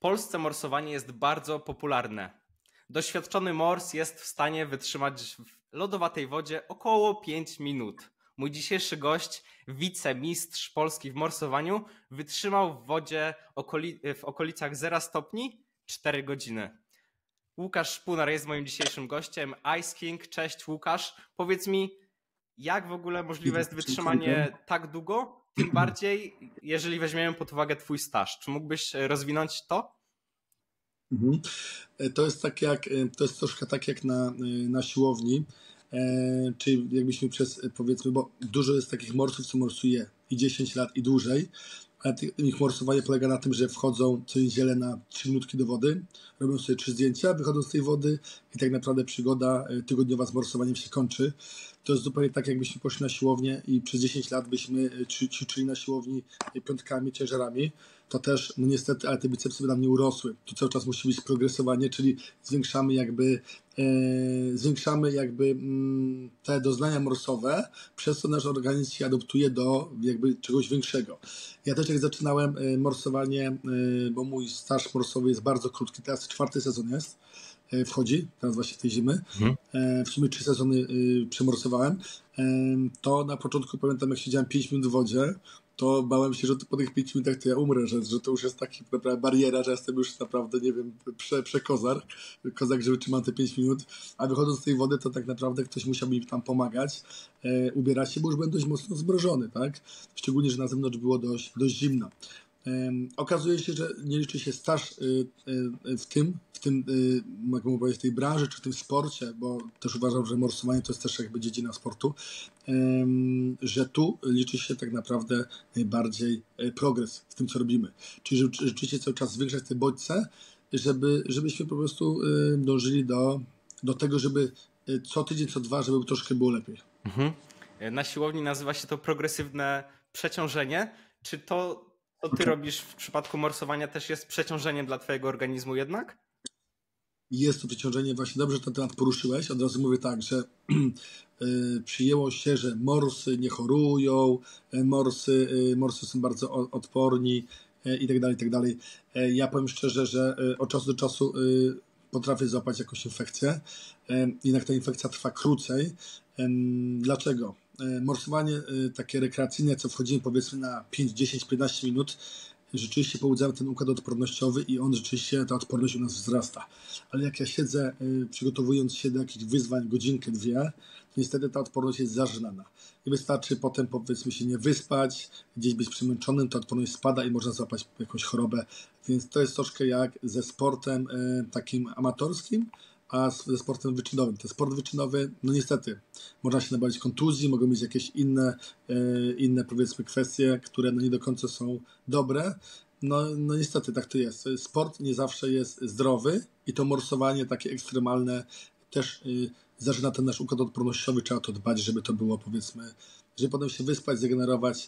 Polsce morsowanie jest bardzo popularne. Doświadczony mors jest w stanie wytrzymać w lodowatej wodzie około 5 minut. Mój dzisiejszy gość, wicemistrz Polski w morsowaniu, wytrzymał w wodzie w okolicach 0 stopni 4 godziny. Łukasz Szpunar jest moim dzisiejszym gościem. Ice King, cześć Łukasz. Powiedz mi, jak w ogóle możliwe jest wytrzymanie tak długo? Tym bardziej, jeżeli weźmiemy pod uwagę twój staż. Czy mógłbyś rozwinąć to? To jest troszkę tak jak na siłowni, czyli jakbyśmy powiedzmy, bo dużo jest takich morsów, co morsuje i 10 lat i dłużej, ale ich morsowanie polega na tym, że wchodzą co niedzielę na 3 minutki do wody, robią sobie 3 zdjęcia, wychodzą z tej wody i tak naprawdę przygoda tygodniowa z morsowaniem się kończy. To jest zupełnie tak, jakbyśmy poszli na siłownię i przez 10 lat byśmy ćwiczyli na siłowni piątkami, ciężarami, to też, no niestety, ale te bicepsy by nam nie urosły. Tu cały czas musi być progresowanie, czyli zwiększamy te doznania morsowe, przez co nasz organizm się adoptuje do jakby czegoś większego. Ja też jak zaczynałem morsowanie, bo mój staż morsowy jest bardzo krótki, teraz 4. sezon wchodzi, teraz właśnie tej zimy. W sumie 3 sezony przemorsowałem. To na początku pamiętam, jak siedziałem 5 minut w wodzie, to bałem się, że po tych 5 minutach to ja umrę, że to już jest taka naprawdę bariera, że jestem już naprawdę, nie wiem, kozak, że wytrzymam te 5 minut, a wychodząc z tej wody, to tak naprawdę ktoś musiał mi tam pomagać, ubierać się, bo już byłem dość mocno zmrożony, tak? Szczególnie, że na zewnątrz było dość zimno. Okazuje się, że nie liczy się staż w tym, jak mogę powiedzieć, w tej branży czy w tym sporcie, bo też uważam, że morsowanie to jest też jakby dziedzina sportu, że tu liczy się tak naprawdę najbardziej progres w tym, co robimy. Czyli rzeczywiście cały czas zwiększać te bodźce, żebyśmy po prostu dążyli do tego, żeby co tydzień, co 2, żeby troszkę było lepiej. Na siłowni nazywa się to progresywne przeciążenie. Czy to, co ty robisz w przypadku morsowania, też jest przeciążeniem dla twojego organizmu jednak? Jest to przeciążenie, właśnie dobrze, że ten temat poruszyłeś. Od razu mówię tak, że przyjęło się, że morsy nie chorują, morsy są bardzo odporni i tak dalej, i tak dalej. Ja powiem szczerze, że od czasu do czasu potrafię złapać jakąś infekcję, jednak ta infekcja trwa krócej. Dlaczego? Morsowanie takie rekreacyjne, co wchodzimy powiedzmy na 5, 10, 15 minut, rzeczywiście pobudzamy ten układ odpornościowy i on rzeczywiście, ta odporność u nas wzrasta. Ale jak ja siedzę, przygotowując się do jakichś wyzwań godzinkę, 2, to niestety ta odporność jest zażynana. I wystarczy potem powiedzmy się nie wyspać, gdzieś być przemęczonym, ta odporność spada i można złapać jakąś chorobę. Więc to jest troszkę jak ze sportem takim amatorskim, a ze sportem wyczynowym. Ten sport wyczynowy, no niestety, można się nabawić kontuzji, mogą być jakieś inne powiedzmy kwestie, które no nie do końca są dobre. No niestety tak to jest. Sport nie zawsze jest zdrowy i to morsowanie takie ekstremalne też zaczyna ten nasz układ odpornościowy, trzeba to dbać, żeby to było powiedzmy, żeby potem się wyspać, zregenerować.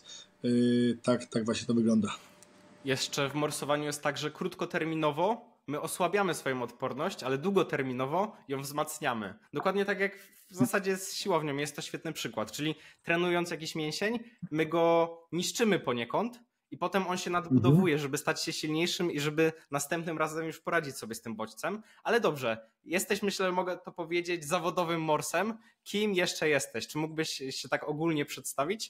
Tak właśnie to wygląda. Jeszcze w morsowaniu jest tak, że krótkoterminowo my osłabiamy swoją odporność, ale długoterminowo ją wzmacniamy. Dokładnie tak jak w zasadzie z siłownią jest to świetny przykład, czyli trenując jakiś mięsień, my go niszczymy poniekąd i potem on się nadbudowuje, żeby stać się silniejszym i żeby następnym razem już poradzić sobie z tym bodźcem. Ale dobrze, jesteś, myślę, mogę to powiedzieć, zawodowym morsem. Kim jeszcze jesteś? Czy mógłbyś się tak ogólnie przedstawić?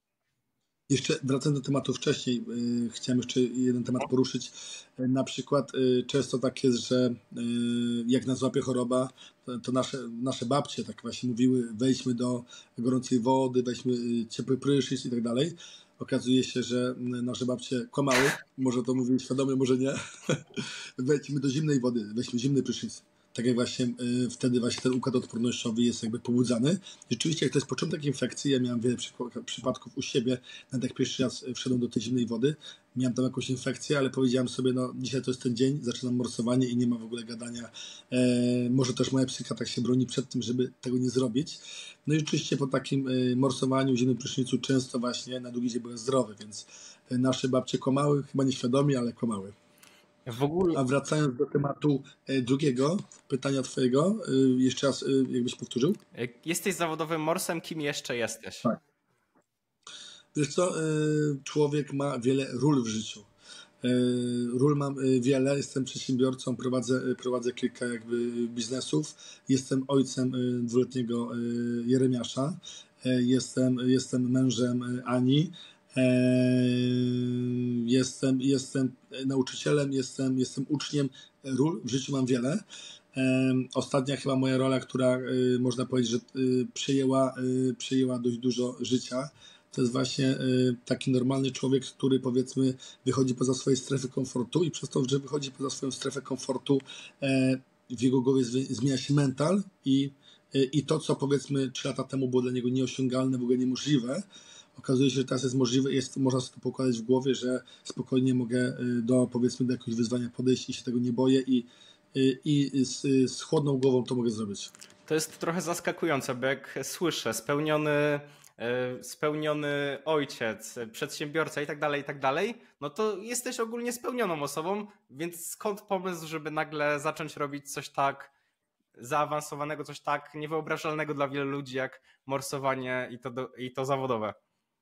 Jeszcze wracając do tematu wcześniej, chciałem jeszcze jeden temat poruszyć. Na przykład często tak jest, że jak nas złapie choroba, to nasze babcie tak właśnie mówiły, wejdźmy do gorącej wody, weźmy ciepły prysznic i tak dalej. Okazuje się, że nasze babcie kłamały, może to mówiły świadomie, może nie. Wejdźmy do zimnej wody, weźmy zimny prysznic. Tak jak właśnie wtedy właśnie ten układ odpornościowy jest jakby pobudzany. Rzeczywiście, jak to jest początek infekcji, ja miałem wiele przypadków u siebie, nawet jak pierwszy raz wszedłem do tej zimnej wody, miałem tam jakąś infekcję, ale powiedziałem sobie, no dzisiaj to jest ten dzień, zaczynam morsowanie i nie ma w ogóle gadania. Może też moja psycha tak się broni przed tym, żeby tego nie zrobić. No i rzeczywiście po takim morsowaniu w zimnym prysznicu często właśnie na długi dzień byłem zdrowy, więc nasze babcie kłamały, chyba nieświadomie, ale kłamały. W ogóle... A wracając do tematu drugiego, pytania twojego, jeszcze raz jakbyś powtórzył? Jesteś zawodowym morsem, kim jeszcze jesteś? Tak. Wiesz co, człowiek ma wiele ról w życiu. Ról mam wiele, jestem przedsiębiorcą, prowadzę kilka jakby biznesów, jestem ojcem dwuletniego Jeremiasza, jestem mężem Ani, jestem nauczycielem, jestem uczniem. Ról w życiu mam wiele. Ostatnia chyba moja rola, która można powiedzieć, że przejęła dość dużo życia, to jest właśnie taki normalny człowiek, który powiedzmy wychodzi poza swoje strefy komfortu i przez to, że wychodzi poza swoją strefę komfortu, w jego głowie zmienia się mental i to, co powiedzmy 3 lata temu było dla niego nieosiągalne, w ogóle niemożliwe, okazuje się, że teraz jest możliwe, można sobie to pokładać w głowie, że spokojnie mogę powiedzmy do jakiegoś wyzwania podejść i się tego nie boję i z chłodną głową to mogę zrobić. To jest trochę zaskakujące, bo jak słyszę spełniony ojciec, przedsiębiorca i tak dalej, no to jesteś ogólnie spełnioną osobą, więc skąd pomysł, żeby nagle zacząć robić coś tak zaawansowanego, coś tak niewyobrażalnego dla wielu ludzi jak morsowanie i to zawodowe?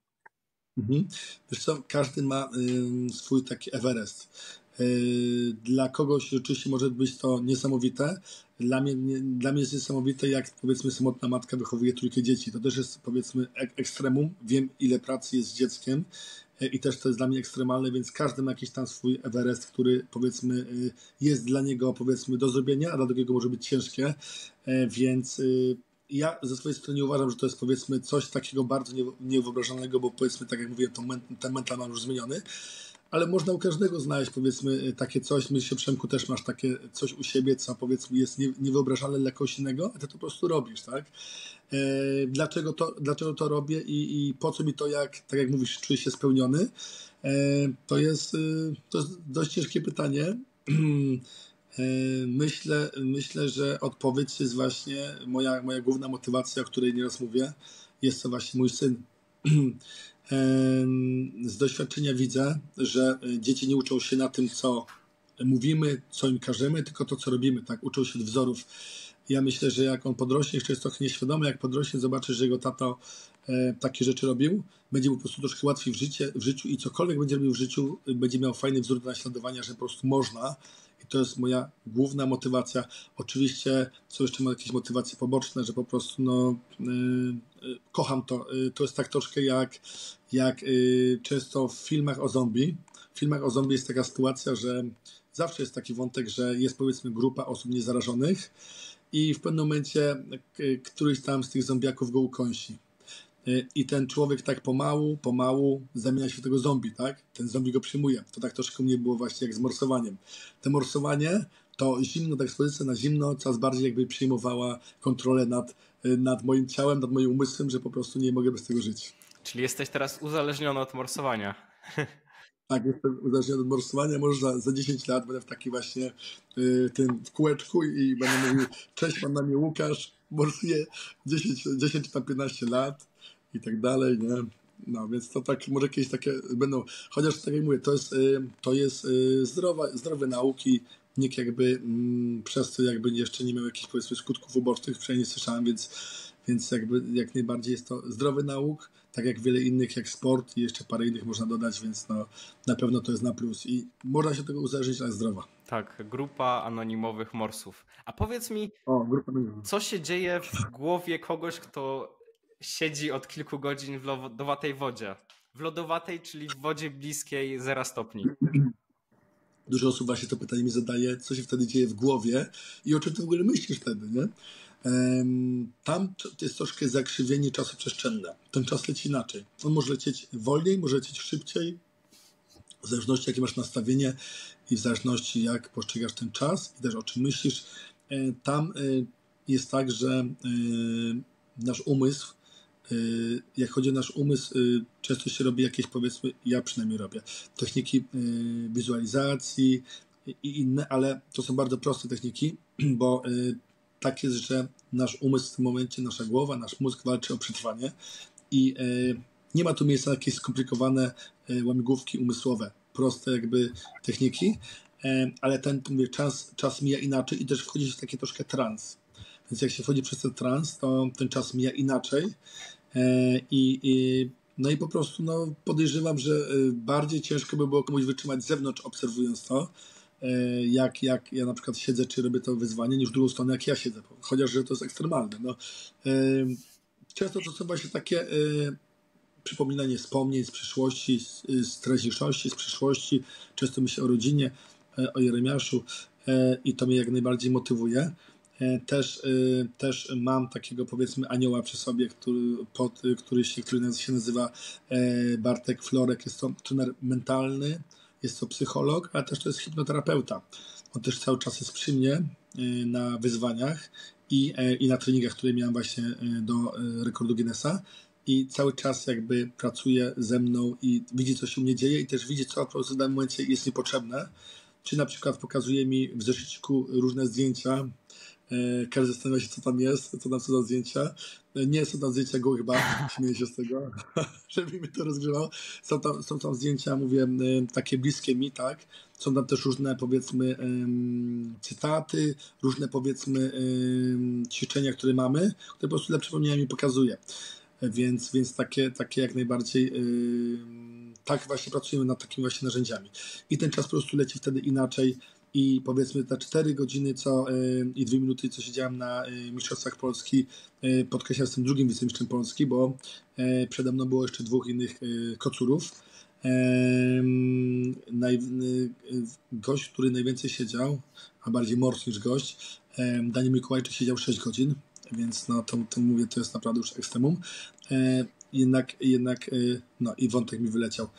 Wiesz co, każdy ma swój taki Everest. Dla kogoś rzeczywiście może być to niesamowite. Dla mnie jest niesamowite, jak powiedzmy samotna matka wychowuje 3 dzieci. To też jest powiedzmy ekstremum. Wiem, ile pracy jest z dzieckiem i też to jest dla mnie ekstremalne, więc każdy ma jakiś tam swój Everest, który powiedzmy jest dla niego powiedzmy do zrobienia, a dla drugiego może być ciężkie, więc ja ze swojej strony uważam, że to jest powiedzmy coś takiego bardzo niewyobrażalnego, bo powiedzmy, tak jak mówiłem, ten mental mam już zmieniony, ale można u każdego znaleźć powiedzmy takie coś. Myślę, Przemku, też masz takie coś u siebie, co powiedzmy jest niewyobrażalne dla kogoś innego, a ty to po prostu robisz, tak? Dlaczego to robię i po co mi to, tak jak mówisz, czuję się spełniony? To jest dość ciężkie pytanie. Myślę, że odpowiedź jest właśnie moja główna motywacja, o której nieraz mówię. Jest to właśnie mój syn. Z doświadczenia widzę, że dzieci nie uczą się na tym, co mówimy, co im każemy, tylko to, co robimy, tak? Uczą się od wzorów. Ja myślę, że jak on podrośnie, jeszcze jest trochę nieświadomy, jak podrośnie, zobaczy, że jego tato takie rzeczy robił, będzie mu po prostu troszkę łatwiej w życiu i cokolwiek będzie robił w życiu, będzie miał fajny wzór do naśladowania, że po prostu można. I to jest moja główna motywacja. Oczywiście są jeszcze jakieś motywacje poboczne, że po prostu kocham to. To jest tak troszkę jak często w filmach o zombie. W filmach o zombie jest taka sytuacja, że zawsze jest taki wątek, że jest powiedzmy grupa osób niezarażonych i w pewnym momencie któryś tam z tych zombiaków go ukąsi. I ten człowiek tak pomału zamienia się w tego zombie, tak? Ten zombie go przyjmuje. To tak troszkę u mnie było właśnie jak z morsowaniem. To morsowanie, to zimno, ta ekspozycja na zimno coraz bardziej jakby przyjmowała kontrolę nad moim ciałem, nad moim umysłem, że po prostu nie mogę bez tego żyć. Czyli jesteś teraz uzależniony od morsowania. Tak, jestem uzależniony od morsowania. Może za 10 lat będę w takim właśnie tym w kółeczku i będę mówił: cześć, mam na imię Łukasz, morsuję 10 na 15 lat i tak dalej, nie? No, więc to tak, może jakieś takie będą, chociaż tak jak mówię, to jest zdrowe nauki, nikt jakby przez to jakby jeszcze nie miał jakichś powiedzmy skutków ubocznych, przynajmniej nie słyszałem, więc jakby jak najbardziej jest to zdrowy nauk, tak jak wiele innych, jak sport i jeszcze parę innych można dodać, więc no, na pewno to jest na plus i można się tego uzależnić, ale zdrowa. Tak, grupa anonimowych morsów. A powiedz mi, co się dzieje w głowie kogoś, kto siedzi od kilku godzin w lodowatej wodzie? W lodowatej, czyli w wodzie bliskiej 0 stopni. Dużo osób właśnie to pytanie mi zadaje, co się wtedy dzieje w głowie i o czym ty w ogóle myślisz wtedy, nie? Tam jest troszkę zakrzywienie czasoprzestrzenne. Ten czas leci inaczej. On może lecieć wolniej, może lecieć szybciej, w zależności jakie masz nastawienie i w zależności jak postrzegasz ten czas i też o czym myślisz. Tam jest tak, że nasz umysł, jak chodzi o nasz umysł, często się robi jakieś, powiedzmy, ja przynajmniej robię, techniki wizualizacji i inne, ale to są bardzo proste techniki, bo tak jest, że nasz umysł w tym momencie, nasza głowa, nasz mózg walczy o przetrwanie i nie ma tu miejsca na jakieś skomplikowane łamigłówki umysłowe, proste jakby techniki, ale mówię, czas mija inaczej i też wchodzi się w taki troszkę trans. Więc jak się wchodzi przez ten trans, to ten czas mija inaczej i No i po prostu podejrzewam, że bardziej ciężko by było komuś wytrzymać z zewnątrz, obserwując to, jak ja na przykład siedzę, czy robię to wyzwanie, niż w drugą stronę, jak ja siedzę. Chociaż, że to jest ekstremalne. Często to są właśnie takie przypominanie wspomnień z przyszłości, z teraźniejszości, z przyszłości. Często myślę o rodzinie, o Jeremiaszu i to mnie jak najbardziej motywuje. Też mam takiego, powiedzmy, anioła przy sobie, który się nazywa Bartek Florek. Jest to trener mentalny, jest to psycholog, ale też to jest hipnoterapeuta. On też cały czas jest przy mnie na wyzwaniach i na treningach, które miałem właśnie do rekordu Guinnessa. I cały czas jakby pracuje ze mną i widzi, co się u mnie dzieje i też widzi, co po prostu w danym momencie jest niepotrzebne. Czy na przykład pokazuje mi w zeszyciku różne zdjęcia. Każdy zastanawia się, co tam jest, co tam są za zdjęcia. Nie są tam zdjęcia gołych bab, śmieję się z tego, żeby mi to rozgrzewał. Są tam zdjęcia, mówię, takie bliskie mi, tak. Są tam też różne, powiedzmy, cytaty, różne, powiedzmy, ćwiczenia, które mamy, które po prostu dla przypomnienia mi pokazuje. Więc takie jak najbardziej tak właśnie pracujemy nad takimi właśnie narzędziami. I ten czas po prostu leci wtedy inaczej i powiedzmy te 4 godziny i 2 minuty, co siedziałem na Mistrzostwach Polski, podkreślam, jestem drugim wicemistrzem Polski, bo przede mną było jeszcze 2 innych kocurów. Gość, który najwięcej siedział, a bardziej mors niż gość, Daniel Mikołajczyk siedział 6 godzin, więc to mówię, to jest naprawdę już ekstremum. Jednak i wątek mi wyleciał.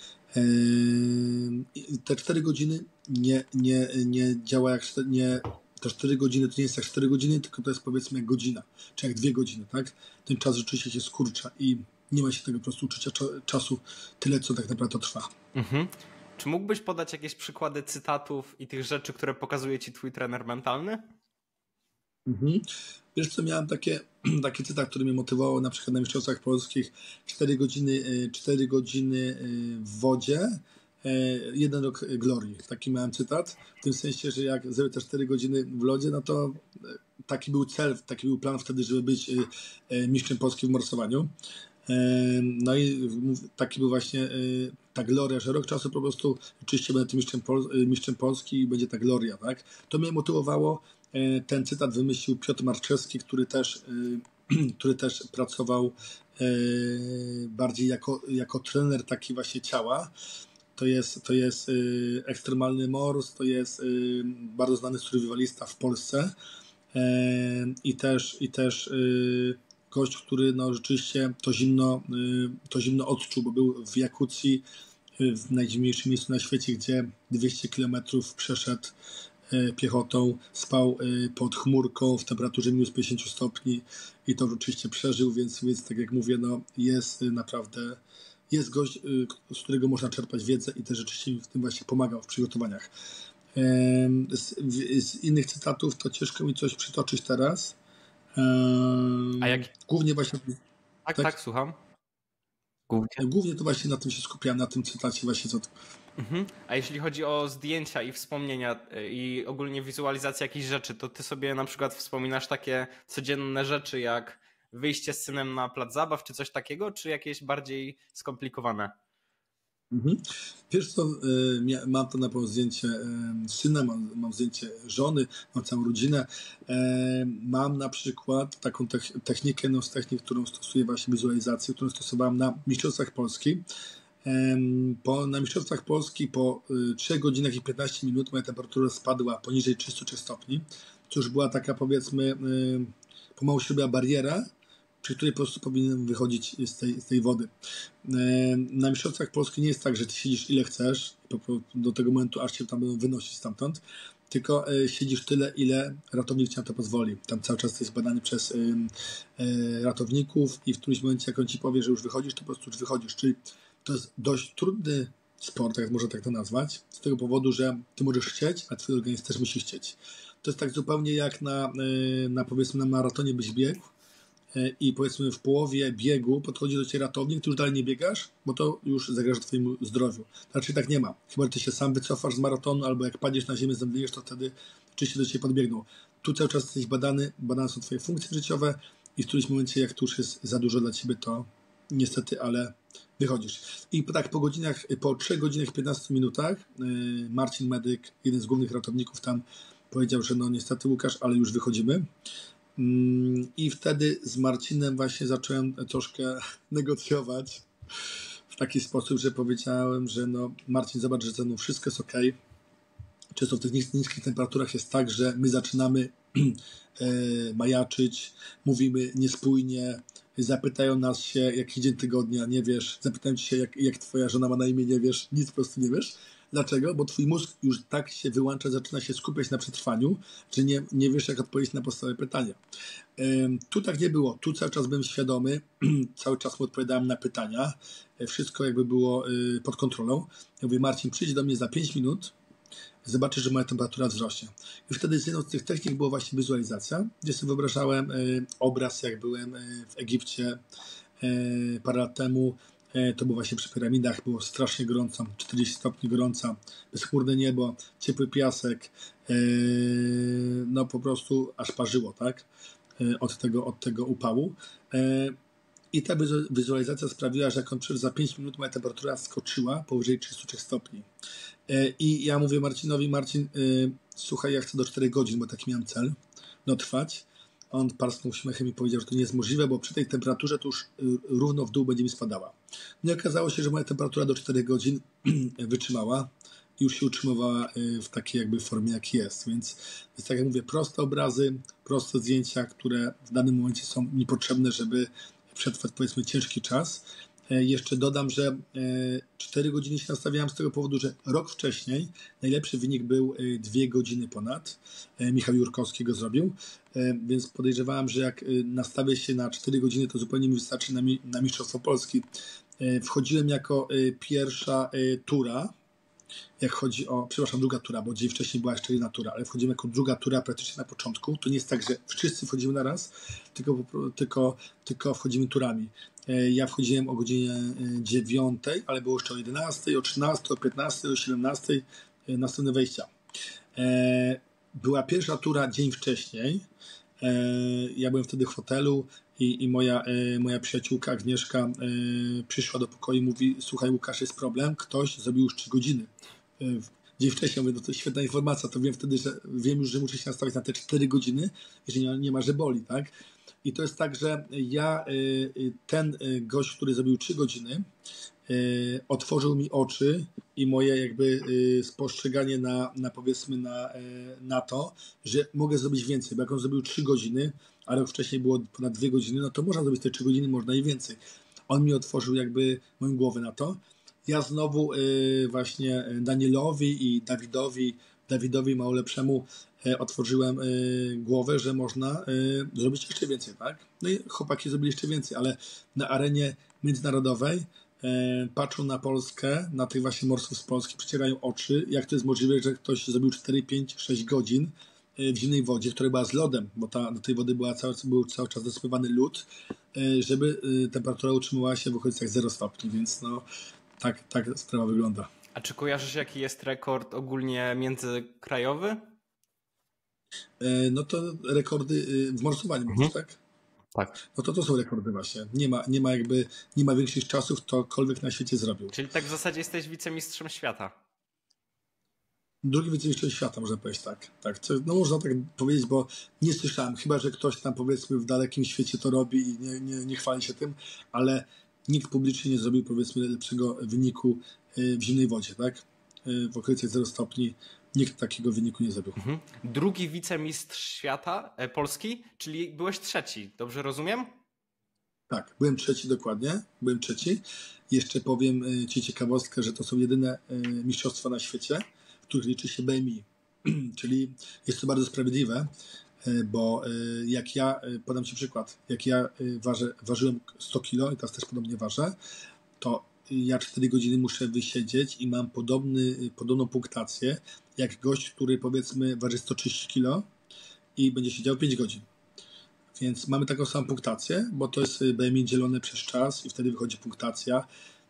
Te 4 godziny nie działa jak te 4 godziny to nie jest jak 4 godziny, tylko to jest, powiedzmy, jak godzina, czy jak 2 godziny, tak? Ten czas rzeczywiście się skurcza i nie ma się tego po prostu uczucia czasu tyle, co tak naprawdę to trwa. Mhm. Czy mógłbyś podać jakieś przykłady cytatów i tych rzeczy, które pokazuje ci twój trener mentalny? Mhm. Wiesz co, miałem taki cytat, który mnie motywował na przykład na Mistrzostwach Polskich. 4 godziny w wodzie, 1 rok glorii. Taki miałem cytat. W tym sensie, że jak zrobię te 4 godziny w lodzie, no to taki był cel, taki był plan wtedy, żeby być mistrzem Polski w morsowaniu. No i taki był właśnie ta gloria, że rok czasu po prostu oczywiście będę tym mistrzem Polski i będzie ta gloria, tak? To mnie motywowało. Ten cytat wymyślił Piotr Marczewski, który też pracował bardziej jako trener taki właśnie ciała. To jest ekstremalny mors, to jest bardzo znany survivalista w Polsce i też gość, który rzeczywiście to zimno odczuł, bo był w Jakucji, w najzimniejszym miejscu na świecie, gdzie 200 kilometrów przeszedł piechotą, spał pod chmurką w temperaturze minus 50 stopni i to rzeczywiście przeżył, więc tak jak mówię, jest naprawdę, jest gość, z którego można czerpać wiedzę i też rzeczywiście mi w tym właśnie pomagał w przygotowaniach. Z innych cytatów to ciężko mi coś przytoczyć teraz. A jak? Głównie właśnie... Tak, słucham. Głównie to właśnie na tym się skupiałem, na tym cytacie właśnie co to. A jeśli chodzi o zdjęcia i wspomnienia i ogólnie wizualizację jakichś rzeczy, to ty sobie na przykład wspominasz takie codzienne rzeczy jak wyjście z synem na plac zabaw czy coś takiego, czy jakieś bardziej skomplikowane? Wiesz co, mam to na pewno zdjęcie syna, mam zdjęcie żony, mam całą rodzinę. Mam na przykład taką technikę, jedną z technik, którą stosuję właśnie wizualizację, którą stosowałem na Mistrzostwach Polski. Na Mistrzostwach Polski po 3 godzinach i 15 minut moja temperatura spadła poniżej 33 stopni, co już była taka, powiedzmy, pomału się robiła bariera, przy której po prostu powinienem wychodzić z tej wody. Na Mistrzostwach Polski nie jest tak, że ty siedzisz ile chcesz do tego momentu, aż cię tam będą wynosić stamtąd, tylko siedzisz tyle, ile ratownik ci na to pozwoli. Tam cały czas jesteś badany przez ratowników i w którymś momencie, jak on ci powie, że już wychodzisz, to po prostu już wychodzisz. Czyli to jest dość trudny sport, jak można tak to nazwać, z tego powodu, że ty możesz chcieć, a twój organizm też musi chcieć. To jest tak zupełnie jak powiedzmy na maratonie byś biegł i powiedzmy w połowie biegu podchodzi do ciebie ratownik, ty już dalej nie biegasz, bo to już zagraża twojemu zdrowiu. Raczej tak nie ma. Chyba, że ty się sam wycofasz z maratonu, albo jak padniesz na ziemię, zemdlejesz, to wtedy oczywiście do ciebie podbiegną. Tu cały czas jesteś badane są twoje funkcje życiowe i w którymś momencie, jak tu już jest za dużo dla ciebie, to niestety, ale wychodzisz. I tak po 3 godzinach 15 minutach Marcin Medyk, jeden z głównych ratowników tam, powiedział, że no niestety Łukasz, ale już wychodzimy. I wtedy z Marcinem właśnie zacząłem troszkę negocjować w taki sposób, że powiedziałem, że no Marcin, zobacz, że ze mną wszystko jest okej. Często w tych niskich temperaturach jest tak, że my zaczynamy majaczyć, mówimy niespójnie, zapytają nas się, jaki dzień tygodnia, nie wiesz, zapytają cię się, jak twoja żona ma na imię, nie wiesz, nic po prostu nie wiesz. Dlaczego? Bo twój mózg już tak się wyłącza, zaczyna się skupiać na przetrwaniu, że nie wiesz, jak odpowiedzieć na podstawowe pytania. Tu tak nie było. Tu cały czas byłem świadomy, cały czas mu odpowiadałem na pytania. Wszystko jakby było pod kontrolą. Ja mówię, Marcin, przyjdź do mnie za 5 minut, zobaczysz, że moja temperatura wzrośnie. I wtedy z jedną z tych technik była właśnie wizualizacja, gdzie sobie wyobrażałem obraz, jak byłem w Egipcie parę lat temu. To było właśnie przy piramidach, było strasznie gorąco, 40 stopni gorąca, bezchmurne niebo, ciepły piasek, no po prostu aż parzyło, tak? Od tego upału. I ta wizualizacja sprawiła, że jak on przyszedł za 5 minut, moja temperatura skoczyła powyżej 33 stopni. I ja mówię Marcinowi, Marcin, słuchaj, ja chcę do 4 godzin, bo taki miałem cel, trwać. On parsknął uśmiechem i powiedział, że to nie jest możliwe, bo przy tej temperaturze to już równo w dół będzie mi spadała. No i okazało się, że moja temperatura do 4 godzin wytrzymała i już się utrzymywała w takiej jakby formie, jak jest. Więc tak jak mówię, proste obrazy, proste zdjęcia, które w danym momencie są mi potrzebne, żeby przetrwać, powiedzmy, ciężki czas. Jeszcze dodam, że 4 godziny się nastawiałem z tego powodu, że rok wcześniej najlepszy wynik był 2 godziny ponad. Michał Jurkowski go zrobił, więc podejrzewałem, że jak nastawię się na 4 godziny, to zupełnie mi wystarczy na Mistrzostwo Polski. Wchodziłem jako pierwsza tura, jak chodzi o, przepraszam, druga tura, bo dzień wcześniej była jeszcze jedna tura, ale wchodzimy jako druga tura praktycznie na początku. To nie jest tak, że wszyscy wchodzimy na raz, tylko wchodzimy turami. Ja wchodziłem o godzinie 9, ale było jeszcze o 11, o 13, o 15, o 17 następne wejścia. Była pierwsza tura dzień wcześniej. Ja byłem wtedy w hotelu i moja przyjaciółka Agnieszka przyszła do pokoju i mówi, słuchaj Łukasz, jest problem, ktoś zrobił już 3 godziny. Dzień wcześniej, mówię, no to świetna informacja, to wiem wtedy, że wiem już, że muszę się nastawić na te 4 godziny, jeżeli nie ma, że boli, tak? I to jest tak, że ten gość, który zrobił 3 godziny, otworzył mi oczy i moje jakby spostrzeganie powiedzmy na to, że mogę zrobić więcej, bo jak on zrobił 3 godziny, a rok wcześniej było ponad 2 godziny, no to można zrobić te 3 godziny, można i więcej. On mi otworzył jakby moją głowę na to. Ja znowu właśnie Danielowi i Dawidowi Małolepszemu otworzyłem głowę, że można zrobić jeszcze więcej, tak? No i chłopaki zrobili jeszcze więcej, ale na arenie międzynarodowej patrzą na Polskę, na tych właśnie morsów z Polski, przecierają oczy, jak to jest możliwe, że ktoś zrobił 4, 5, 6 godzin w zimnej wodzie, która była z lodem, bo do tej wody był cały czas dosypywany lód, żeby temperatura utrzymywała się w okolicach 0 stopni, więc no tak sprawa wygląda. A czy kojarzysz, jaki jest rekord ogólnie międzykrajowy? No to rekordy w morsowaniu, mówisz, tak? Tak. No to są rekordy właśnie. Nie ma większych czasów, ktokolwiek na świecie zrobił. Czyli tak w zasadzie jesteś wicemistrzem świata. Drugi wicemistrz świata, można powiedzieć, tak. No można tak powiedzieć, bo nie słyszałem, chyba że ktoś tam powiedzmy w dalekim świecie to robi i nie chwali się tym, ale nikt publicznie nie zrobił powiedzmy lepszego wyniku w zimnej wodzie, tak? W okolicach 0 stopni nikt takiego wyniku nie zrobił. Drugi wicemistrz świata Polski, czyli byłeś trzeci, dobrze rozumiem? Tak, byłem trzeci dokładnie, Jeszcze powiem Ci ciekawostkę, że to są jedyne mistrzostwa na świecie, w których liczy się BMI, czyli jest to bardzo sprawiedliwe, bo jak ja, podam Ci przykład, jak ja ważyłem 100 kg i teraz też podobnie ważę, to ja 4 godziny muszę wysiedzieć i mam podobną punktację jak gość, który powiedzmy waży 130 kg i będzie siedział 5 godzin. Więc mamy taką samą punktację, bo to jest BMI dzielone przez czas i wtedy wychodzi punktacja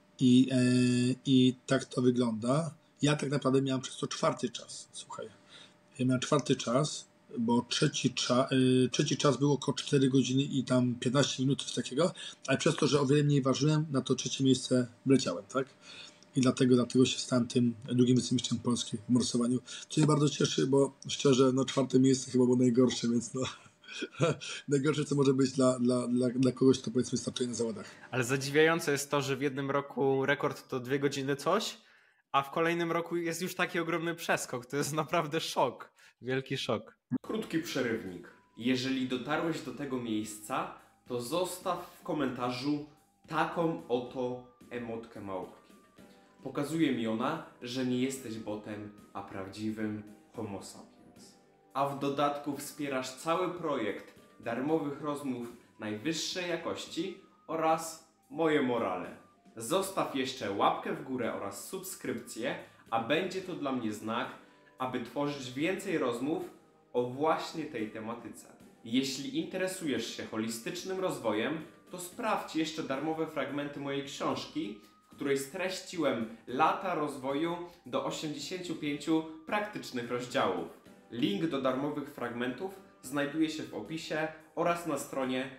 i tak to wygląda. Ja tak naprawdę miałem przez to 4. czas. Słuchaj, ja miałem 4. czas bo trzeci czas było około 4 godziny i tam 15 minut, coś takiego, ale przez to, że o wiele mniej ważyłem, na to trzecie miejsce wleciałem, tak? I dlatego się stałem tym drugim wicemistrzem Polski w morsowaniu, co mnie bardzo cieszy, bo szczerze, no 4. miejsce chyba było najgorsze, więc no najgorsze, co może być dla kogoś, kto powiedzmy startuje na zawodach. Ale zadziwiające jest to, że w jednym roku rekord to 2 godziny coś, a w kolejnym roku jest już taki ogromny przeskok. To jest naprawdę szok. Wielki szok. Krótki przerywnik. Jeżeli dotarłeś do tego miejsca, to zostaw w komentarzu taką oto emotkę małpki. Pokazuje mi ona, że nie jesteś botem, a prawdziwym homo sapiens. A w dodatku wspierasz cały projekt darmowych rozmów najwyższej jakości oraz moje morale. Zostaw jeszcze łapkę w górę oraz subskrypcję, a będzie to dla mnie znak, aby tworzyć więcej rozmów o właśnie tej tematyce. Jeśli interesujesz się holistycznym rozwojem, to sprawdź jeszcze darmowe fragmenty mojej książki, w której streściłem lata rozwoju do 85 praktycznych rozdziałów. Link do darmowych fragmentów znajduje się w opisie oraz na stronie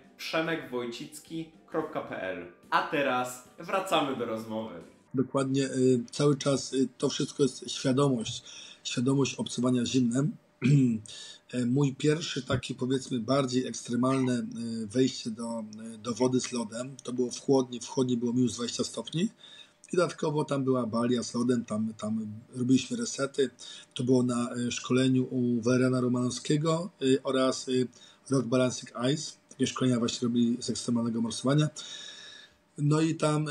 przemekwojcicki.pl. A teraz wracamy do rozmowy. Dokładnie, cały czas to wszystko jest świadomość obcowania zimnem. Mój pierwszy taki, powiedzmy, bardziej ekstremalne wejście do wody z lodem, to było w chłodni było minus 20 stopni. I dodatkowo tam była balia z lodem, tam robiliśmy resety. To było na szkoleniu u Werena Romanowskiego oraz Rock Balancing Ice. Takie szkolenia właśnie robili z ekstremalnego morsowania. No i tam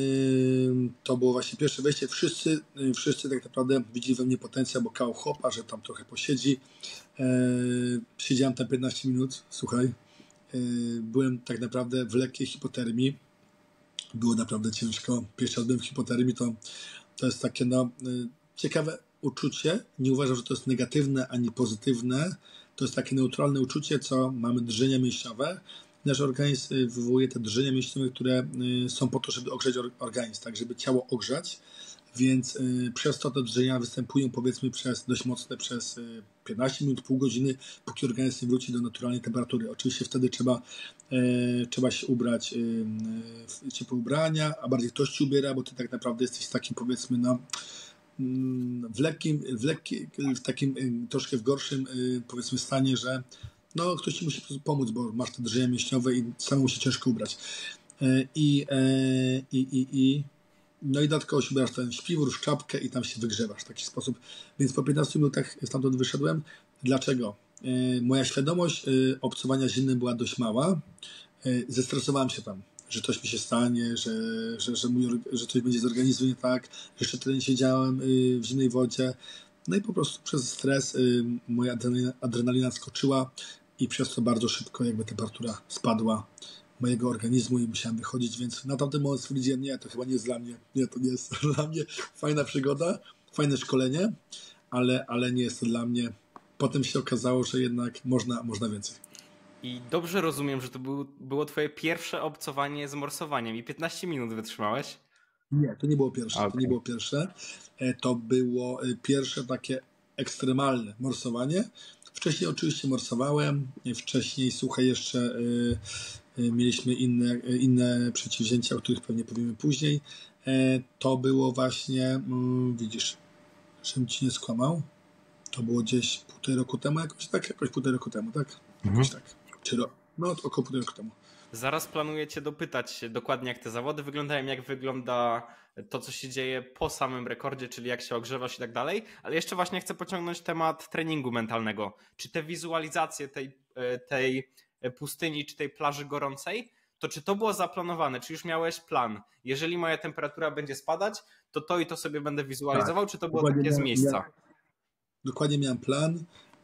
to było właśnie pierwsze wejście. Wszyscy tak naprawdę widzieli we mnie potencjał, bo Kao Hopa, że tam trochę posiedzi. Siedziałem tam 15 minut, słuchaj. Byłem tak naprawdę w lekkiej hipotermii. Było naprawdę ciężko. Pierwszy raz byłem w hipotermii, to jest takie ciekawe uczucie. Nie uważam, że to jest negatywne ani pozytywne. To jest takie neutralne uczucie, co mamy drżenia mięśniowe. Nasz organizm wywołuje te drżenia mięśniowe, które są po to, żeby ogrzać organizm, tak, żeby ciało ogrzać, więc przez to te drżenia występują, powiedzmy, dość mocne przez 15 minut, pół godziny, póki organizm nie wróci do naturalnej temperatury. Oczywiście wtedy trzeba się ubrać w ciepłe ubrania, a bardziej ktoś ci ubiera, bo ty tak naprawdę jesteś takim, powiedzmy, w takim troszkę w gorszym, powiedzmy, stanie, że ktoś ci musi pomóc, bo masz te drżenia mięśniowe i samemu się ciężko ubrać. No i dodatkowo się ubierasz ten śpiwór, w czapkę i tam się wygrzewasz w taki sposób. Więc po 15 minutach stamtąd wyszedłem. Dlaczego? Moja świadomość obcowania zimnym była dość mała. Zestresowałem się tam, że coś mi się stanie, że coś będzie z organizmem nie tak, że jeszcze tyle nie siedziałem w zimnej wodzie. No i po prostu przez stres moja adrenalina skoczyła i przez to bardzo szybko jakby temperatura spadła mojego organizmu i musiałem wychodzić, więc na tamten moment stwierdziłem, nie, to chyba nie jest dla mnie. Nie, to nie jest dla mnie. Fajna przygoda, fajne szkolenie, ale nie jest to dla mnie. Potem się okazało, że jednak można więcej. I dobrze rozumiem, że to było twoje pierwsze obcowanie z morsowaniem i 15 minut wytrzymałeś? Nie, to nie było pierwsze. Okay. To nie było pierwsze. To było pierwsze takie ekstremalne morsowanie. Wcześniej oczywiście morsowałem. Wcześniej, słuchaj, jeszcze mieliśmy inne przedsięwzięcia, o których pewnie powiemy później. To było właśnie, widzisz, żebym ci nie skłamał. To było gdzieś 1,5 roku temu, jakoś 1,5 roku temu, tak? Jakoś tak. To około 1,5 roku temu. Zaraz planuję cię dopytać dokładnie, jak te zawody wyglądają, jak wygląda to, co się dzieje po samym rekordzie, czyli jak się ogrzewasz i tak dalej, ale jeszcze właśnie chcę pociągnąć temat treningu mentalnego. Czy te wizualizacje tej pustyni, czy tej plaży gorącej, to czy to było zaplanowane? Czy już miałeś plan? Jeżeli moja temperatura będzie spadać, to i to sobie będę wizualizował, tak, czy to było takie z miejsca? Dokładnie miałem plan.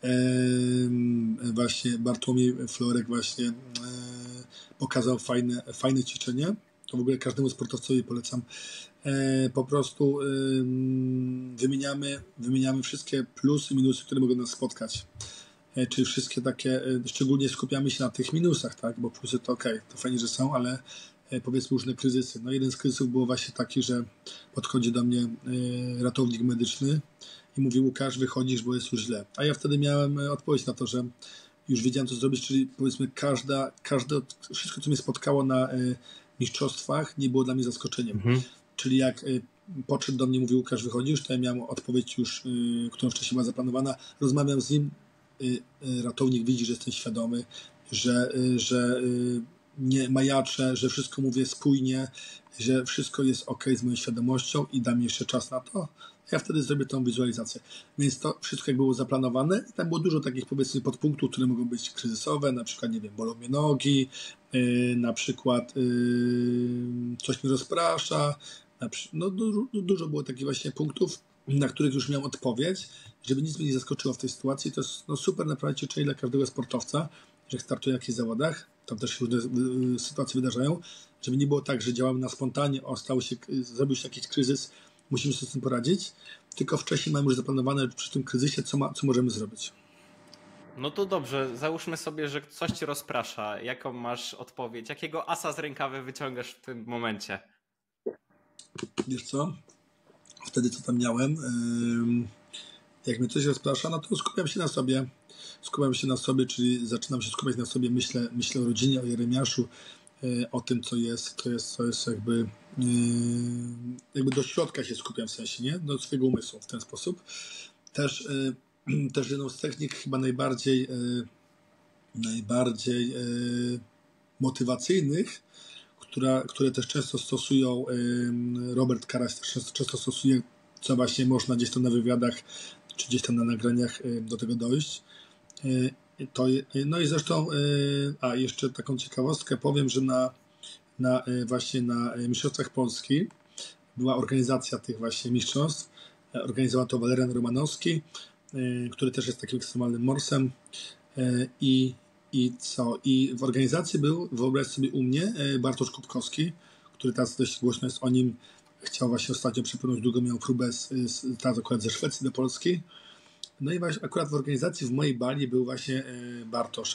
Właśnie Bartłomiej Florek właśnie pokazał fajne ćwiczenie. To w ogóle każdemu sportowcowi polecam. Po prostu wymieniamy wszystkie plusy i minusy, które mogą nas spotkać. Czyli wszystkie takie, szczególnie skupiamy się na tych minusach, tak? Bo plusy to okej, to fajnie, że są, ale powiedzmy różne kryzysy. No jeden z kryzysów było właśnie taki, że podchodzi do mnie ratownik medyczny i mówi: Łukasz, wychodzisz, bo jest już źle. A ja wtedy miałem odpowiedź na to, że już wiedziałem, co zrobić, czyli powiedzmy wszystko, co mnie spotkało na mistrzostwach, nie było dla mnie zaskoczeniem. Czyli jak podszedł do mnie, mówił: Łukasz, wychodzisz, to ja miałem odpowiedź już, którą wcześniej była zaplanowana. Rozmawiam z nim, ratownik widzi, że jestem świadomy, że nie majaczę, że wszystko mówię spójnie, że wszystko jest ok z moją świadomością i da mi jeszcze czas na to. Ja wtedy zrobię tą wizualizację. Więc to wszystko jak było zaplanowane i tam było dużo takich, powiedzmy, podpunktów, które mogą być kryzysowe, na przykład, nie wiem, bolą mnie nogi, na przykład coś mnie rozprasza, no dużo było takich właśnie punktów, na których już miałem odpowiedź, żeby nic mnie nie zaskoczyło w tej sytuacji. To jest super naprawdę ćwiczenie dla każdego sportowca, że startuje w jakichś zawodach, tam też się różne sytuacje wydarzają, żeby nie było tak, że działamy na spontanie, zrobił się jakiś kryzys, musimy sobie z tym poradzić, tylko wcześniej mamy już zaplanowane przy tym kryzysie, co możemy zrobić. No to dobrze, załóżmy sobie, że coś cię rozprasza. Jaką masz odpowiedź? Jakiego asa z rękawy wyciągasz w tym momencie? Wiesz co? Wtedy co tam miałem, jak mnie coś rozprasza, no to skupiam się na sobie, czyli zaczynam się skupiać na sobie, myślę o rodzinie, o Jeremiaszu, o tym, co jest jakby do środka się skupiam, w sensie, nie? Do swojego umysłu w ten sposób. Też jedną z technik chyba najbardziej motywacyjnych, które też często stosują, Robert Karas też często stosuje, co właśnie można gdzieś tam na wywiadach, czy gdzieś tam na nagraniach do tego dojść. No i zresztą, jeszcze taką ciekawostkę powiem, że właśnie na Mistrzostwach Polski była organizacja tych właśnie mistrzostw. Organizował to Walerian Romanowski, który też jest takim ekstremalnym morsem. I w organizacji był, wyobraź sobie, u mnie Bartosz Kubkowski, który teraz dość głośno jest o nim. Chciał właśnie ostatnio przepłynąć, długo miał próbę teraz akurat ze Szwecji do Polski. No i właśnie akurat w organizacji w mojej bali był właśnie Bartosz.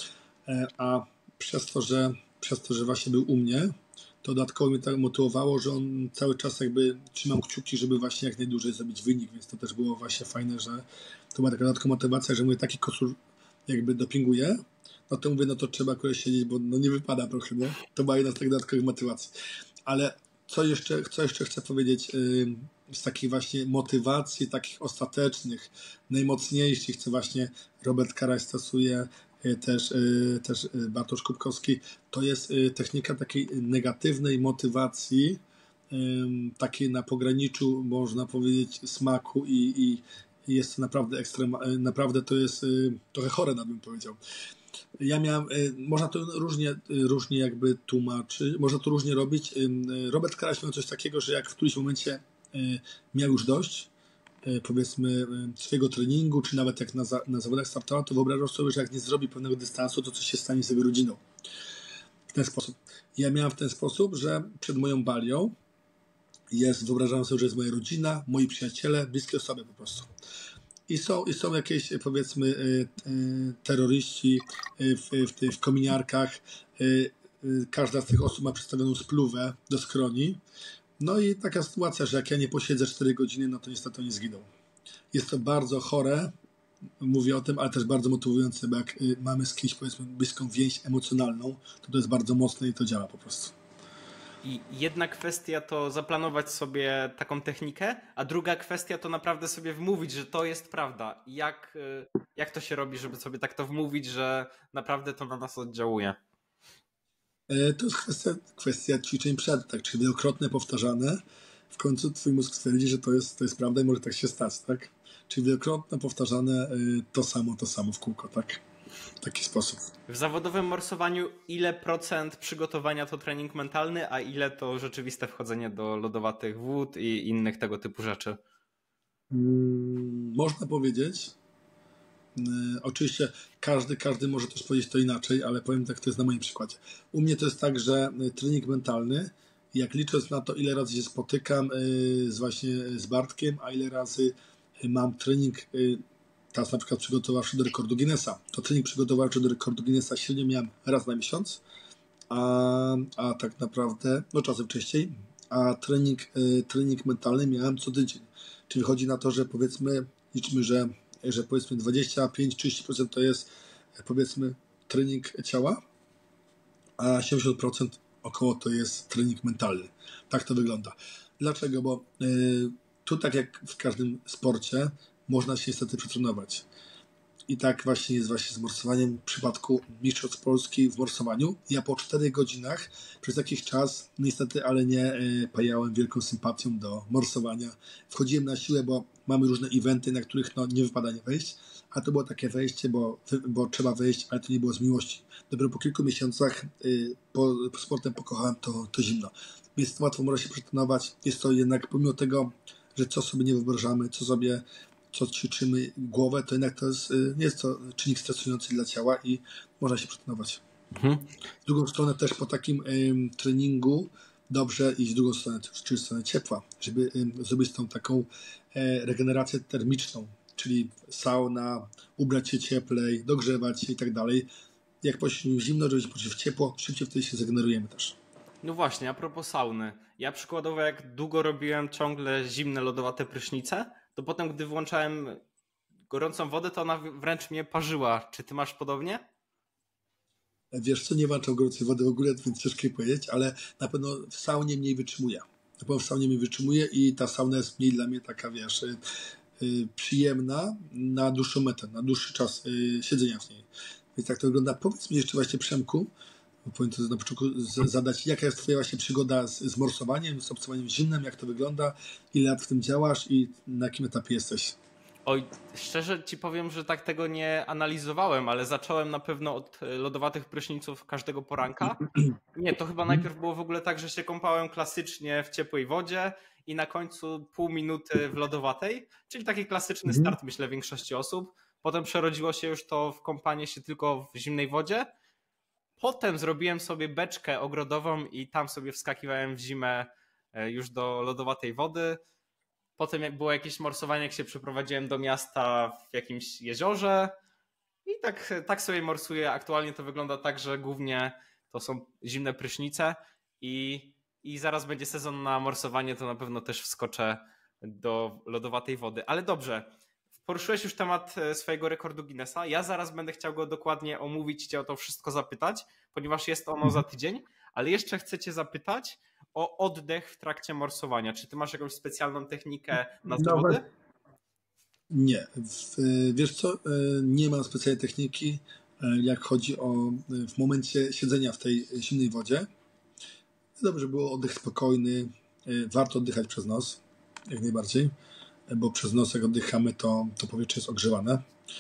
A przez to, że właśnie był u mnie, to dodatkowo mnie tak motywowało, że on cały czas jakby trzymał kciuki, żeby właśnie jak najdłużej zrobić wynik, więc to też było właśnie fajne, że to była taka dodatkowa motywacja, że mówię, taki kosur jakby dopinguje, no to mówię, no to trzeba akurat siedzieć, bo no nie wypada trochę, nie? To była jedna z takich dodatkowych motywacji. Ale co jeszcze chcę powiedzieć z takich właśnie motywacji, takich ostatecznych, najmocniejszych, co właśnie Robert Karaś stosuje, też Bartosz Kubkowski, to jest technika takiej negatywnej motywacji, takiej na pograniczu, można powiedzieć, smaku i jest to naprawdę naprawdę to jest trochę chore, bym powiedział. Ja miałem, można to różnie jakby tłumaczyć, można to różnie robić. Robert Karaś miał coś takiego, że jak w którymś momencie miał już dość, powiedzmy, swojego treningu, czy nawet jak na zawodach startował, to wyobrażał sobie, że jak nie zrobi pewnego dystansu, to coś się stanie z jego rodziną. W ten sposób. Ja miałem w ten sposób, że przed moją balią wyobrażałem sobie, że jest moja rodzina, moi przyjaciele, bliskie osoby po prostu. I są jakieś, powiedzmy, terroryści w kominiarkach. Każda z tych osób ma przedstawioną spluwę do skroni. No i taka sytuacja, że jak ja nie posiedzę 4 godziny, no to niestety oni zginą. Jest to bardzo chore, mówię o tym, ale też bardzo motywujące, bo jak mamy z kimś, powiedzmy, bliską więź emocjonalną, to jest bardzo mocne i to działa po prostu. I jedna kwestia to zaplanować sobie taką technikę, a druga kwestia to naprawdę sobie wmówić, że to jest prawda. Jak to się robi, żeby sobie tak to wmówić, że naprawdę to na nas oddziałuje? To jest kwestia ćwiczeń przed, tak, czyli wielokrotnie powtarzane. W końcu twój mózg stwierdzi, że to jest prawda i może tak się stać, tak? Czyli wielokrotnie powtarzane to samo w kółko, tak? W taki sposób. W zawodowym morsowaniu ile procent przygotowania to trening mentalny, a ile to rzeczywiste wchodzenie do lodowatych wód i innych tego typu rzeczy? Można powiedzieć. Oczywiście każdy może też powiedzieć to inaczej, ale powiem tak, to jest na moim przykładzie. U mnie to jest tak, że trening mentalny, jak licząc na to, ile razy się spotykam z Bartkiem, a ile razy mam trening, teraz na przykład przygotowawczy do rekordu Guinnessa, to trening przygotowawczy do rekordu Guinnessa średnio miałem raz na miesiąc, a tak naprawdę, no czasem częściej, a trening mentalny miałem co tydzień. Czyli chodzi na to, że powiedzmy, liczmy, że powiedzmy 25-30% to jest powiedzmy trening ciała, a 70% około to jest trening mentalny. Tak to wygląda. Dlaczego? Bo tu tak jak w każdym sporcie można się niestety przetrenować. I tak właśnie jest właśnie z morsowaniem w przypadku mistrzostw Polski w morsowaniu. Ja po 4 godzinach przez jakiś czas niestety, ale nie pajałem wielką sympatią do morsowania. Wchodziłem na siłę, bo mamy różne eventy, na których no, nie wypada nie wejść, a to było takie wejście, bo trzeba wejść, ale to nie było z miłości. Dopiero po kilku miesiącach po sportem pokochałem to zimno. Więc łatwo można się przetrenować. Jest to jednak pomimo tego, że co sobie nie wyobrażamy, co ćwiczymy głowę, to jednak to jest, nie jest to czynnik stresujący dla ciała i można się przetrenować. Z drugą stronę też po takim treningu dobrze iść w drugą stronę, czyli w stronę ciepła, żeby zrobić tą taką regenerację termiczną, czyli sauna, ubrać się cieplej, dogrzewać się i tak dalej. Jak poślimy zimno, żeby się poczuć w ciepło, szybciej wtedy się zregenerujemy też. No właśnie, a propos sauny. Ja przykładowo jak długo robiłem ciągle zimne, lodowate prysznice, to potem gdy włączałem gorącą wodę, to ona wręcz mnie parzyła. Czy ty masz podobnie? Wiesz co, nie włączam gorącej wody w ogóle, więc ciężko powiedzieć, ale na pewno w saunie mniej wytrzymuje. Na pewno w saunie mniej wytrzymuje i ta sauna jest mniej dla mnie taka, wiesz, przyjemna na dłuższą metę, na dłuższy czas siedzenia w niej. Więc tak to wygląda. Powiedz mi jeszcze właśnie, Przemku, powinien to na początku zadać, jaka jest twoja właśnie przygoda z morsowaniem, z obcowaniem zimnem, jak to wygląda, ile lat w tym działasz i na jakim etapie jesteś? Oj, szczerze ci powiem, że tak tego nie analizowałem, ale zacząłem na pewno od lodowatych pryszniców każdego poranka. Nie, to chyba najpierw było w ogóle tak, że się kąpałem klasycznie w ciepłej wodzie i na końcu pół minuty w lodowatej, czyli taki klasyczny start, myślę, większości osób. Potem przerodziło się już to w kąpanie się tylko w zimnej wodzie. Potem zrobiłem sobie beczkę ogrodową i tam sobie wskakiwałem w zimę już do lodowatej wody. Potem jak było jakieś morsowanie, jak się przeprowadziłem do miasta w jakimś jeziorze i tak sobie morsuję. Aktualnie to wygląda tak, że głównie to są zimne prysznice i zaraz będzie sezon na morsowanie, to na pewno też wskoczę do lodowatej wody. Ale dobrze, poruszyłeś już temat swojego rekordu Guinnessa. Ja zaraz będę chciał go dokładnie omówić, cię o to wszystko zapytać, ponieważ jest ono za tydzień, ale jeszcze chcę cię zapytać o oddech w trakcie morsowania. Czy ty masz jakąś specjalną technikę na zawody? Nie. Wiesz co, nie mam specjalnej techniki, jak chodzi o w momencie siedzenia w tej zimnej wodzie. Dobrze było oddech spokojny, warto oddychać przez nos, jak najbardziej, bo przez nos jak oddychamy, to powietrze jest ogrzewane,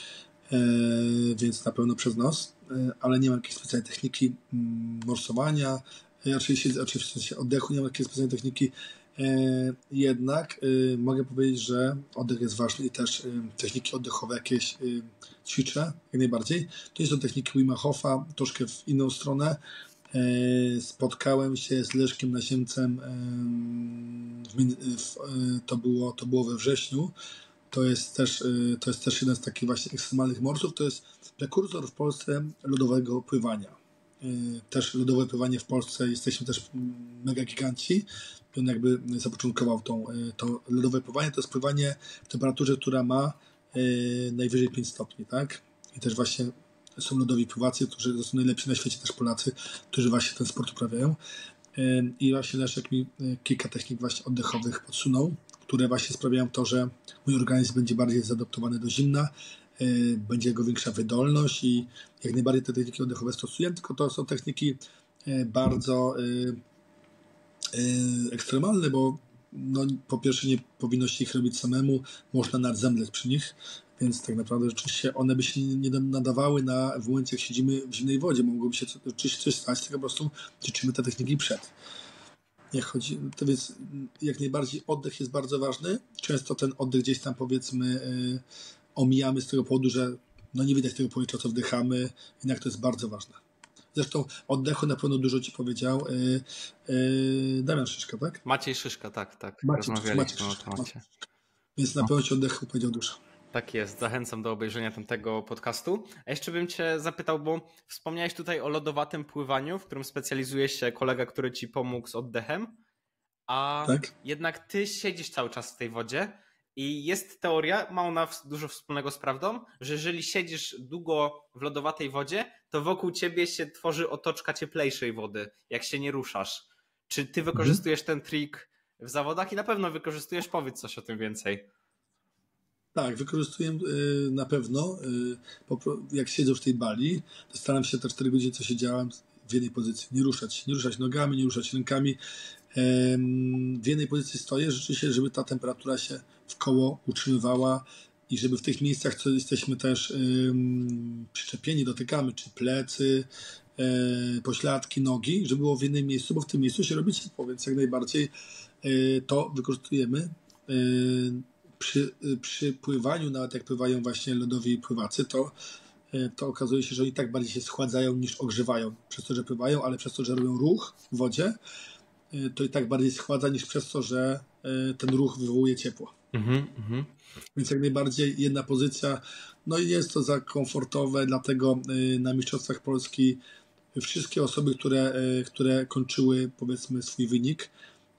więc na pewno przez nos, ale nie mam jakiejś specjalnej techniki morsowania, oczywiście w sensie oddechu nie mam jakiejś specjalnej techniki, jednak mogę powiedzieć, że oddech jest ważny i też techniki oddechowe jakieś ćwiczę, jak najbardziej. To nie są techniki Wima Hofa, troszkę w inną stronę. Spotkałem się z Leszkiem Nasiemcem, to było we wrześniu. To jest też jeden z takich właśnie ekstremalnych morsów. To jest prekursor w Polsce lodowego pływania. Też lodowe pływanie w Polsce, jesteśmy też mega giganci. On jakby zapoczątkował to lodowe pływanie. To jest pływanie w temperaturze, która ma najwyżej 5 stopni, tak? I też właśnie są lodowi pływacy, którzy są najlepsi na świecie, też Polacy, którzy właśnie ten sport uprawiają. I właśnie Leszek mi kilka technik właśnie oddechowych podsunął, które właśnie sprawiają to, że mój organizm będzie bardziej zaadaptowany do zimna, będzie jego większa wydolność i jak najbardziej te techniki oddechowe stosuję, tylko to są techniki bardzo ekstremalne, bo no, po pierwsze nie powinno się ich robić samemu, można nadzemleć przy nich, więc tak naprawdę rzeczywiście one by się nie nadawały w momencie, jak siedzimy w zimnej wodzie, mogłoby się coś stać, tylko po prostu ćwiczymy te techniki przed. To więc jak najbardziej oddech jest bardzo ważny. Często ten oddech gdzieś tam powiedzmy omijamy z tego powodu, że no nie widać tego powietrza, co wdychamy, jednak to jest bardzo ważne. Zresztą oddechu na pewno dużo ci powiedział Damian Szyszka, tak? Maciej Szyszka, tak. Rozmawialiśmy o temacie. Więc na pewno ci oddechu powiedział dużo. Tak jest, zachęcam do obejrzenia tamtego podcastu. A jeszcze bym cię zapytał, bo wspomniałeś tutaj o lodowatym pływaniu, w którym specjalizuje się kolega, który ci pomógł z oddechem, a Tak? jednak ty siedzisz cały czas w tej wodzie i jest teoria, ma ona dużo wspólnego z prawdą, że jeżeli siedzisz długo w lodowatej wodzie, to wokół ciebie się tworzy otoczka cieplejszej wody, jak się nie ruszasz. Czy ty wykorzystujesz ten trik w zawodach i na pewno wykorzystujesz? Powiedz coś o tym więcej. Tak, wykorzystuję na pewno. Jak siedzę w tej bali, to staram się te 4 godziny, co siedziałem w jednej pozycji, nie ruszać nogami, nie ruszać rękami. W jednej pozycji stoję, rzeczywiście, żeby ta temperatura się w koło utrzymywała i żeby w tych miejscach, co jesteśmy też przyczepieni, dotykamy, czy plecy, pośladki, nogi, żeby było w jednym miejscu, bo w tym miejscu się robi ciepło, więc jak najbardziej to wykorzystujemy. Przy pływaniu, nawet jak pływają właśnie lodowi pływacy, to okazuje się, że oni tak bardziej się schładzają niż ogrzewają. Przez to, że pływają, ale przez to, że robią ruch w wodzie, to i tak bardziej schładza niż przez to, że ten ruch wywołuje ciepło. Więc jak najbardziej jedna pozycja, no i jest to za komfortowe, dlatego na Mistrzostwach Polski wszystkie osoby, które kończyły, powiedzmy, swój wynik,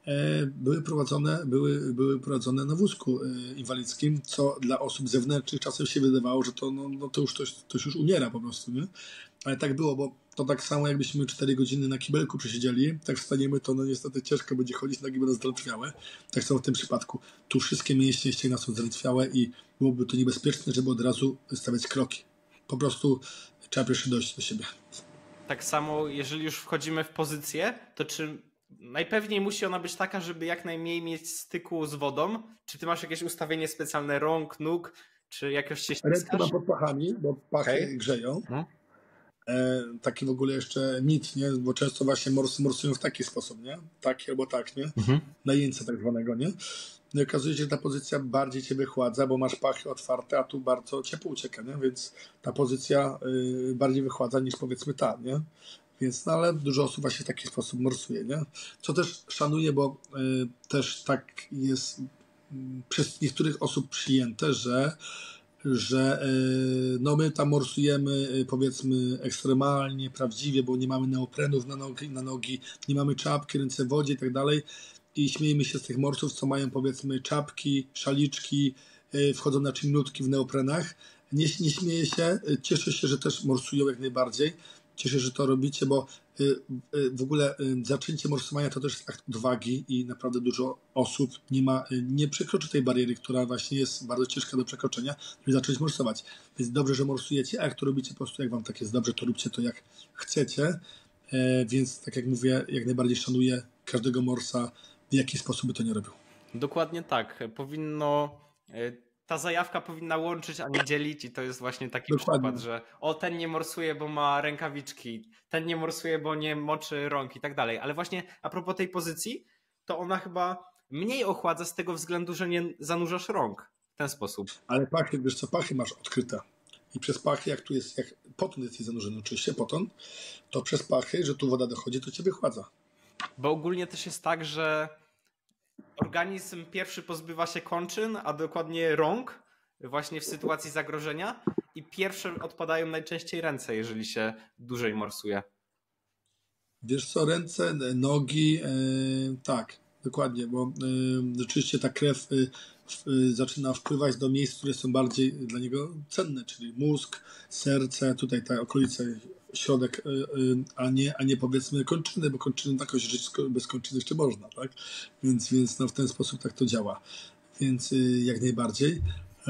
były prowadzone na wózku inwalidzkim, co dla osób zewnętrznych czasem się wydawało, że to już ktoś już umiera po prostu, nie? Ale tak było, bo to tak samo jakbyśmy 4 godziny na kibelku przesiedzieli, tak wstaniemy, to niestety ciężko będzie chodzić, nogi będą zdrętwiałe. Tak samo w tym przypadku. Tu wszystkie mięśnie ścięgna są zdrętwiałe i byłoby to niebezpieczne, żeby od razu stawiać kroki. Po prostu trzeba pierwszy dojść do siebie. Tak samo, jeżeli już wchodzimy w pozycję, to czy najpewniej musi ona być taka, żeby jak najmniej mieć styku z wodą? Czy ty masz jakieś ustawienie specjalne rąk, nóg, czy jakoś się ściskasz? Ręce mam pod pachami, bo pachy grzeją. No. Taki w ogóle jeszcze mit, nie? Bo często właśnie morsy morsują w taki sposób, nie? Tak albo tak, nie? Na jeńce tak zwanego, nie? No i okazuje się, że ta pozycja bardziej cię wychładza, bo masz pachy otwarte, a tu bardzo ciepło ucieka, nie? Więc ta pozycja bardziej wychładza niż powiedzmy ta, nie? Więc, no ale dużo osób właśnie w taki sposób morsuje, nie? Co też szanuję, bo też tak jest przez niektórych osób przyjęte, że no my tam morsujemy powiedzmy ekstremalnie, prawdziwie, bo nie mamy neoprenów na nogi, nie mamy czapki, ręce w wodzie i tak dalej i śmiejemy się z tych morsów, co mają powiedzmy czapki, szaliczki, wchodzą na czynutki w neoprenach. Nie śmieję się, cieszę się, że też morsują jak najbardziej. Cieszę się, że to robicie, bo w ogóle zaczęcie morsowania to też jest akt odwagi i naprawdę dużo osób nie przekroczy tej bariery, która właśnie jest bardzo ciężka do przekroczenia, żeby zacząć morsować. Więc dobrze, że morsujecie, a jak to robicie po prostu, jak wam tak jest dobrze, to róbcie to jak chcecie. Więc tak jak mówię, jak najbardziej szanuję każdego morsa, w jaki sposób by to nie robił. Dokładnie tak. Ta zajawka powinna łączyć, a nie dzielić i to jest właśnie taki przykład, że ten nie morsuje, bo ma rękawiczki, ten nie morsuje, bo nie moczy rąk i tak dalej. Ale właśnie a propos tej pozycji, to ona chyba mniej ochładza z tego względu, że nie zanurzasz rąk w ten sposób. Ale pachy, wiesz co, pachy masz odkryte. I przez pachy, jak poton jest zanurzony, oczywiście poton, to przez pachy, że tu woda dochodzi, to cię wychładza. Bo ogólnie też jest tak, że organizm pierwszy pozbywa się kończyn, a dokładnie rąk, właśnie w sytuacji zagrożenia i pierwsze odpadają najczęściej ręce, jeżeli się dłużej morsuje. Wiesz co, ręce, nogi, tak, dokładnie, bo rzeczywiście ta krew zaczyna wpływać do miejsc, które są bardziej dla niego cenne, czyli mózg, serce, tutaj ta okolica, środek, a nie powiedzmy kończyny, bo kończyny jakoś żyć bez kończyny jeszcze można, tak? Więc no w ten sposób tak to działa. Więc jak najbardziej.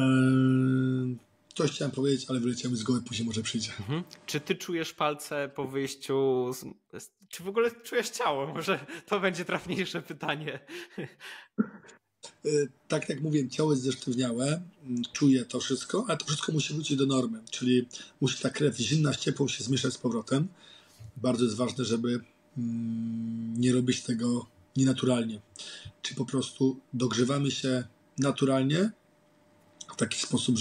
Coś chciałem powiedzieć, ale wyleciałem z głowy, później może przyjdzie. Czy ty czujesz palce po wyjściu? Czy w ogóle czujesz ciało? Może to będzie trafniejsze pytanie. Tak jak mówię, ciało jest zesztywniałe, czuję to wszystko, ale to wszystko musi wrócić do normy, czyli musi ta krew zimna z ciepłą się zmieszać z powrotem. Bardzo jest ważne, żeby nie robić tego nienaturalnie. Czy po prostu dogrzewamy się naturalnie w taki sposób,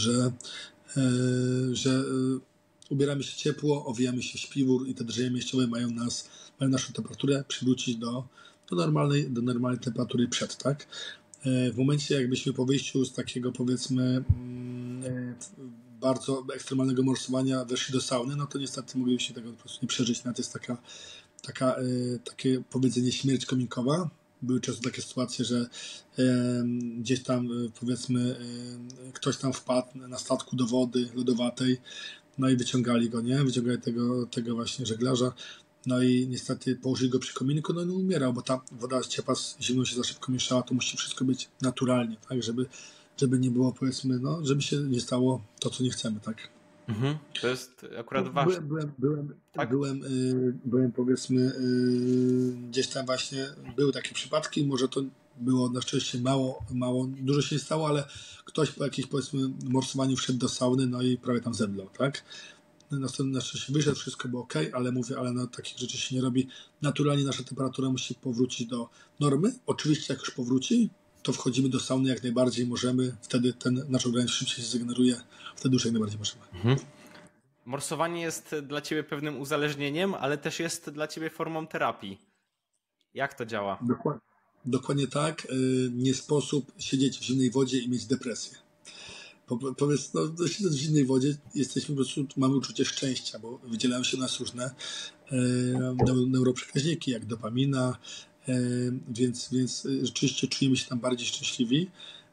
że ubieramy się ciepło, owijamy się w śpiwór i te drżenie mięśniowe mają naszą temperaturę przywrócić do normalnej temperatury przed, tak? W momencie, jakbyśmy po wyjściu z takiego, powiedzmy, bardzo ekstremalnego morsowania weszli do sauny, no to niestety moglibyśmy tego po prostu nie przeżyć. No to jest takie powiedzenie śmierć kominkowa. były często takie sytuacje, że gdzieś tam powiedzmy ktoś tam wpadł na statku do wody lodowatej, no i wyciągali go, nie? Wyciągali tego właśnie żeglarza, no i niestety położyli go przy kominku, no i umierał, bo ta woda ciepła z zimną się za szybko mieszała, to musi wszystko być naturalnie, tak? Żeby nie było, powiedzmy, no, żeby się nie stało to, co nie chcemy, tak? Mhm. To jest akurat No, ważne. Tak? byłem powiedzmy gdzieś tam właśnie, były takie przypadki, może to było na szczęście mało, dużo się nie stało, ale ktoś po jakimś powiedzmy morsowaniu wszedł do sauny, no i prawie tam zemdlał, tak? Na szczęście wyszedł, wszystko było ok, ale mówię, ale no, takich rzeczy się nie robi. Naturalnie nasza temperatura musi powrócić do normy. Oczywiście jak już powróci, to wchodzimy do sauny jak najbardziej możemy, wtedy ten nasz organizm szybciej się zgeneruje, wtedy już jak najbardziej możemy. Mhm. Morsowanie jest dla ciebie pewnym uzależnieniem, ale też jest dla ciebie formą terapii. Jak to działa? Dokładnie tak. Nie sposób siedzieć w zimnej wodzie i mieć depresję. Powiedz, no, siedząc w zimnej wodzie jesteśmy po prostu, mamy uczucie szczęścia, bo wydzielają się u nas różne neuroprzekaźniki, jak dopamina, więc rzeczywiście czujemy się tam bardziej szczęśliwi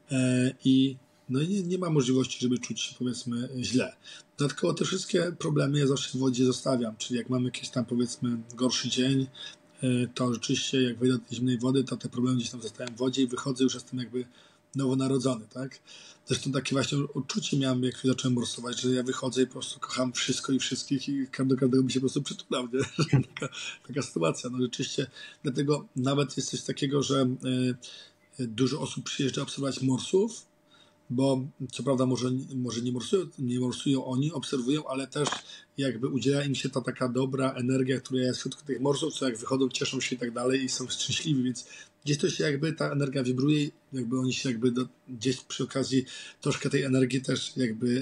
i no i nie ma możliwości, żeby czuć się powiedzmy źle. Dodatkowo te wszystkie problemy ja zawsze w wodzie zostawiam, czyli jak mamy jakiś tam powiedzmy gorszy dzień, to rzeczywiście jak wejdę do tej zimnej wody, to te problemy gdzieś tam zostają w wodzie i wychodzę, już jestem jakby nowonarodzony, tak? Zresztą takie właśnie uczucie miałem, jak zacząłem morsować, że ja wychodzę i po prostu kocham wszystko i wszystkich i do każdego mi się po prostu przytulam, nie? Taka sytuacja, no rzeczywiście, dlatego nawet jest coś takiego, że dużo osób przyjeżdża obserwować morsów, bo co prawda może nie morsują oni, obserwują, ale też jakby udziela im się ta taka dobra energia, która jest w środku tych morsów, co jak wychodzą, cieszą się i tak dalej i są szczęśliwi, więc gdzieś to się jakby ta energia wibruje, jakby oni się jakby gdzieś przy okazji troszkę tej energii też jakby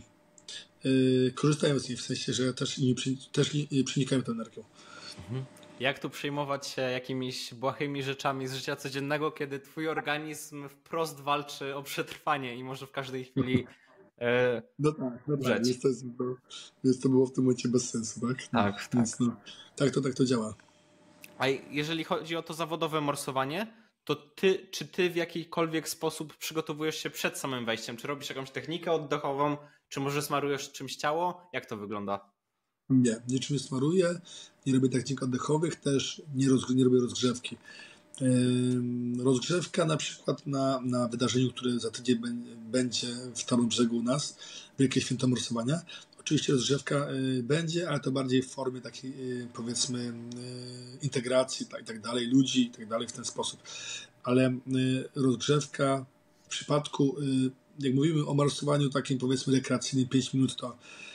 korzystają z niej, w sensie, że też przenikają tą energią. Mhm. Jak tu przejmować się jakimiś błahymi rzeczami z życia codziennego, kiedy twój organizm wprost walczy o przetrwanie i może w każdej chwili no tak, więc to było w tym momencie bez sensu, tak? Tak. Więc tak to działa. A jeżeli chodzi o to zawodowe morsowanie, to czy ty w jakikolwiek sposób przygotowujesz się przed samym wejściem? Czy robisz jakąś technikę oddechową? Czy może smarujesz czymś ciało? Jak to wygląda? Nie, niczym nie smaruję, nie robię technik oddechowych, też nie robię rozgrzewki. Rozgrzewka na przykład na wydarzeniu, które za tydzień będzie w Tarnobrzegu u nas, Wielkie Święto Morsowania. Oczywiście rozgrzewka będzie, ale to bardziej w formie takiej powiedzmy integracji i tak dalej, ludzi i tak dalej w ten sposób. Ale rozgrzewka w przypadku, jak mówimy o morsowaniu takim powiedzmy rekreacyjnym 5 minut, to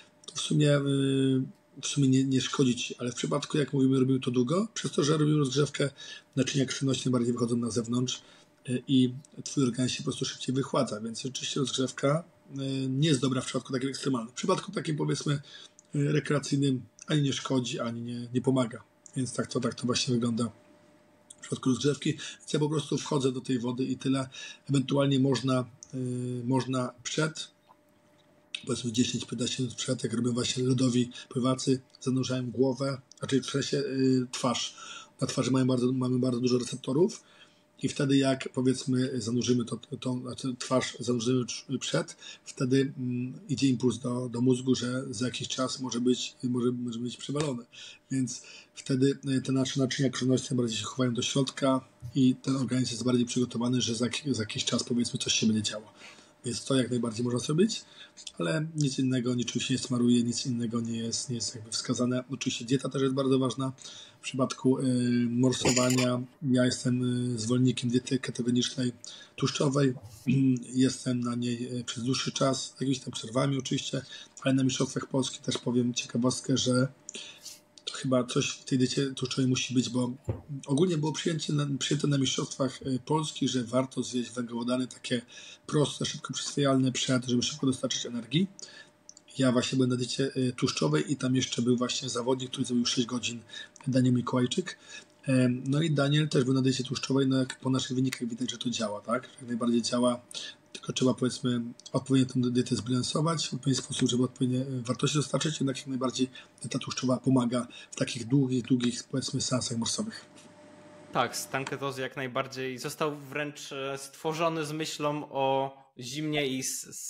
w sumie nie szkodzi ci, ale w przypadku, jak mówimy, robimy to długo, przez to, że robimy rozgrzewkę, naczynia krwionośne bardziej wychodzą na zewnątrz i twój organizm się po prostu szybciej wychładza, więc rzeczywiście rozgrzewka nie jest dobra w przypadku takim ekstremalnym. W przypadku takim powiedzmy rekreacyjnym ani nie szkodzi, ani nie pomaga. Więc tak to właśnie wygląda w przypadku rozgrzewki. Więc ja po prostu wchodzę do tej wody i tyle. Ewentualnie można powiedzmy 10-15 minut przed, jak robią właśnie lodowi pływacy, zanurzają głowę, raczej w sensie twarz. Na twarzy mamy bardzo dużo receptorów i wtedy jak powiedzmy zanurzymy twarz zanurzymy przed, wtedy idzie impuls do mózgu, że za jakiś czas może być przewalone. Więc wtedy te nasze naczynia krwionośne bardziej się chowają do środka i ten organizm jest bardziej przygotowany, że za jakiś czas powiedzmy coś się będzie działo. Więc to jak najbardziej można zrobić, ale nic innego, niczym się nie smaruje, nic innego nie jest jakby wskazane. Oczywiście dieta też jest bardzo ważna. W przypadku morsowania ja jestem zwolennikiem diety ketogenicznej, tłuszczowej. Jestem na niej przez dłuższy czas, z jakimiś tam przerwami oczywiście, ale na mistrzostwach Polski też powiem ciekawostkę, że to chyba coś w tej diecie tłuszczowej musi być, bo ogólnie było przyjęte na mistrzostwach Polski, że warto zjeść węglowodany takie proste, szybko przyswajalne żeby szybko dostarczyć energii. Ja właśnie byłem na diecie tłuszczowej i tam jeszcze był właśnie zawodnik, który zrobił 6 godzin, Daniel Mikołajczyk. No i Daniel też był na diecie tłuszczowej, no jak po naszych wynikach widać, że to działa, tak? Jak najbardziej działa, tylko trzeba powiedzmy odpowiednio tę dietę zbilansować w odpowiedni sposób, żeby odpowiednie wartości dostarczyć, jednak jak najbardziej dieta tłuszczowa pomaga w takich długich powiedzmy seansach morsowych. Tak, stan ketozy jak najbardziej został wręcz stworzony z myślą o zimnie i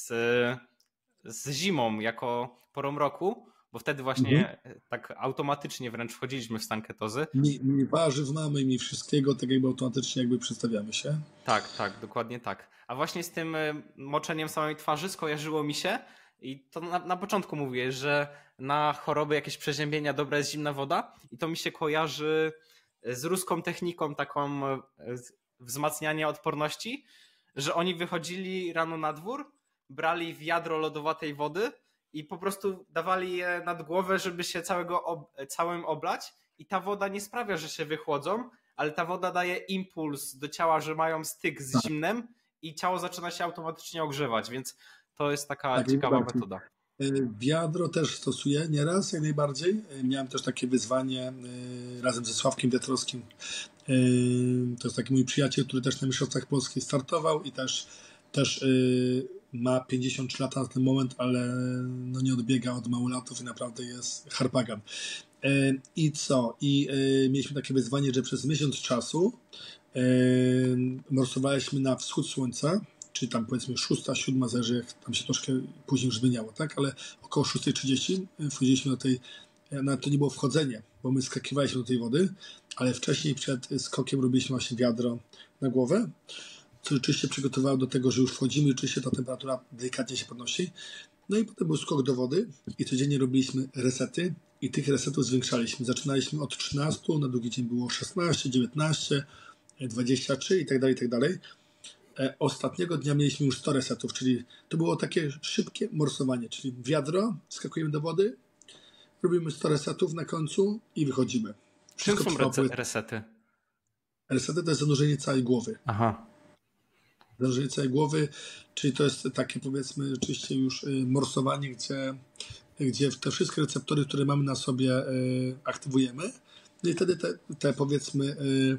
z zimą jako porą roku, bo wtedy właśnie tak automatycznie wręcz wchodziliśmy w stan ketozy. Mi warzyw mamy i mi wszystkiego, tak jakby automatycznie jakby przedstawiamy się. Tak, dokładnie tak. A właśnie z tym moczeniem samej twarzy skojarzyło mi się i to na początku mówię, że na choroby, jakieś przeziębienia dobra jest zimna woda i to mi się kojarzy z ruską techniką taką wzmacniania odporności, że oni wychodzili rano na dwór, brali wiadro lodowatej wody i po prostu dawali je nad głowę, żeby się całym oblać i ta woda nie sprawia, że się wychłodzą, ale ta woda daje impuls do ciała, że mają styk z zimnem i ciało zaczyna się automatycznie ogrzewać, więc to jest taka ciekawa metoda. Wiadro też stosuję nieraz, jak najbardziej. Miałem też takie wyzwanie razem ze Sławkiem Wiatrowskim. To jest taki mój przyjaciel, który też na Mistrzostwach Polskich startował i też ma 53 lata na ten moment, ale no nie odbiega od małolatów i naprawdę jest harpagan. I co? I mieliśmy takie wyzwanie, że przez miesiąc czasu morsowaliśmy na wschód słońca, czyli tam powiedzmy 6, 7, zależy jak tam się troszkę później już zmieniało, tak? Ale około 6:30 wchodziliśmy do tej, nawet to nie było wchodzenie, bo my skakiwaliśmy do tej wody, ale wcześniej przed skokiem robiliśmy właśnie wiadro na głowę, co rzeczywiście przygotowało do tego, że już wchodzimy i rzeczywiście ta temperatura delikatnie się podnosi. No i potem był skok do wody i codziennie robiliśmy resety i tych resetów zwiększaliśmy. Zaczynaliśmy od 13, na drugi dzień było 16, 19, 23 i tak dalej, i tak dalej. Ostatniego dnia mieliśmy już 100 resetów, czyli to było takie szybkie morsowanie, czyli wiadro, skakujemy do wody, robimy 100 resetów na końcu i wychodzimy. Czym są resety? Resety to jest zanurzenie całej głowy. Aha. Zanurzenie całej głowy, czyli to jest takie powiedzmy rzeczywiście już morsowanie, gdzie te wszystkie receptory, które mamy na sobie aktywujemy. No i wtedy te powiedzmy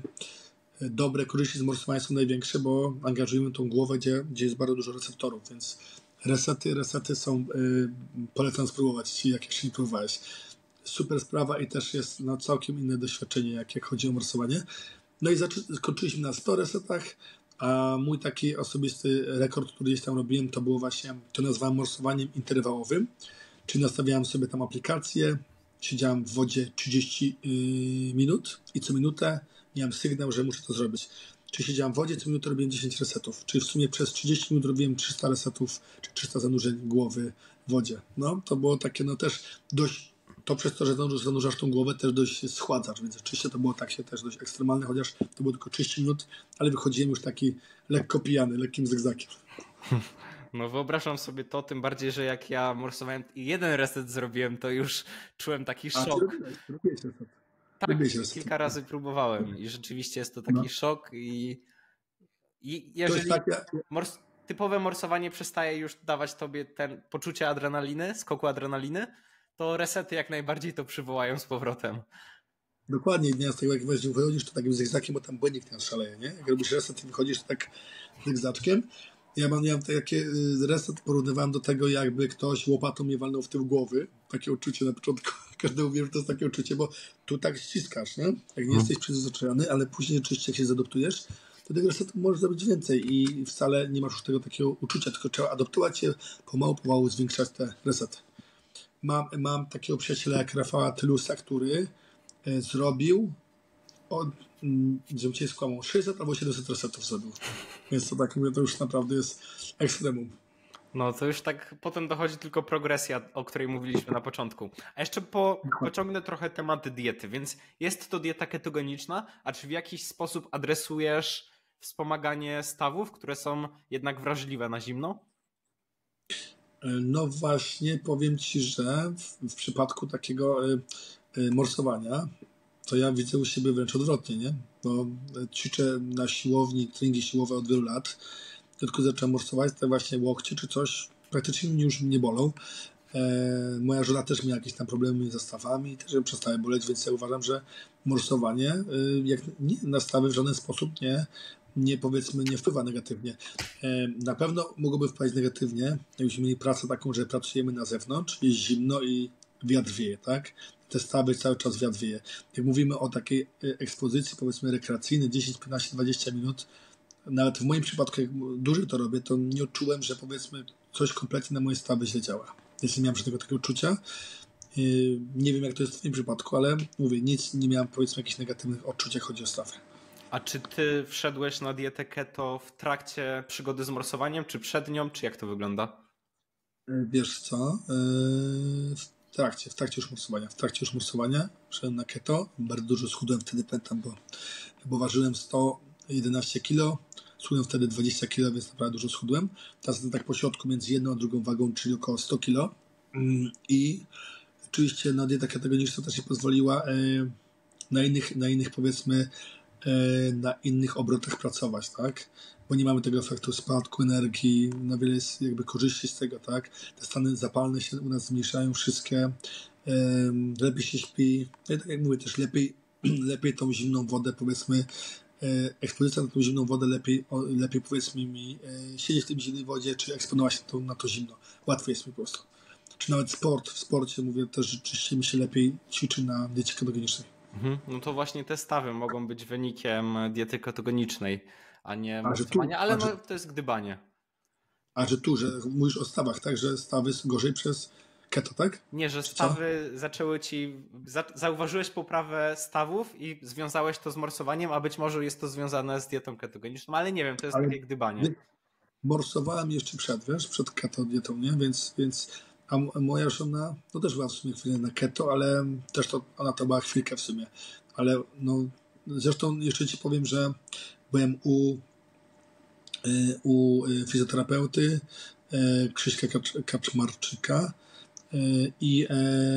dobre korzyści z morsowania są największe, bo angażujemy tą głowę, gdzie jest bardzo dużo receptorów, więc resety są, polecam spróbować, jak jeszcze nie próbowałeś. Super sprawa i też jest całkiem inne doświadczenie, jak chodzi o morsowanie. No i skończyliśmy na 100 resetach, a mój taki osobisty rekord, który gdzieś tam robiłem, to było właśnie, to nazwałem morsowaniem interwałowym, czyli nastawiałem sobie tam aplikację, siedziałem w wodzie 30 minut i co minutę miałem sygnał, że muszę to zrobić. Czyli siedziałem w wodzie, co minutę robiłem 10 resetów. Czyli w sumie przez 30 minut robiłem 300 resetów, czy 300 zanurzeń głowy w wodzie. No, to było takie też dość, to przez to, że zanurzasz tą głowę, też dość schładzasz, więc oczywiście to było takie też dość ekstremalne, chociaż to było tylko 30 minut, ale wychodziłem już taki lekko pijany, lekkim zygzakiem. No wyobrażam sobie to, tym bardziej, że jak ja morsowałem i jeden reset zrobiłem, to już czułem taki szok. Robiłeś reset. Tak, kilka razy próbowałem i rzeczywiście jest to taki szok i jeżeli typowe morsowanie przestaje już dawać tobie ten poczucie adrenaliny, skoku adrenaliny, to resety jak najbardziej to przywołają z powrotem. Dokładnie, nie z tego jak wychodzisz to takim zygzakiem, bo tam błędnik nas szaleje, nie? Jak robisz reset i wychodzisz to tak zygzaczkiem. Ja miałem takie reset, porównywałem do tego, jakby ktoś łopatą mnie walnął w tył głowy. Takie uczucie na początku. Każdy mówi, że to jest takie uczucie, bo tu tak ściskasz, nie? Jak nie jesteś przyzwyczajony, ale później oczywiście jak się zadoptujesz, to tego resetu możesz zrobić więcej i wcale nie masz już tego takiego uczucia, tylko trzeba adoptować się, pomału zwiększać te resety. Mam takiego przyjaciela jak Rafała Tylusa, który zrobił żebym cię skłamał, 600 albo 700 resetów zrobił. Więc to tak mówię, to już naprawdę jest ekstremum. No to już tak potem dochodzi tylko progresja, o której mówiliśmy na początku. A jeszcze pociągnę trochę temat diety, więc jest to dieta ketogeniczna, a czy w jakiś sposób adresujesz wspomaganie stawów, które są jednak wrażliwe na zimno? No właśnie, powiem ci, że w przypadku takiego morsowania to ja widzę u siebie wręcz odwrotnie, nie? Bo ćwiczę na siłowni, treningi siłowe od wielu lat. Tylko zacząłem morsować, te właśnie łokcie czy coś praktycznie już nie bolą. Moja żona też miała jakieś tam problemy ze stawami, też przestały boleć, więc ja uważam, że morsowanie na stawy w żaden sposób nie powiedzmy nie wpływa negatywnie. Na pewno mogłoby wpływać negatywnie, jakbyśmy mieli pracę taką, że pracujemy na zewnątrz, jest zimno i wiatr wieje, tak? Te stawy cały czas wiatr wieje. Jak mówimy o takiej ekspozycji, powiedzmy rekreacyjnej, 10, 15, 20 minut, nawet w moim przypadku, jak dłużej to robię, to nie odczułem, że powiedzmy coś kompletnie na moje stawy źle działa. Nie miałem żadnego takiego uczucia. Nie wiem, jak to jest w twoim przypadku, ale mówię, nic nie miałem, powiedzmy, jakichś negatywnych odczuć, jak chodzi o stawy. A czy ty wszedłeś na dietę keto w trakcie przygody z morsowaniem, czy przed nią, czy jak to wygląda? Wiesz co? W trakcie już morsowania szedłem na keto. Bardzo dużo schudłem wtedy, pamiętam, bo ważyłem 111 kg, schudłem wtedy 20 kg, więc naprawdę dużo schudłem. Teraz tak po środku między jedną a drugą wagą, czyli około 100 kg. I oczywiście dieta ketogeniczna też mi pozwoliła na innych powiedzmy na innych obrotach pracować, tak? Bo nie mamy tego efektu spadku energii, na wiele jest jakby korzyści z tego, tak? Te stany zapalne się u nas zmniejszają wszystkie, lepiej się śpi, no i tak jak mówię też lepiej tą zimną wodę powiedzmy, ekspozycja na tą zimną wodę lepiej powiedzmy mi siedzieć w tej zimnej wodzie, czy eksponować się na to zimno. Łatwiej jest mi po prostu. Czy nawet w sporcie mówię też rzeczywiście mi się lepiej ćwiczy na diecie ketogenicznej. No to właśnie te stawy mogą być wynikiem diety ketogenicznej, a nie morsowania, ale no, to jest gdybanie. Że mówisz o stawach, tak? Że stawy są gorzej przez keto, tak? Nie, że stawy zaczęły ci... Zauważyłeś poprawę stawów i związałeś to z morsowaniem, a być może jest to związane z dietą ketogeniczną, ale nie wiem, to jest takie gdybanie. Morsowałem jeszcze przed keto dietą, nie? Więc a moja żona, no też była w sumie chwilę na keto, ale też ona to była chwilkę w sumie. Ale no, zresztą jeszcze ci powiem, że byłem u fizjoterapeuty Krzyśka Kaczmarczyka i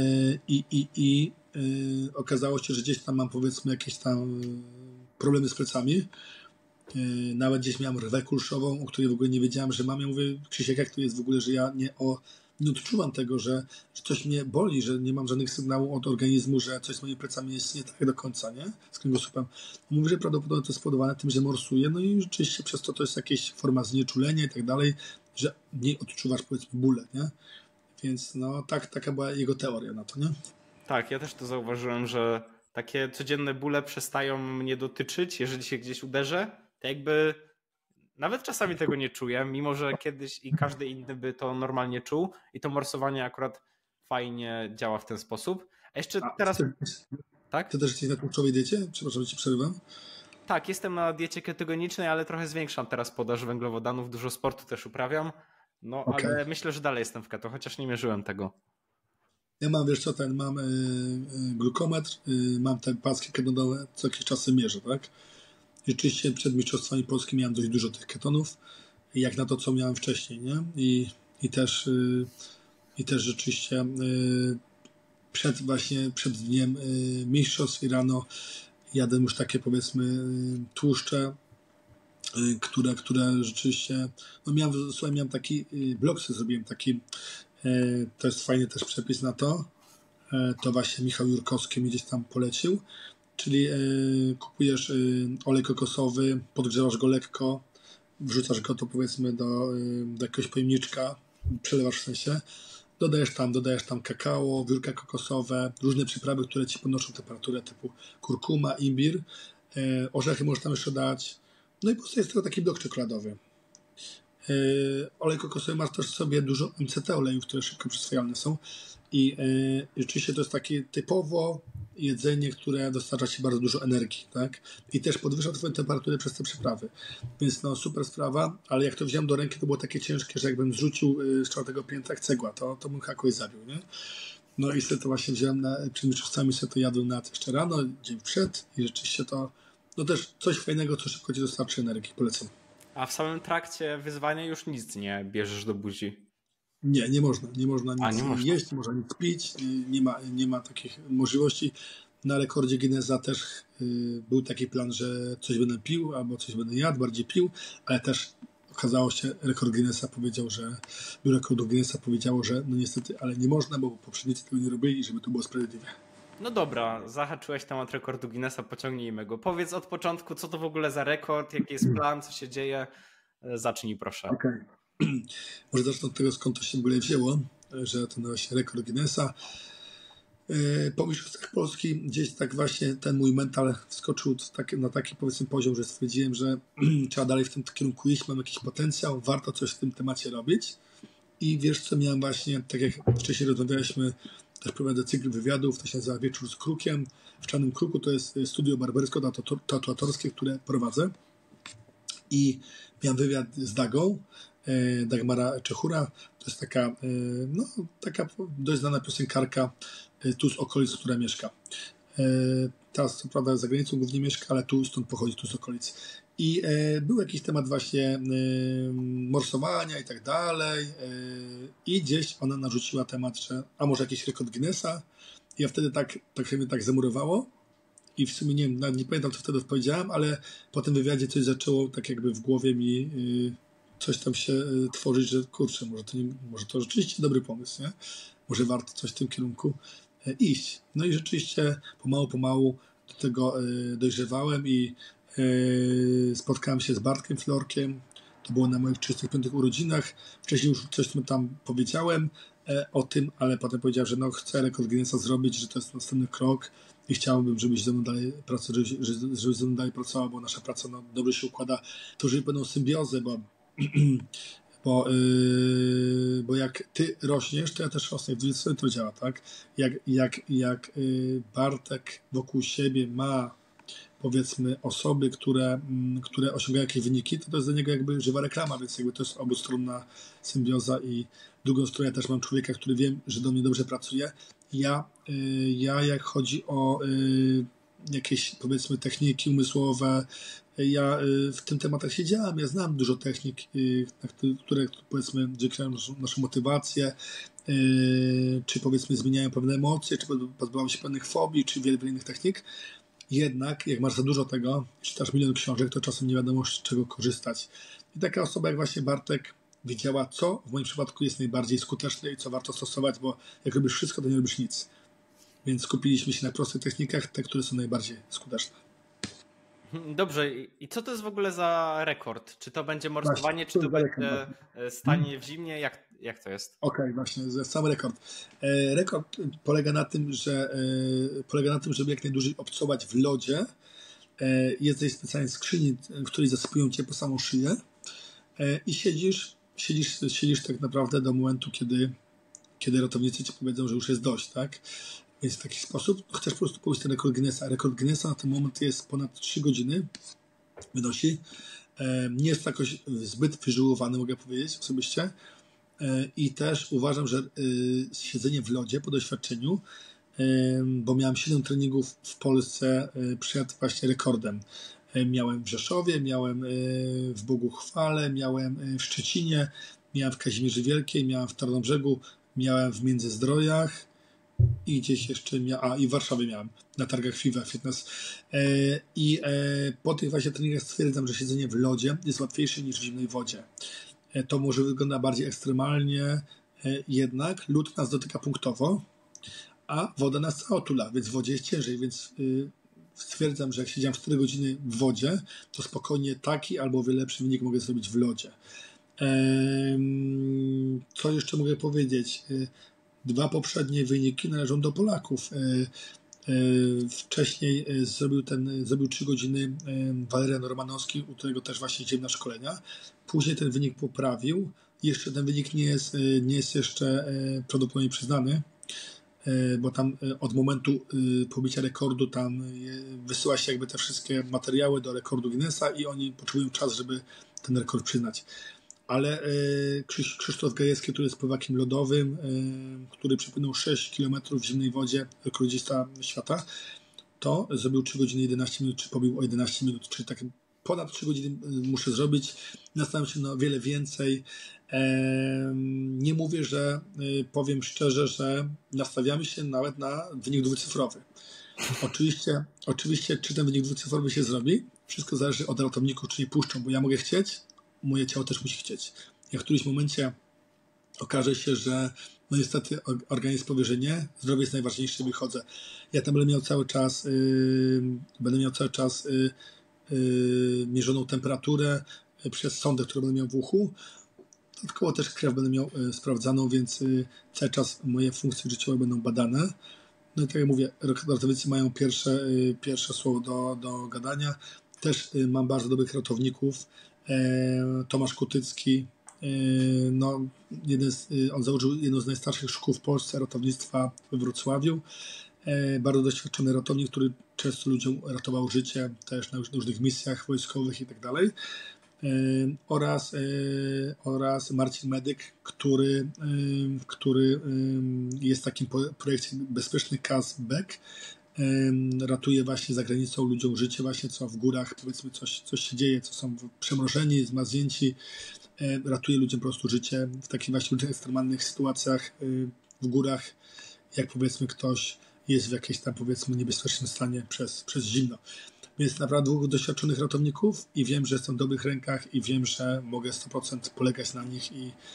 okazało się, że gdzieś tam mam powiedzmy jakieś tam problemy z plecami. Nawet gdzieś miałem rwę kulszową, o której w ogóle nie wiedziałem, że mam. Ja mówię, Krzysiek, jak to jest w ogóle, że ja nie odczuwam tego, że coś mnie boli, że nie mam żadnych sygnałów od organizmu, że coś z moimi plecami jest nie tak do końca, nie? Z kręgosłupem. Mówi, że prawdopodobnie to jest spowodowane tym, że morsuję, no i rzeczywiście przez to jest jakaś forma znieczulenia i tak dalej, że nie odczuwasz powiedzmy bóle, nie? Więc no taka była jego teoria na to, nie? Tak, ja też to zauważyłem, że takie codzienne bóle przestają mnie dotyczyć, jeżeli się gdzieś uderzę, to jakby nawet czasami tego nie czuję, mimo że kiedyś i każdy inny by to normalnie czuł i to morsowanie akurat fajnie działa w ten sposób. A jeszcze teraz... Tak? Ty też jesteś na tłuszczowej diecie? Przepraszam, że ci przerywam. Tak, jestem na diecie ketogenicznej, ale trochę zwiększam teraz podaż węglowodanów, dużo sportu też uprawiam, no okay. Ale myślę, że dalej jestem w keto, chociaż nie mierzyłem tego. Ja mam, wiesz co, mam glukometr, mam te paski ketonowe, co jakiś czas mierzę, tak? Rzeczywiście przed mistrzostwami Polski miałem dość dużo tych ketonów, jak na to, co miałem wcześniej, nie? I też rzeczywiście przed dniem mistrzostw i rano jadłem już takie powiedzmy tłuszcze, które rzeczywiście, no miałem taki blog sobie zrobiłem, taki, to jest fajny też przepis na to właśnie Michał Jurkowski mi gdzieś tam polecił, czyli kupujesz olej kokosowy, podgrzewasz go lekko, wrzucasz go to powiedzmy do jakiegoś pojemniczka, przelewasz w sensie, dodajesz tam kakao, wiórka kokosowe, różne przyprawy, które ci podnoszą temperaturę typu kurkuma, imbir, orzechy możesz tam jeszcze dać, no i po prostu jest to taki blok czekoladowy. Olej kokosowy masz też sobie dużo MCT olejów, które szybko przyswajalne są i rzeczywiście to jest takie typowo jedzenie, które dostarcza ci bardzo dużo energii, tak? I też podwyższa twoją temperaturę przez te przyprawy. Więc no super sprawa, ale jak to wziąłem do ręki, to było takie ciężkie, że jakbym zrzucił z czwartego piętra jak cegła, to bym jakoś zabił, nie? No i sobie to właśnie wziąłem przed mistrzostwami, sobie to jadłem jeszcze rano, dzień przed i rzeczywiście to no też coś fajnego, co szybko ci dostarczy energii, polecam. A w samym trakcie wyzwania już nic nie bierzesz do buzi? Nie można nic jeść, nie można nic pić, nie ma takich możliwości. Na rekordzie Guinnessa też był taki plan, że coś będę pił albo coś będę jadł, bardziej pił, ale też okazało się, biuro rekordu Guinnessa powiedziało, że no niestety, ale nie można, bo poprzednicy tego nie robili, żeby to było sprawiedliwe. No dobra, zahaczyłeś temat rekordu Guinnessa, pociągnijmy go. Powiedz od początku, co to w ogóle za rekord, jaki jest plan, co się dzieje. Zacznij proszę. Okay. Może zacznę od tego, skąd to się w ogóle wzięło, że ten właśnie rekord Guinnessa. Po mistrzostwach Polski gdzieś tak właśnie ten mój mental wskoczył na taki powiedzmy poziom, że stwierdziłem, że trzeba dalej w tym kierunku iść, mam jakiś potencjał, warto coś w tym temacie robić. I wiesz co, miałem właśnie, tak jak wcześniej rozmawialiśmy, też prowadzę cykl wywiadów, to się nazywa Wieczór z Krukiem. W Czarnym Kruku to jest studio barbersko-tatuatorskie, które prowadzę. I miałem wywiad z Dagą, Dagmara Czechura. To jest taka dość znana piosenkarka tu z okolic, która mieszka. Teraz co prawda za granicą głównie mieszka, ale stąd pochodzi, tu z okolic. I był jakiś temat właśnie morsowania i tak dalej. I gdzieś ona narzuciła temat, że a może jakiś rekord Guinnessa. I ja wtedy tak się mnie tak zamurowało. I w sumie nie pamiętam, co wtedy odpowiedziałem, ale po tym wywiadzie coś zaczęło tak jakby w głowie mi coś tam się tworzyć, że kurczę, może to rzeczywiście dobry pomysł, nie? Może warto coś w tym kierunku iść. No i rzeczywiście pomału do tego dojrzewałem i spotkałem się z Bartkiem Florkiem. To było na moich 35 urodzinach. Wcześniej już coś tam powiedziałem o tym, ale potem powiedział, że chcę rekord Guinnessa zrobić, że to jest następny krok i chciałbym, żebyś ze mną dalej pracował, żeby ze mną dalej pracował, bo nasza praca dobrze się układa. To żeby pewną symbiozę, bo jak ty rośniesz, to ja też rosnę. W drugiej stronie to działa, tak? Jak Bartek wokół siebie ma powiedzmy osoby, które osiągają jakieś wyniki, to jest dla niego jakby żywa reklama, więc jakby to jest obustronna symbioza i drugą stronę też mam człowieka, który wiem, że do mnie dobrze pracuje. Ja jak chodzi o jakieś powiedzmy techniki umysłowe, ja w tym tematach siedziałem, ja znam dużo technik, które powiedzmy wykręcają naszą motywację, czy powiedzmy zmieniają pewne emocje, czy pozbywamy się pewnych fobii, czy wiele innych technik. Jednak, jak masz za dużo tego, czytasz milion książek, to czasem nie wiadomo, z czego korzystać. I taka osoba jak właśnie Bartek wiedziała, co w moim przypadku jest najbardziej skuteczne i co warto stosować, bo jak robisz wszystko, to nie robisz nic. Więc skupiliśmy się na prostych technikach, te, które są najbardziej skuteczne. Dobrze, i co to jest w ogóle za rekord? Czy to będzie morsowanie, czy to będzie stanie w zimnie? Jak to jest? Okej, właśnie, sam rekord. Rekord polega na tym, żeby jak najdłużej obcować w lodzie. Jesteś w specjalnej skrzyni, w której zasypują cię po samą szyję i siedzisz tak naprawdę do momentu, kiedy ratownicy ci powiedzą, że już jest dość, tak? Więc w taki sposób chcesz po prostu pójść ten rekord Guinnessa. Rekord Guinnessa na ten moment jest ponad 3 godziny, wynosi. Nie jest to jakoś zbyt wyżyłowany, mogę powiedzieć osobiście. I też uważam, że siedzenie w lodzie po doświadczeniu, bo miałem 7 treningów w Polsce przed właśnie rekordem. Miałem w Rzeszowie, miałem w Boguchwale, miałem w Szczecinie, miałem w Kazimierzu Wielkiej, miałem w Tarnobrzegu, miałem w Międzyzdrojach i gdzieś jeszcze i w Warszawie miałem, na targach FIWA Fitness. I po tych właśnie treningach stwierdzam, że siedzenie w lodzie jest łatwiejsze niż w zimnej wodzie. To może wygląda bardziej ekstremalnie, jednak lód nas dotyka punktowo, a woda nas cała otula, więc w wodzie jest ciężej, więc stwierdzam, że jak siedziałem 4 godziny w wodzie, to spokojnie taki albo o wiele lepszy wynik mogę zrobić w lodzie. Co jeszcze mogę powiedzieć? 2 poprzednie wyniki należą do Polaków. Wcześniej zrobił 3 godziny Walerian Romanowski, u którego też właśnie idziemy na szkolenia. Później ten wynik poprawił. Jeszcze ten wynik nie jest jeszcze prawdopodobnie przyznany, bo tam od momentu pobicia rekordu tam wysyła się jakby te wszystkie materiały do rekordu Guinnessa i oni potrzebują czas, żeby ten rekord przyznać. Ale Krzysztof Gajewski, który jest pływakiem lodowym, który przepłynął 6 km w zimnej wodzie, rekordzista świata, to zrobił 3 godziny 11 minut, czy pobił o 11 minut, czyli tak ponad 3 godziny muszę zrobić. Nastawiam się na wiele więcej. Nie mówię, że powiem szczerze, że nastawiamy się nawet na wynik dwucyfrowy. Oczywiście, czy ten wynik dwucyfrowy się zrobi, wszystko zależy od ratowników, czy nie puszczą, bo ja mogę chcieć, moje ciało też musi chcieć. Jak w którymś momencie okaże się, że no niestety organizm powie, że nie, zdrowie jest najważniejsze, wychodzę. Ja tam będę miał cały czas mierzoną temperaturę przez sondę, którą będę miał w uchu. Dodatkowo też krew będę miał sprawdzaną, więc cały czas moje funkcje życiowe będą badane. No i tak jak mówię, ratownicy mają pierwsze słowo do gadania. Też mam bardzo dobrych ratowników. Tomasz Kutycki, no, on założył jedną z najstarszych szkół w Polsce ratownictwa we Wrocławiu. Bardzo doświadczony ratownik, który często ludziom ratował życie, też na różnych misjach wojskowych i tak dalej. Oraz Marcin Medyk, który jest w takim projekcie Bezpieczny KAS BEK. Ratuje właśnie za granicą ludziom życie, właśnie co w górach, powiedzmy coś się dzieje, co są przemrożeni, zmarznięci. Ratuje ludziom po prostu życie w takich właśnie ekstremalnych sytuacjach w górach, jak powiedzmy ktoś jest w jakiejś tam powiedzmy niebezpiecznym stanie przez zimno. Więc naprawdę dwóch doświadczonych ratowników i wiem, że jestem w dobrych rękach i wiem, że mogę 100% polegać na nich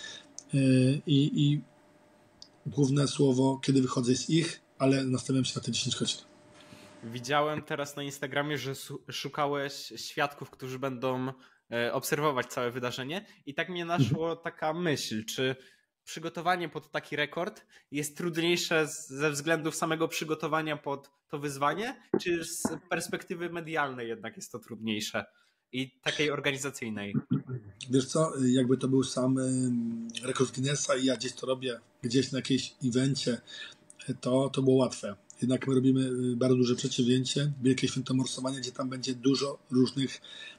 i główne słowo, kiedy wychodzę, jest ich, ale nastawiam się na te 10 godzin. Widziałem teraz na Instagramie, że szukałeś świadków, którzy będą obserwować całe wydarzenie i tak mnie naszło taka myśl, czy przygotowanie pod taki rekord jest trudniejsze ze względów samego przygotowania pod to wyzwanie, czy z perspektywy medialnej jednak jest to trudniejsze i takiej organizacyjnej? Wiesz co, jakby to był sam rekord Guinnessa i ja gdzieś to robię, gdzieś na jakimś evencie, to było łatwe. Jednak my robimy bardzo duże przedsięwzięcie, wielkie święto morsowania, gdzie tam będzie dużo różnych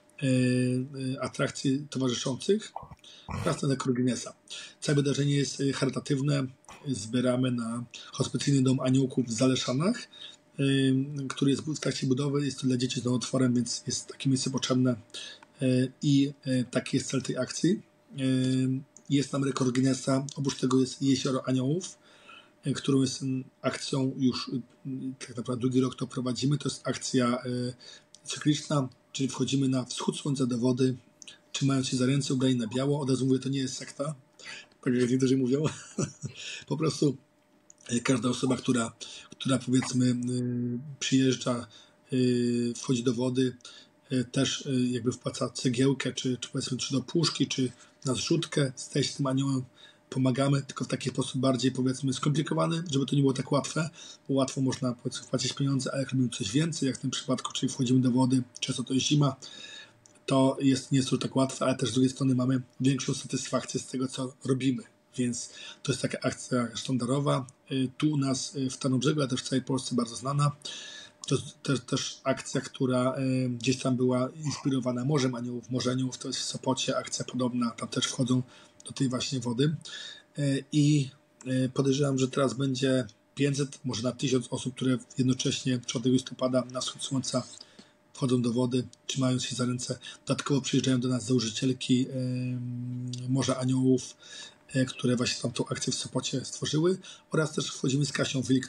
atrakcji towarzyszących oraz ten rekord Guinnessa. Całe wydarzenie jest charytatywne. Zbieramy na hospicyjny dom aniołków w Zaleszanach, który jest w trakcie budowy. Jest to dla dzieci z nowotworem, więc jest takie miejsce potrzebne i taki jest cel tej akcji. Jest tam rekord Guinnessa. Oprócz tego jest Jezioro Aniołów, którą jest akcją już tak naprawdę drugi rok to prowadzimy. To jest akcja cykliczna, czyli wchodzimy na wschód słońca do wody, trzymając się za ręce, ubrani na biało. Od razu mówię, to nie jest sekta, tak jak niektórzy mówią. Po prostu każda osoba, która powiedzmy przyjeżdża, wchodzi do wody, też jakby wpłaca cegiełkę, czy powiedzmy czy do puszki, czy na zrzutkę, staje się tym aniołem, pomagamy, tylko w taki sposób bardziej powiedzmy skomplikowany, żeby to nie było tak łatwe, bo łatwo można powiedzmy wpłacić pieniądze, a jak robimy coś więcej, jak w tym przypadku, czyli wchodzimy do wody, często to jest zima, to nie jest to tak łatwe, ale też z drugiej strony mamy większą satysfakcję z tego, co robimy. Więc to jest taka akcja sztandarowa. Tu u nas w Tarnobrzegu, ale też w całej Polsce bardzo znana. To jest też akcja, która gdzieś tam była inspirowana Morzem Aniołów. Morze Aniołów to jest w Sopocie akcja podobna. Tam też wchodzą do tej właśnie wody. I podejrzewam, że teraz będzie 500, może na 1000 osób, które jednocześnie 4 listopada na wschód słońca wchodzą do wody, trzymając się za ręce. Dodatkowo przyjeżdżają do nas założycielki Morza Aniołów, które właśnie tam tą akcję w Sopocie stworzyły, oraz też wchodzimy z Kasią Wilk,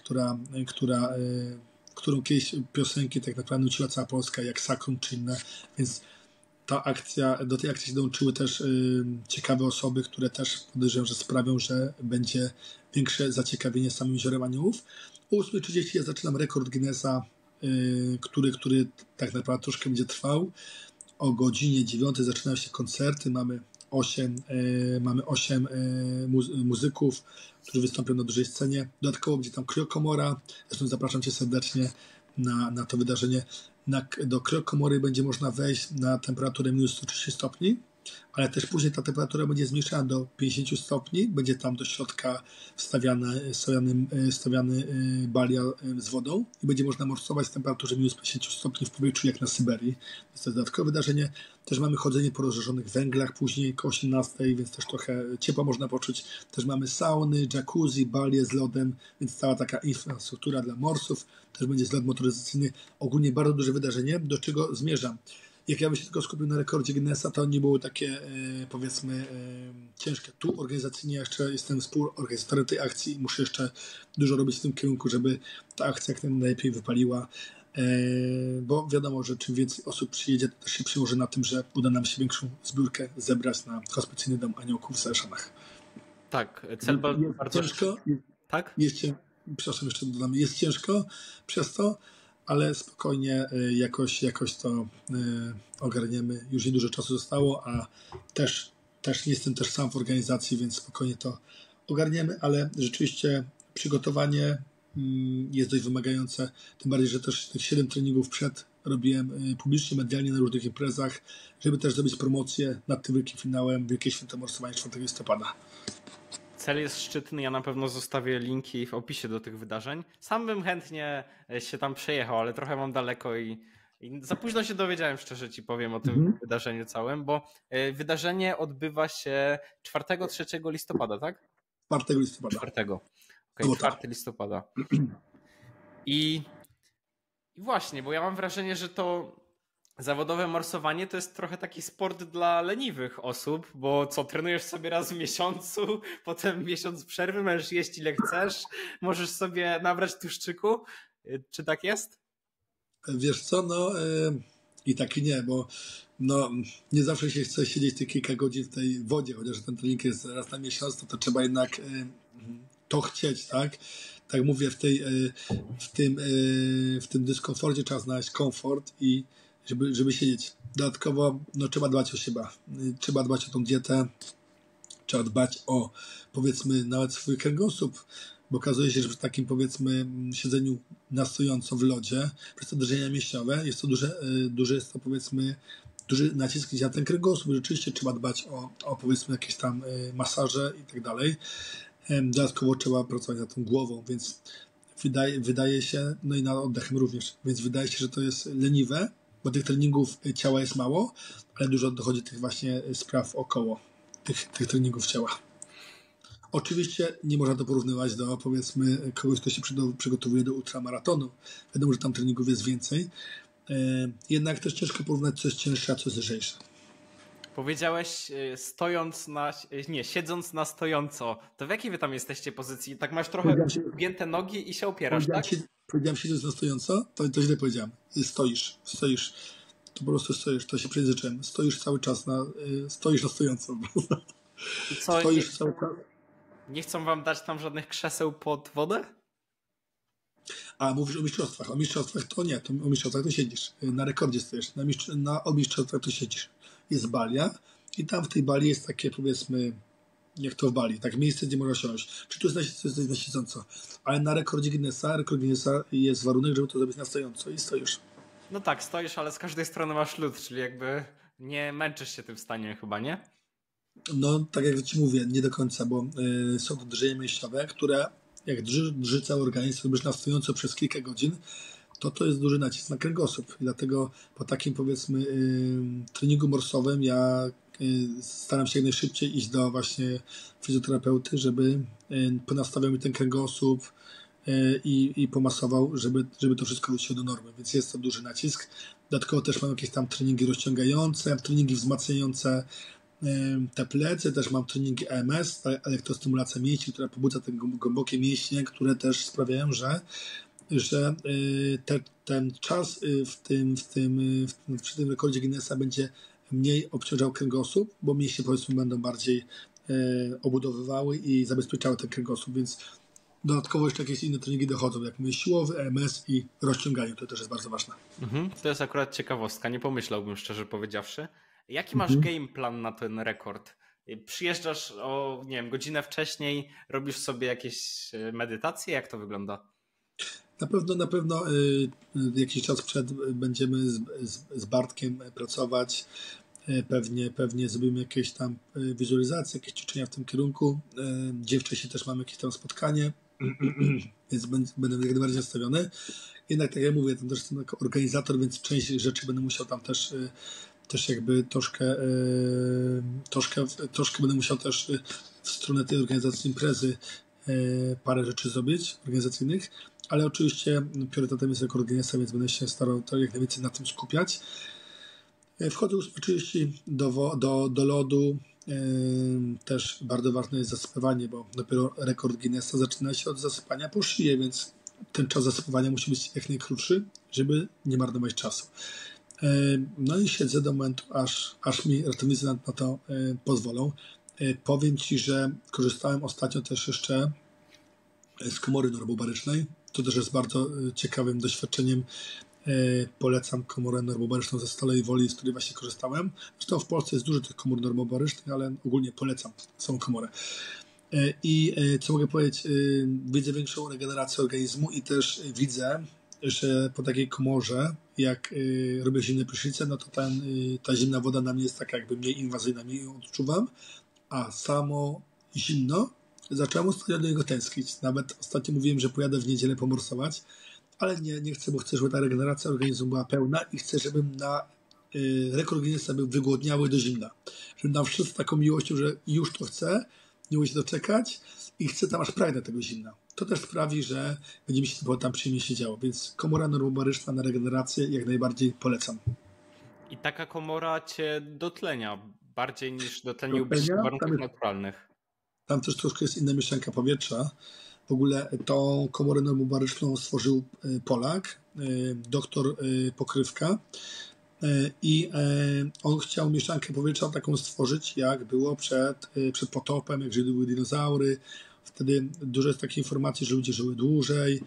którą kiedyś piosenki tak naprawdę nuciła cała Polska, jak Sakrum czy inne, więc do tej akcji się dołączyły też ciekawe osoby, które też podejrzewam, że sprawią, że będzie większe zaciekawienie samym Jeziorem Aniołów. O 8:30 ja zaczynam rekord Guinnessa, który tak naprawdę troszkę będzie trwał. O godzinie 9 zaczynają się koncerty, mamy 8 muzyków, którzy wystąpią na dużej scenie. Dodatkowo będzie tam kryokomora, zresztą zapraszam Cię serdecznie na to wydarzenie. Do kryokomory będzie można wejść na temperaturę minus 130 stopni, ale też później ta temperatura będzie zmniejszana do 50 stopni, będzie tam do środka wstawiany balial z wodą i będzie można morsować w temperaturze minus 50 stopni w powietrzu jak na Syberii. To jest dodatkowe wydarzenie. Też mamy chodzenie po rozżarzonych węglach później koło 18, więc też trochę ciepła można poczuć. Też mamy sauny, jacuzzi, balie z lodem, więc cała taka infrastruktura dla morsów. Też będzie zlot motoryzacyjny. Ogólnie bardzo duże wydarzenie. Do czego zmierzam? Jak ja bym się tylko skupił na rekordzie Guinnessa, to nie było takie, powiedzmy, ciężkie. Tu organizacyjnie jeszcze jestem współorganizatorem tej akcji i muszę jeszcze dużo robić w tym kierunku, żeby ta akcja jak najlepiej wypaliła, bo wiadomo, że czym więcej osób przyjedzie, to też się przełoży na tym, że uda nam się większą zbiórkę zebrać na hospicyjny dom aniołków w Zaleszanach. Tak, cel bardzo ciężko. Tak? Przepraszam, jeszcze dodam, jest ciężko przez to, ale spokojnie jakoś to ogarniemy. Już nie dużo czasu zostało, a też nie jestem też sam w organizacji, więc spokojnie to ogarniemy, ale rzeczywiście przygotowanie jest dość wymagające, tym bardziej, że też tych 7 treningów przed robiłem publicznie, medialnie na różnych imprezach, żeby też zrobić promocję nad tym wielkim finałem, Wielkie Święto Morsowania 4 listopada. Cel jest szczytny, ja na pewno zostawię linki w opisie do tych wydarzeń. Sam bym chętnie się tam przejechał, ale trochę mam daleko i za późno się dowiedziałem, szczerze ci powiem, o tym wydarzeniu całym, bo wydarzenie odbywa się 4-3 listopada, tak? 4 listopada. 4. Okej, 4 listopada. I właśnie, bo ja mam wrażenie, że to zawodowe morsowanie to jest trochę taki sport dla leniwych osób, bo co, trenujesz sobie raz w miesiącu, potem miesiąc przerwy, możesz jeść ile chcesz, możesz sobie nabrać tłuszczyku. Czy tak jest? Wiesz co, no i tak i nie, bo no, nie zawsze się chce siedzieć te kilka godzin w tej wodzie, chociaż ten trening jest raz na miesiąc, to trzeba jednak to chcieć, tak? Tak mówię, w tym dyskomforcie trzeba znaleźć komfort i żeby siedzieć. Dodatkowo no, trzeba dbać o siebie, trzeba dbać o tą dietę, trzeba dbać o, powiedzmy, nawet swój kręgosłup, bo okazuje się, że przy takim, powiedzmy, siedzeniu na stojąco w lodzie, przez to uderzenia mięśniowe, jest to jest to, powiedzmy, duży nacisk na ten kręgosłup. Rzeczywiście trzeba dbać o powiedzmy, jakieś tam masaże i tak dalej. Dodatkowo trzeba pracować nad tą głową, więc wydaje się, no i nad oddechem również, więc wydaje się, że to jest leniwe, bo tych treningów ciała jest mało, ale dużo dochodzi tych właśnie spraw około tych treningów ciała. Oczywiście nie można to porównywać do, powiedzmy, kogoś, kto się przygotowuje do ultramaratonu. Wiadomo, że tam treningów jest więcej. Jednak też ciężko porównać, co jest cięższe, a co jest lżejsze. Powiedziałeś siedząc na stojąco. To w jakiej wy tam jesteście pozycji? Tak masz trochę ugięte nogi i się opierasz, tak? Powiedziałem siedząc na stojąco? To źle powiedziałem. Stoisz. To po prostu stoisz, to się przejęzyczyłem. Stoisz cały czas stoisz na stojąco. I co, stoisz cały czas. Nie chcą wam dać tam żadnych krzeseł pod wodę? A mówisz o mistrzostwach. O mistrzostwach to nie. O mistrzostwach to siedzisz. Na rekordzie stoisz. O mistrzostwach to siedzisz. Jest balia i tam w tej bali jest takie, powiedzmy, jak to w Bali, tak miejsce, gdzie można siąść. Czy tu jest na siedząco. Ale na rekordzie Guinnessa jest warunek, żeby to zrobić na stojąco i stoisz. No tak, stoisz, ale z każdej strony masz lód, czyli jakby nie męczysz się tym staniem chyba, nie? No, tak jak ci mówię, nie do końca, bo są to uderzenia mięśniowe, które jak drży cały organizm, robisz na stojąco przez kilka godzin, to jest duży nacisk na kręgosłup. I dlatego po takim, powiedzmy, treningu morsowym ja staram się jak najszybciej iść do właśnie fizjoterapeuty, żeby ponastawiał mi ten kręgosłup i pomasował, żeby to wszystko wróciło do normy. Więc jest to duży nacisk. Dodatkowo też mam jakieś tam treningi rozciągające, treningi wzmacniające te plecy, też mam treningi EMS, elektrostymulacja mięśni, która pobudza te głębokie mięśnie, które też sprawiają, że ten czas przy tym rekordzie Guinnessa będzie mniej obciążał kręgosłup, bo mięśnie, powiedzmy, będą bardziej obudowywały i zabezpieczały ten kręgosłup, więc dodatkowo jeszcze jakieś inne treningi dochodzą, jak mówię, siłowy, EMS i rozciąganie, to też jest bardzo ważne. To jest akurat ciekawostka, nie pomyślałbym, szczerze powiedziawszy. Jaki masz game plan na ten rekord? Przyjeżdżasz o, nie wiem, godzinę wcześniej, robisz sobie jakieś medytacje? Jak to wygląda? Na pewno jakiś czas przed będziemy z Bartkiem pracować. Pewnie zrobimy jakieś tam wizualizacje, jakieś ćwiczenia w tym kierunku. Dzień wcześniej też mamy jakieś tam spotkanie, więc będę jak najbardziej nastawiony. Jednak tak jak mówię, jestem też jako organizator, więc część rzeczy będę musiał tam też jakby troszkę będę musiał też w stronę tej organizacji imprezy parę rzeczy zrobić organizacyjnych, ale oczywiście priorytetem jest rekord Guinnessa, więc będę się starał to jak najwięcej na tym skupiać. Wchodzę oczywiście do lodu. Też bardzo ważne jest zasypywanie, bo dopiero rekord Guinnessa zaczyna się od zasypania po szyję, więc ten czas zasypywania musi być jak najkrótszy, żeby nie marnować czasu. No i siedzę do momentu, aż mi ratownicy na to pozwolą. Powiem Ci, że korzystałem ostatnio też jeszcze z komory normobarycznej. To też jest bardzo ciekawym doświadczeniem. Polecam komorę normobaryczną ze Stalowej Woli, z której właśnie korzystałem. Zresztą w Polsce jest dużo tych komór normobarycznych, ale ogólnie polecam samą komorę. I co mogę powiedzieć, widzę większą regenerację organizmu i też widzę, że po takiej komorze, jak robię zimne prysznice, no to ta zimna woda na mnie jest taka jakby mniej inwazyjna, mniej ją odczuwam, a samo zimno zacząłem ostatnio do niego tęsknić. Nawet ostatnio mówiłem, że pojadę w niedzielę pomorsować, ale nie chcę, bo chcę, żeby ta regeneracja organizmu była pełna i chcę, żebym na rekord Guinnessa był wygłodniały do zimna. Żebym dał wszyscy taką miłością, że już to chcę, nie muszę doczekać i chcę tam aż pragnę tego zimna. To też sprawi, że będzie mi się tam przyjemnie się działo, więc komora normobaryczna na regenerację jak najbardziej polecam. I taka komora cię dotlenia bardziej niż dotleniłbyś w warunkach naturalnych. Tam też troszkę jest inna mieszanka powietrza. W ogóle tą komorę normobaryczną stworzył Polak, doktor Pokrywka. I on chciał mieszankę powietrza taką stworzyć, jak było przed potopem, jak żyły dinozaury. Wtedy dużo jest takich informacji, że ludzie żyły dłużej.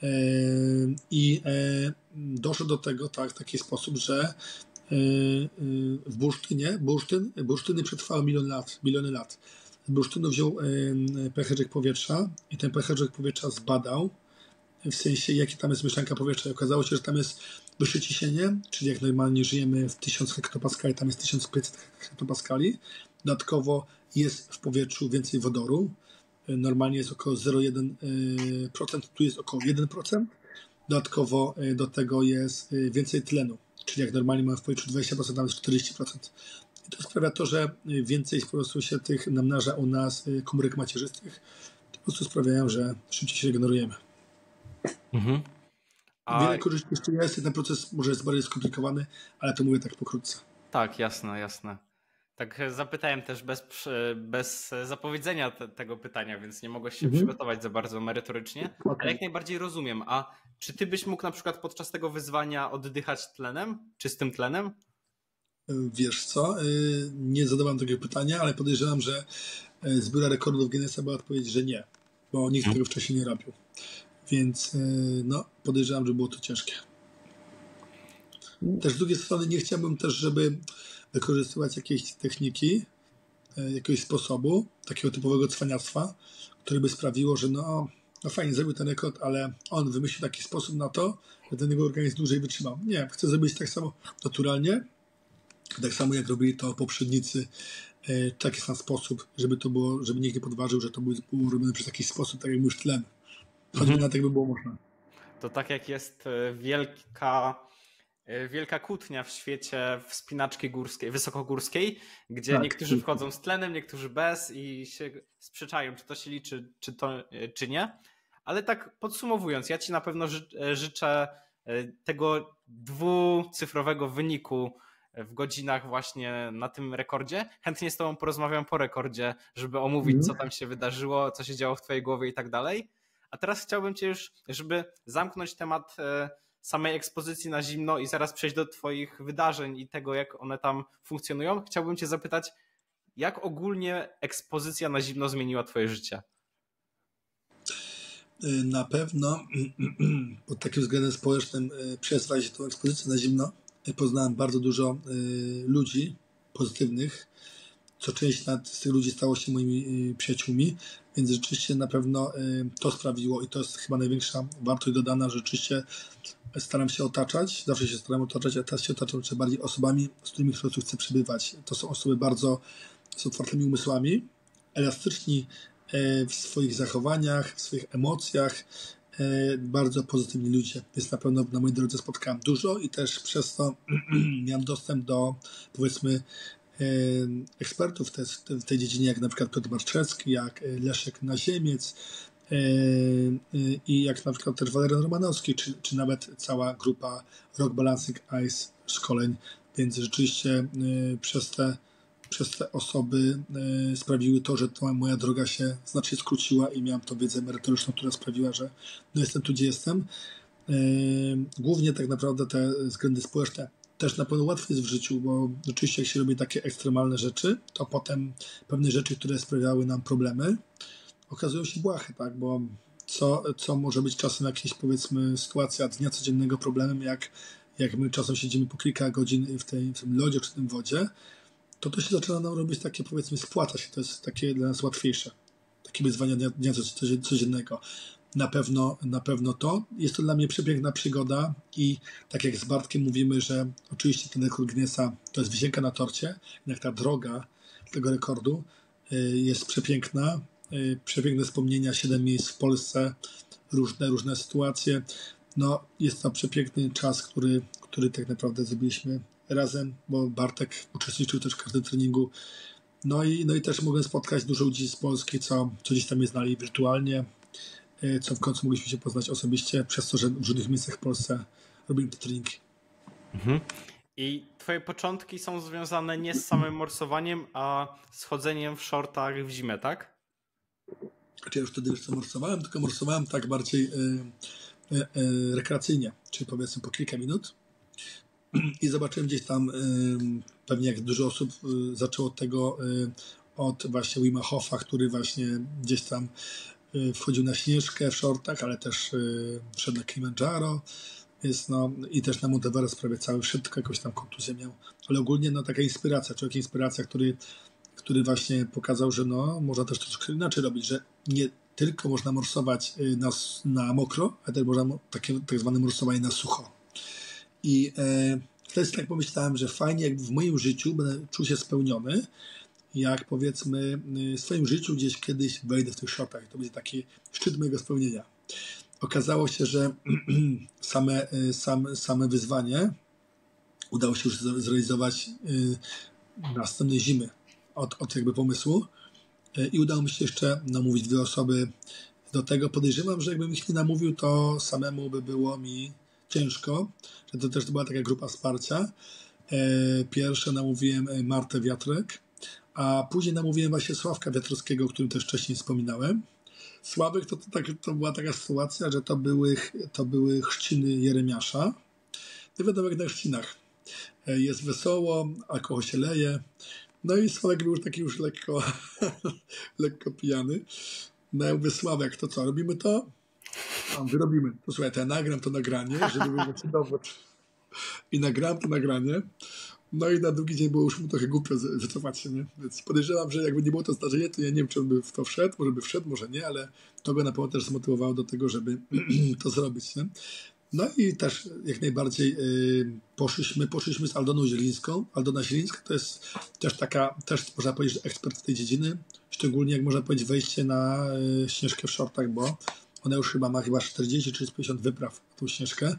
I doszło do tego w taki sposób, że w bursztyny przetrwały miliony lat. Z bursztynu wziął pęcherzyk powietrza i ten pęcherzyk powietrza zbadał, w sensie jakie tam jest mieszanka powietrza. I okazało się, że tam jest wyższe ciśnienie, czyli jak normalnie żyjemy w 1000 hektopaskali, tam jest 1500 hektopaskali. Dodatkowo jest w powietrzu więcej wodoru. Normalnie jest około 0,1%, tu jest około 1%. Dodatkowo do tego jest więcej tlenu, czyli jak normalnie mamy w powietrzu 20%, tam jest 40%. I to sprawia to, że więcej po prostu się tych namnaża u nas komórek macierzystych. To po prostu sprawiają, że szybciej się regenerujemy. Mhm. Wiele korzyści jeszcze jest i ten proces może jest bardziej skomplikowany, ale to mówię tak pokrótce. Tak, jasne. Tak zapytałem też bez zapowiedzenia tego pytania, więc nie mogłeś się przygotować za bardzo merytorycznie, ale jak najbardziej rozumiem. A czy ty byś mógł na przykład podczas tego wyzwania oddychać tlenem, czystym tlenem? Wiesz co, nie zadawałem takiego pytania, ale podejrzewam, że z Biura Rekordów Guinnessa była odpowiedź, że nie, bo nikt tego wcześniej nie robił. Więc no, podejrzewam, że było to ciężkie. Też z drugiej strony nie chciałbym też, żeby wykorzystywać jakiejś techniki, jakiegoś sposobu, takiego typowego cwaniactwa, które by sprawiło, że no fajnie, zrobił ten rekord, ale on wymyślił taki sposób na to, że ten jego organizm dłużej wytrzymał. Nie, chcę zrobić tak samo naturalnie, tak samo jak robili to poprzednicy, taki sam sposób, żeby to było, żeby nikt nie podważył, że to było robione przez taki sposób, tak jak mówisz, tlen. Choćby na tak by było można. To tak jak jest wielka kłótnia w świecie wspinaczki górskiej, wysokogórskiej, gdzie niektórzy wchodzą z tlenem, niektórzy bez i się sprzeczają, czy to się liczy, czy nie. Ale tak podsumowując, ja ci na pewno życzę tego dwucyfrowego wyniku w godzinach właśnie na tym rekordzie. Chętnie z tobą porozmawiam po rekordzie, żeby omówić, co tam się wydarzyło, co się działo w twojej głowie i tak dalej. A teraz chciałbym cię już, żeby zamknąć temat samej ekspozycji na zimno i zaraz przejść do twoich wydarzeń i tego, jak one tam funkcjonują. Chciałbym cię zapytać, jak ogólnie ekspozycja na zimno zmieniła twoje życie? Na pewno pod takim względem społecznym przez właśnie tą ekspozycję na zimno poznałem bardzo dużo ludzi pozytywnych, co część z tych ludzi stało się moimi przyjaciółmi, więc rzeczywiście na pewno to sprawiło i to jest chyba największa wartość dodana, że rzeczywiście staram się otaczać, zawsze się staram otaczać, a teraz się otaczam jeszcze bardziej osobami, z którymi po prostu chcę przebywać. To są osoby bardzo z otwartymi umysłami, elastyczni w swoich zachowaniach, w swoich emocjach, bardzo pozytywni ludzie. Więc na pewno na mojej drodze spotkałem dużo i też przez to miałem dostęp do, powiedzmy, ekspertów w tej dziedzinie, jak na przykład Piotr Marczewski, jak Leszek Naziemiec i jak na przykład też Walerian Romanowski, czy nawet cała grupa Rock Balancing Ice szkoleń, więc rzeczywiście przez te osoby sprawiły to, że ta moja droga się znacznie skróciła i miałem tą wiedzę merytoryczną, która sprawiła, że no jestem tu, gdzie jestem. Głównie tak naprawdę te względy społeczne też na pewno łatwiej jest w życiu, bo oczywiście jak się robi takie ekstremalne rzeczy, to potem pewne rzeczy, które sprawiały nam problemy, okazują się błahe, tak, bo co może być czasem jakaś, powiedzmy, sytuacja dnia codziennego problemem, jak my czasem siedzimy po kilka godzin w tym lodzie czy w tym wodzie, to się zaczyna nam robić takie, powiedzmy, spłaca się, to jest takie dla nas łatwiejsze. takie wyzwania dnia codziennego. Na pewno to. Jest to dla mnie przepiękna przygoda i tak jak z Bartkiem mówimy, że oczywiście ten rekord Guinnessa to jest wisienka na torcie, jednak ta droga tego rekordu jest przepiękna. Przepiękne wspomnienia, 7 miejsc w Polsce, różne sytuacje. No, jest to przepiękny czas, który tak naprawdę zrobiliśmy razem, bo Bartek uczestniczył też w każdym treningu. No i też mogłem spotkać dużo ludzi z Polski, co gdzieś tam mnie znali wirtualnie, co w końcu mogliśmy się poznać osobiście, przez to, że w różnych miejscach w Polsce robili te treningi. Mhm. I twoje początki są związane nie z samym morsowaniem, a z chodzeniem w shortach w zimę, tak? Znaczy ja już wtedy morsowałem, tylko morsowałem tak bardziej rekreacyjnie, czyli powiedzmy po kilka minut. I zobaczyłem gdzieś tam, pewnie jak dużo osób zaczęło od tego, od właśnie Wima Hofa, który właśnie gdzieś tam wchodził na Śnieżkę w shortach, ale też wszedł na Kilimandżaro. Jest, no, i też na Monteverest prawie cały wszedł, tylko jakąś tam kontuzję miał. Ale ogólnie no, taka inspiracja, człowiek inspiracja, który właśnie pokazał, że no, można też troszkę inaczej robić, że nie tylko można morsować na mokro, ale też można takie tak zwane morsowanie na sucho. I wtedy tak pomyślałem, że fajnie, jak w moim życiu będę czuł się spełniony, jak powiedzmy w swoim życiu gdzieś kiedyś wejdę w tych shortach. To będzie taki szczyt mojego spełnienia. Okazało się, że same wyzwanie udało się już zrealizować następnej zimy od jakby pomysłu i udało mi się jeszcze namówić 2 osoby do tego. Podejrzewam, że jakbym ich nie namówił, to samemu by było mi ciężko, że to też była taka grupa wsparcia. Pierwsze namówiłem Martę Wiatrek, a później namówiłem właśnie Sławka Wiatrowskiego, o którym też wcześniej wspominałem. Sławek to była taka sytuacja, że to były chrzciny Jeremiasza. No wiadomo, jak na chrzcinach. Jest wesoło, alkohol się leje. No i Sławek był już taki lekko pijany. No ja mówię, Sławek, to co, robimy to? A my robimy. To słuchaj, to ja nagram to nagranie, żeby był taki dowód. I nagrałem to nagranie. No i na drugi dzień było już mu trochę głupio wycofać się, nie? Więc podejrzewam, że jakby nie było to zdarzenie, to ja nie wiem, czy on by w to wszedł, może by wszedł, może nie, ale to go na pewno też zmotywowało do tego, żeby to zrobić, nie? No i też jak najbardziej poszliśmy z Aldoną Zielińską. Aldona Zielińska to jest też można powiedzieć, że ekspert tej dziedziny, szczególnie jak można powiedzieć wejście na Śnieżkę w shortach, bo ona już ma 40 czy 50 wypraw na tą Śnieżkę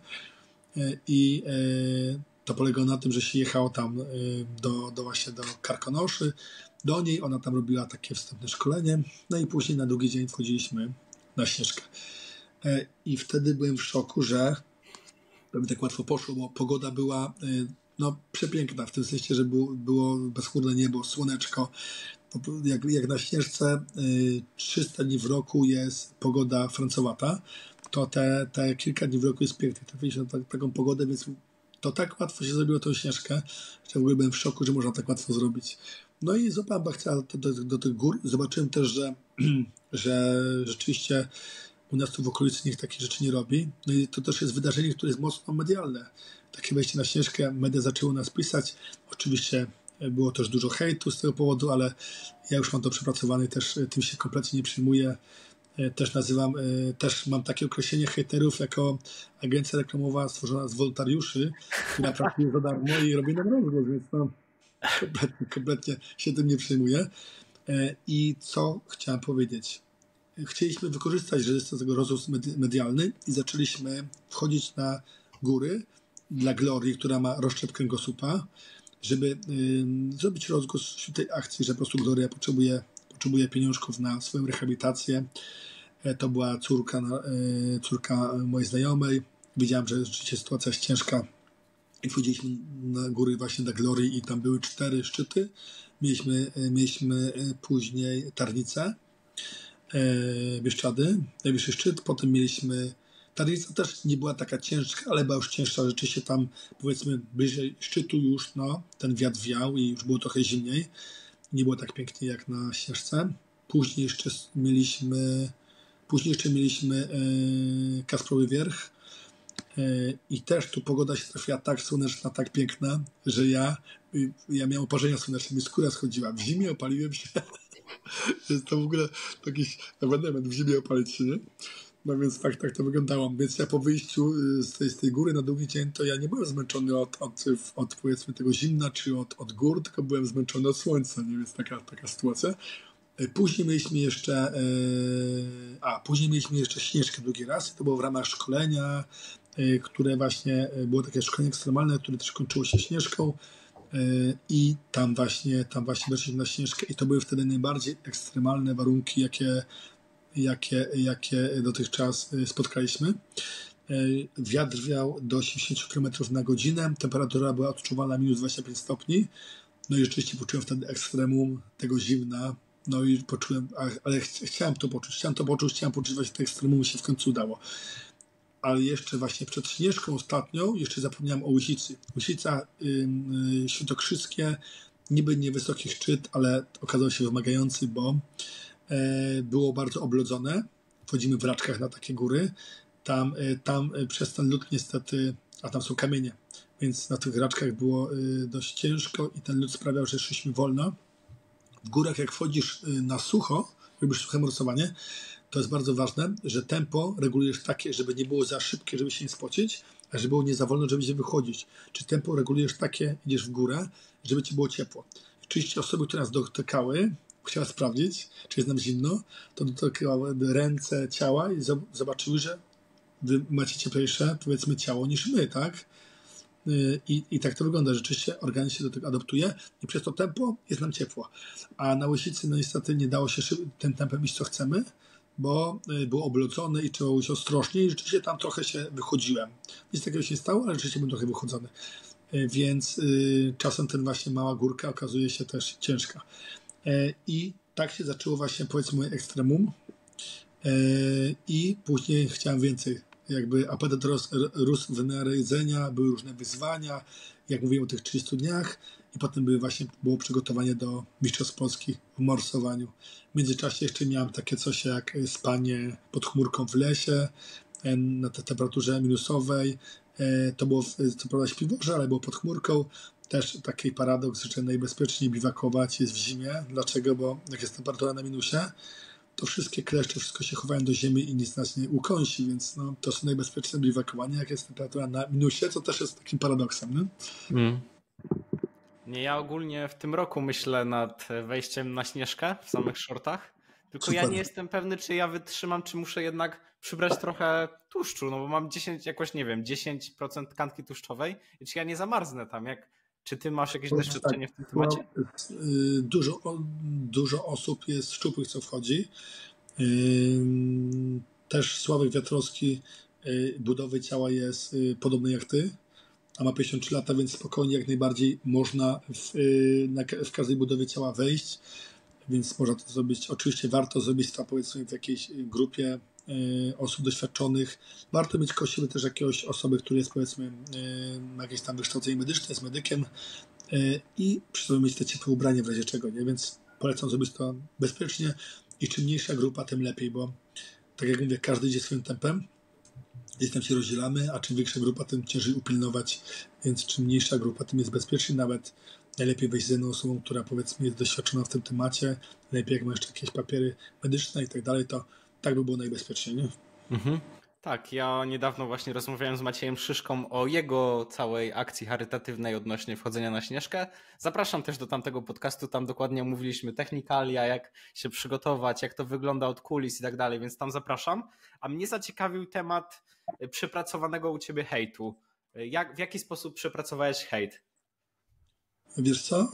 i to polegało na tym, że się jechało tam właśnie do Karkonoszy, do niej, ona tam robiła takie wstępne szkolenie, no i później na drugi dzień wchodziliśmy na Śnieżkę. I wtedy byłem w szoku, że to mi tak łatwo poszło, bo pogoda była no, przepiękna, w tym sensie, że było bezchmurne niebo, słoneczko. Jak na Śnieżce 300 dni w roku jest pogoda francowata, to te kilka dni w roku jest pięknych. Trafiliśmy na taką pogodę, więc to tak łatwo się zrobiło tą Śnieżkę, że w ogóle byłem w szoku, że można tak łatwo zrobić. No i złapałem bachcia do tych gór. Zobaczyłem też, że rzeczywiście u nas tu w okolicy nikt takich rzeczy nie robi. No i to też jest wydarzenie, które jest mocno medialne. Takie wejście na Śnieżkę, media zaczęły nas pisać. Oczywiście było też dużo hejtu z tego powodu, ale ja już mam to przepracowane i też tym się kompletnie nie przyjmuję. Też mam takie określenie hejterów jako agencja reklamowa stworzona z wolontariuszy, która pracuje za darmo i robi nam rozgłos, więc no, kompletnie się tym nie przejmuję. I co chciałem powiedzieć? Chcieliśmy wykorzystać, że jest to tego rozgłos medialny i zaczęliśmy wchodzić na góry dla Glorii, która ma rozszczep kręgosłupa, żeby zrobić rozgłos wśród tej akcji, że po prostu Gloria potrzebuje pieniążków na swoją rehabilitację. To była córka mojej znajomej. Widziałem, że rzeczywiście sytuacja jest ciężka i wchodziliśmy na góry właśnie dla Glorii i tam były 4 szczyty. Mieliśmy później Tarnicę, Bieszczady, najwyższy szczyt. Potem mieliśmy Tarnica, też nie była taka ciężka, ale była już cięższa. Rzeczywiście tam powiedzmy bliżej szczytu już ten wiatr wiał i już było trochę zimniej. Nie było tak pięknie jak na Śnieżce. Później jeszcze mieliśmy Kasprowy Wierch i też tu pogoda się trafiła tak słoneczna, tak piękna, że ja miałem oparzenia słoneczne, mi skóra schodziła. W zimie opaliłem się Jest to w ogóle jakiś ewenement w zimie opalić się, nie? No więc tak to wyglądało. Więc ja po wyjściu z tej góry na długi dzień, to ja nie byłem zmęczony od powiedzmy tego zimna, czy od gór, tylko byłem zmęczony od słońca, nie? Więc taka sytuacja. Później mieliśmy jeszcze śnieżkę drugi raz. To było w ramach szkolenia, które właśnie było takie szkolenie ekstremalne, które też kończyło się śnieżką. I tam właśnie weszliśmy na śnieżkę i to były wtedy najbardziej ekstremalne warunki, jakie dotychczas spotkaliśmy. Wiatr wiał do 80 km na godzinę, temperatura była odczuwalna minus 25 stopni. No i rzeczywiście poczułem wtedy ekstremum tego zimna. No i poczułem, ale chciałem to poczuć, chciałem poczuć właśnie te ekstremum, się w końcu udało. Ale jeszcze właśnie przed śnieżką ostatnią, jeszcze zapomniałem o Łysicy. Łysica, świętokrzyskie, niby niewysoki szczyt, ale okazał się wymagający, bo było bardzo oblodzone. Wchodzimy w raczkach na takie góry. Tam przez ten lód niestety, a tam są kamienie, więc na tych raczkach było dość ciężko i ten lód sprawiał, że szliśmy wolno. W górach jak wchodzisz na sucho, robisz suche morsowanie, to jest bardzo ważne, że tempo regulujesz takie, żeby nie było za szybkie, żeby się nie spocić, a żeby było nie za wolno, żeby się wychodzić. Czy tempo regulujesz takie, idziesz w górę, żeby ci było ciepło. Oczywiście osoby, które nas dotykały, chciała sprawdzić, czy jest nam zimno, to dotykały ręce, ciała i zobaczyły, że wy macie cieplejsze, powiedzmy, ciało niż my, tak? I tak to wygląda. Rzeczywiście organizm się do tego adaptuje i przez to tempo jest nam ciepło. A na Łysicy no niestety nie dało się tym tempem iść, co chcemy, bo było oblodzone i trzeba być ostrożnie i rzeczywiście tam trochę się wychodziłem. Nic takiego się nie stało, ale rzeczywiście byłem trochę wychodzony. Więc czasem ten właśnie mała górka okazuje się też ciężka. I tak się zaczęło właśnie, powiedzmy, moje ekstremum. I później chciałem więcej. Jakby apetyt rósł w miarę jedzenia, były różne wyzwania, jak mówiłem o tych 30 dniach i potem było przygotowanie do Mistrzostw Polski w morsowaniu. W międzyczasie jeszcze miałem takie coś jak spanie pod chmurką w lesie na tej temperaturze minusowej. To było co prawda śpiworze, ale było pod chmurką. Też taki paradoks, że najbezpieczniej biwakować jest w zimie. Dlaczego? Bo jak jest temperatura na minusie, to wszystkie kleszcze, wszystko się chowają do ziemi i nic nas nie ukąsi, więc no, to są najbezpieczne biwakowania, jak jest temperatura na minusie, co też jest takim paradoksem. Nie? Nie, ja ogólnie w tym roku myślę nad wejściem na Śnieżkę w samych shortach, tylko Super. ja nie jestem pewny, czy ja wytrzymam, czy muszę jednak przybrać trochę tłuszczu, no bo mam 10% tkanki tłuszczowej i czy ja nie zamarznę tam, czy ty masz jakieś doświadczenie w tym temacie? Dużo osób jest szczupłych, co wchodzi. Też Sławek Wiatrowski budowy ciała jest podobny jak ty, a ma 53 lata, więc spokojnie jak najbardziej można w każdej budowie ciała wejść, więc można to zrobić. Oczywiście warto zrobić to, powiedzmy, w jakiejś grupie osób doświadczonych. Warto mieć koło siebie też jakiegoś osoby, który jest, powiedzmy, ma jakieś tam wykształcenie medyczne, jest medykiem i przy sobie mieć te ciepłe ubranie w razie czego, nie? Więc polecam zrobić to bezpiecznie i czym mniejsza grupa, tym lepiej, bo tak jak mówię, każdy idzie swoim tempem, gdzieś tam się rozdzielamy, a czym większa grupa, tym ciężej upilnować, więc czym mniejsza grupa, tym jest bezpieczniej, nawet najlepiej wejść z jedną osobą, która, powiedzmy, jest doświadczona w tym temacie, lepiej jak ma jeszcze jakieś papiery medyczne i tak dalej, to tak by było najbezpieczniej, nie? Mhm. Tak, ja niedawno właśnie rozmawiałem z Maciejem Szyszką o jego całej akcji charytatywnej odnośnie wchodzenia na Śnieżkę. Zapraszam też do tamtego podcastu, tam dokładnie omówiliśmy technikalia, jak się przygotować, jak to wygląda od kulis i tak dalej, więc tam zapraszam. A mnie zaciekawił temat przepracowanego u ciebie hejtu. W jaki sposób przepracowałeś hejt? Wiesz co?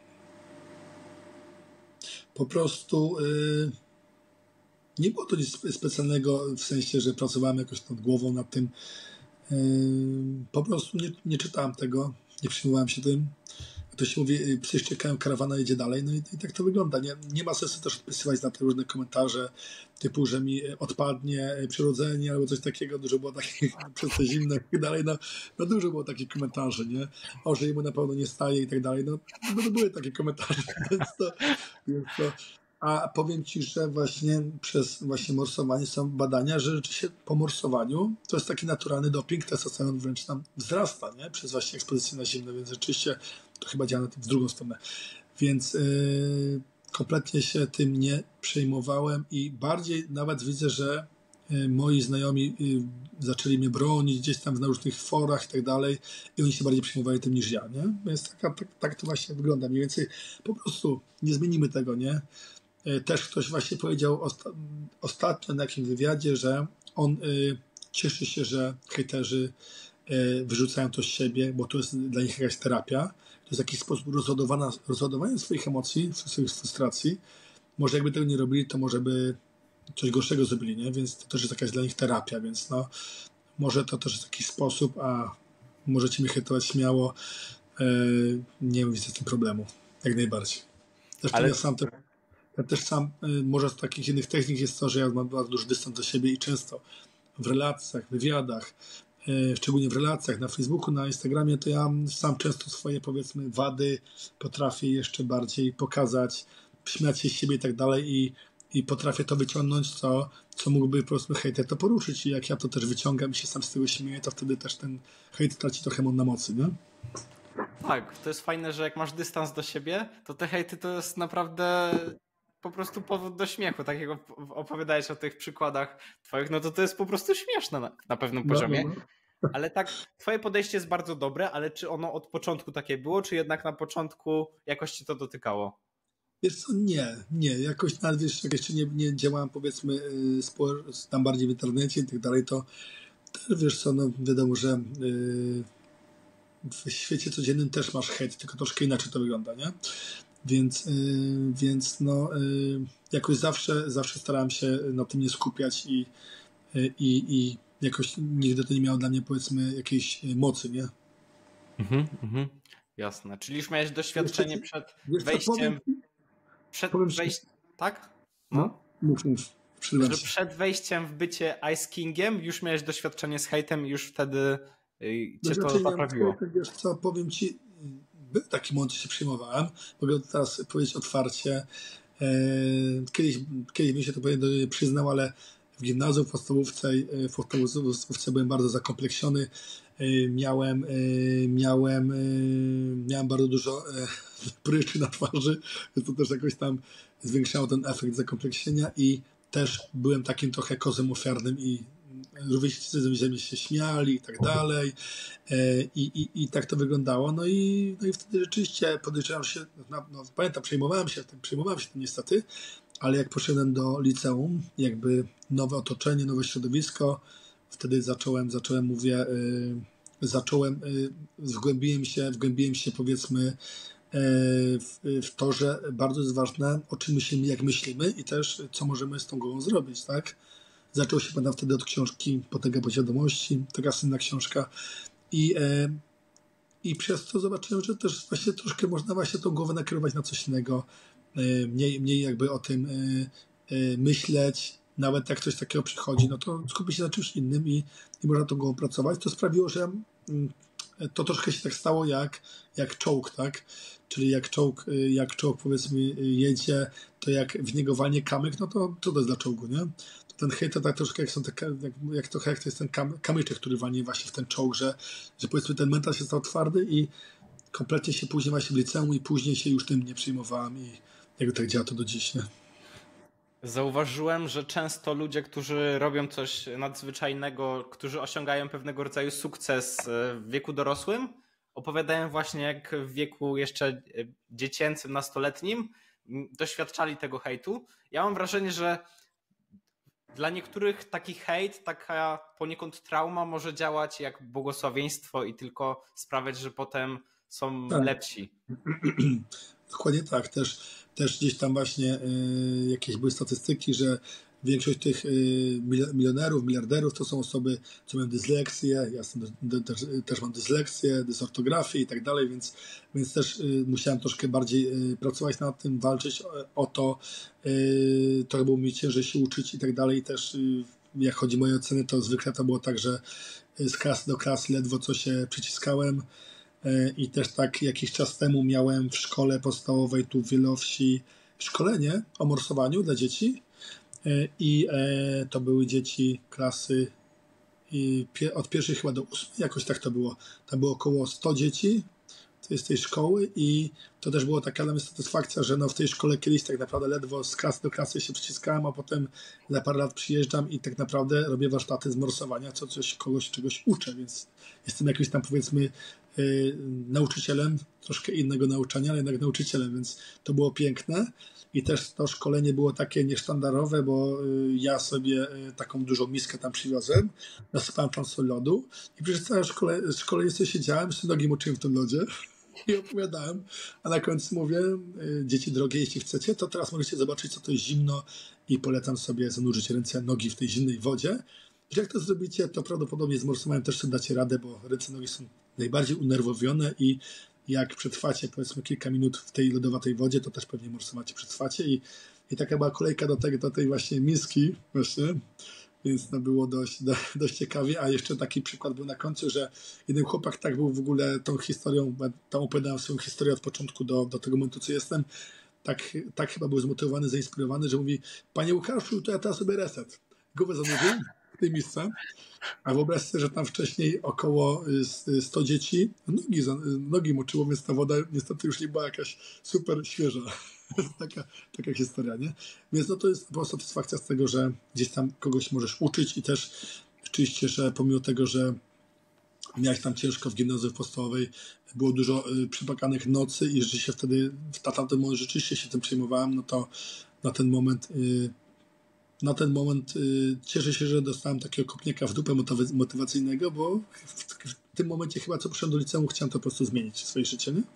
Po prostu nie było to nic specjalnego w sensie, że pracowałem jakoś nad głową nad tym. Po prostu nie czytałem tego, nie przyjmowałem się tym. To się mówi, psy ściekają, karawana jedzie dalej, no i tak to wygląda. Nie ma sensu też odpisywać na te różne komentarze typu, że mi odpadnie przyrodzenie albo coś takiego. Dużo było takich przez te zimne i tak dalej. No dużo było takich komentarzy, nie? O, że jemu na pewno nie staje i tak dalej. No to były takie komentarze, więc to a powiem Ci, że właśnie przez morsowanie są badania, że rzeczywiście po morsowaniu to jest taki naturalny doping, testosteron wręcz nam wzrasta, nie? Przez właśnie ekspozycję na zimno, więc rzeczywiście to chyba działa w drugą stronę. Więc kompletnie się tym nie przejmowałem i bardziej nawet widzę, że moi znajomi zaczęli mnie bronić gdzieś tam na różnych forach i tak dalej i oni się bardziej przejmowali tym niż ja, nie? Więc tak to właśnie wygląda. Mniej więcej po prostu nie zmienimy tego, nie? Też ktoś właśnie powiedział ostatnio na jakimś wywiadzie, że on cieszy się, że hejterzy wyrzucają to z siebie, bo to jest dla nich jakaś terapia. To jest jakiś sposób rozładowania swoich emocji, swoich frustracji. Może jakby tego nie robili, to może by coś gorszego zrobili, nie? Więc to też jest jakaś dla nich terapia, więc no może to też jest jakiś sposób, a możecie mnie hejtować śmiało. Nie widzę z tym problemu. Jak najbardziej. Zresztą Ale ja też sam, może z takich innych technik jest to, że ja mam bardzo duży dystans do siebie i często w relacjach, wywiadach, szczególnie w relacjach na Facebooku, na Instagramie, to ja sam często swoje, powiedzmy, wady potrafię jeszcze bardziej pokazać, śmiać się z siebie i tak dalej i potrafię to wyciągnąć, co mógłby, powiedzmy, hejter to poruszyć i jak ja to też wyciągam i się sam z tego śmieję, to wtedy też ten hejt traci trochę na mocy, nie? tak, to jest fajne, że jak masz dystans do siebie, to te hejty to jest naprawdę po prostu powód do śmiechu. Tak jak opowiadałeś o tych przykładach twoich, no to jest po prostu śmieszne na pewnym poziomie. No. Ale tak, twoje podejście jest bardzo dobre, ale czy ono od początku takie było, czy jednak na początku jakoś ci to dotykało? Wiesz co, nie, jakoś nawet wiesz, jak jeszcze nie działałem, powiedzmy, tam bardziej w internecie i tak dalej, to też wiesz co, no wiadomo, że w świecie codziennym też masz hejt, tylko troszkę inaczej to wygląda, nie? Więc no jakoś zawsze starałem się na tym nie skupiać i jakoś nigdy to nie miało dla mnie, powiedzmy, jakiejś mocy, nie? Jasne. Czyli już miałeś doświadczenie przed Wiesz co, wejściem. powiem ci, Tak? no, mów, przerywam Że się. przed wejściem w bycie Ice Kingiem już miałeś doświadczenie z hejtem i już wtedy cię to naprawiło. Wiesz co, powiem ci, był taki moment, że się przyjmowałem, mogę teraz powiedzieć otwarcie. Kiedyś mi się to przyznał, ale w gimnazjum, w podstawówce byłem bardzo zakompleksiony. Miałem bardzo dużo pryczy na twarzy, więc to też jakoś tam zwiększało ten efekt zakompleksienia i też byłem takim trochę kozem ofiarnym i rówieśnicy ze mnie się śmiali i tak dalej. I tak to wyglądało. No i wtedy rzeczywiście podejrzewam się, pamiętam, przejmowałem się tym niestety, ale jak poszedłem do liceum, jakby nowe otoczenie, nowe środowisko, wtedy wgłębiłem się powiedzmy w to, że bardzo jest ważne, o czym myślimy, jak myślimy i też co możemy z tą głową zrobić, tak? Zaczął się pamiętam wtedy od książki Potęga Podświadomości, taka słynna książka i przez to zobaczyłem, że też właśnie troszkę można właśnie tą głowę nakierować na coś innego, mniej jakby o tym myśleć, nawet jak coś takiego przychodzi, no to skupić się na czymś innym i można tą głową pracować. To sprawiło, że to troszkę się tak stało jak czołg, tak? Czyli jak czołg powiedzmy jedzie, to jak w niego walnie kamyk, no to co to jest dla czołgu, nie? To ten hejt to tak troszkę jak to jest ten kamyczek, który walnie właśnie w ten czołg, że powiedzmy ten mental się stał twardy i kompletnie się później właśnie w liceum i później się już tym nie przejmowałem i jakby tak działa to do dziś, nie? Zauważyłem, że często ludzie, którzy robią coś nadzwyczajnego, którzy osiągają pewnego rodzaju sukces w wieku dorosłym, opowiadają właśnie jak w wieku jeszcze dziecięcym, nastoletnim doświadczali tego hejtu. Ja mam wrażenie, że dla niektórych taki hejt, taka poniekąd trauma może działać jak błogosławieństwo i tylko sprawiać, że potem są lepsi. Dokładnie tak. Też gdzieś tam właśnie jakieś były statystyki, że większość tych milionerów, miliarderów to są osoby, co mają dysleksję. Ja też mam dysleksję, dysortografię i tak dalej, więc też musiałem troszkę bardziej pracować nad tym, walczyć o to. Trochę było mi ciężej się uczyć i tak dalej. Też jak chodzi o moje oceny, to zwykle to było tak, że z klasy do klasy ledwo co się przyciskałem. I też tak jakiś czas temu miałem w szkole podstawowej tu w Wielowsi szkolenie o morsowaniu dla dzieci i to były dzieci klasy od pierwszej chyba do 8, jakoś tak to było. Tam było około 100 dzieci z tej szkoły i to też była taka dla mnie satysfakcja, że no w tej szkole kiedyś tak naprawdę ledwo z klasy do klasy się przyciskałem, a potem za parę lat przyjeżdżam i tak naprawdę robię warsztaty z morsowania, kogoś czegoś uczę, więc jestem jakimś tam powiedzmy nauczycielem, troszkę innego nauczania, ale jednak nauczycielem, więc to było piękne. I też to szkolenie było takie niesztandarowe, bo ja sobie taką dużą miskę tam przywiozłem, nasypałem tam sobie lodu i przez całe szkolenie sobie siedziałem, sobie nogi moczyłem w tym lodzie i opowiadałem, a na końcu mówię, dzieci drogie, jeśli chcecie, to teraz możecie zobaczyć, co to jest zimno i polecam sobie zanurzyć ręce, nogi w tej zimnej wodzie. Jak to zrobicie, to prawdopodobnie z morsowaniem też sobie dacie radę, bo ręce, nogi są najbardziej unerwowione i jak przetrwacie powiedzmy kilka minut w tej lodowatej wodzie, to też pewnie morsowacie przetrwacie i taka była kolejka do tej właśnie miski właśnie, więc no było dość ciekawie, a jeszcze taki przykład był na końcu, że jeden chłopak tak był w ogóle tą historią, tam opowiadałem swoją historię od początku do tego momentu, co jestem, tak chyba był zmotywowany, zainspirowany, że mówi, panie Łukaszu, to ja teraz sobie reset. Głowę zanurzył w tej misce, a wyobraź sobie, że tam wcześniej około 100 dzieci nogi moczyło, więc ta woda niestety już nie była jakaś super świeża. taka historia, nie? Więc no to jest po prostu satysfakcja z tego, że gdzieś tam kogoś możesz uczyć i też rzeczywiście, że pomimo tego, że miałeś tam ciężko w gimnazjum podstawowej, było dużo przepakanych nocy i rzeczywiście wtedy w tamtym momencie rzeczywiście się tym przejmowałem, no to na ten moment cieszę się, że dostałem takiego kopniaka w dupę motywacyjnego, bo w tym momencie chyba co przyszedłem do liceum, chciałem to po prostu zmienić swoje życie, nie?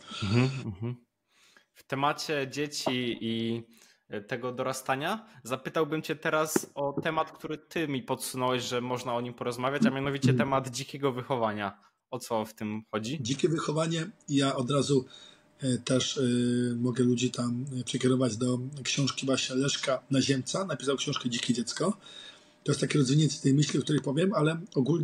W temacie dzieci i tego dorastania zapytałbym cię teraz o temat, który ty mi podsunąłeś, że można o nim porozmawiać, a mianowicie temat dzikiego wychowania. O co w tym chodzi? Dzikie wychowanie, ja od razu też mogę ludzi tam przekierować do książki właśnie Leszka Naziemca. Napisał książkę Dzikie dziecko. To jest takie rozwinięcie tej myśli, o której powiem, ale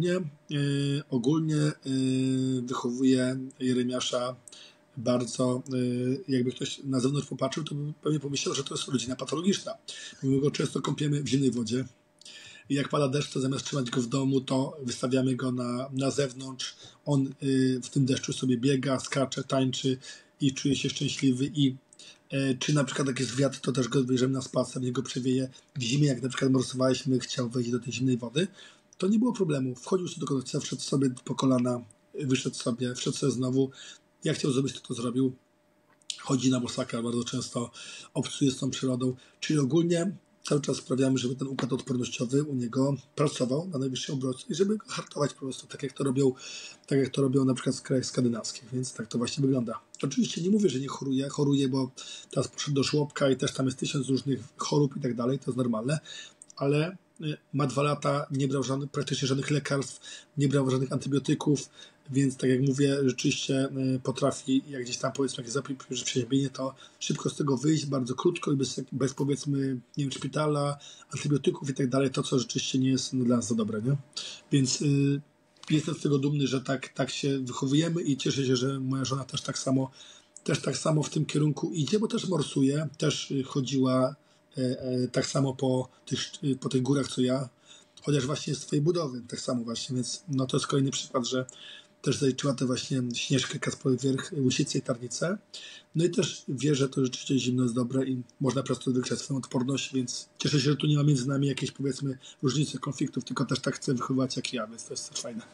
ogólnie wychowuje Jeremiasza bardzo, jakby ktoś na zewnątrz popatrzył, to by pewnie pomyślał, że to jest rodzina patologiczna. My go często kąpiemy w zimnej wodzie. I jak pada deszcz, to zamiast trzymać go w domu, to wystawiamy go na zewnątrz. On w tym deszczu sobie biega, skacze, tańczy i czuje się szczęśliwy. I czy na przykład jak jest wiatr, to też go bierzemy na spacer, niego przewieje. W zimie, jak na przykład morsowaliśmy, chciał wejść do tej zimnej wody, to nie było problemu. Wchodził sobie do konekcja, wszedł sobie po kolana, wyszedł sobie, wszedł sobie znowu. Jak chciał zrobić, to zrobił. Chodzi na bosaka bardzo często, obcuje z tą przyrodą. Czyli ogólnie cały czas sprawiamy, żeby ten układ odpornościowy u niego pracował na najwyższym obrocie i żeby go hartować po prostu, tak jak to robią na przykład w krajach skandynawskich, więc tak to właśnie wygląda. Oczywiście nie mówię, że nie choruje, bo teraz poszedł do żłobka i też tam jest 1000 różnych chorób i tak dalej, to jest normalne, ale ma 2 lata, nie brał praktycznie żadnych lekarstw, nie brał żadnych antybiotyków, więc tak jak mówię, rzeczywiście potrafi, jak gdzieś tam powiedzmy, jak zapi przeziębienie, to szybko z tego wyjść, bardzo krótko i bez powiedzmy, nie wiem, szpitala, antybiotyków i tak dalej, to co rzeczywiście nie jest dla nas za dobre, nie? Więc jestem z tego dumny, że tak się wychowujemy i cieszę się, że moja żona też tak samo w tym kierunku idzie, bo też morsuje, też chodziła tak samo po tych górach co ja, chociaż właśnie z twojej budowy, tak samo właśnie, więc no to jest kolejny przykład, że też zaliczyła te właśnie Śnieżkę, Kasprowy Wierch, Łysice i Tarnice. No i też wie, że to rzeczywiście zimno jest dobre i można po prostu wykrzać swoją odporność, więc cieszę się, że tu nie ma między nami jakiejś powiedzmy różnicy, konfliktów, tylko też tak chcę wychowywać jak ja, więc to jest też fajne.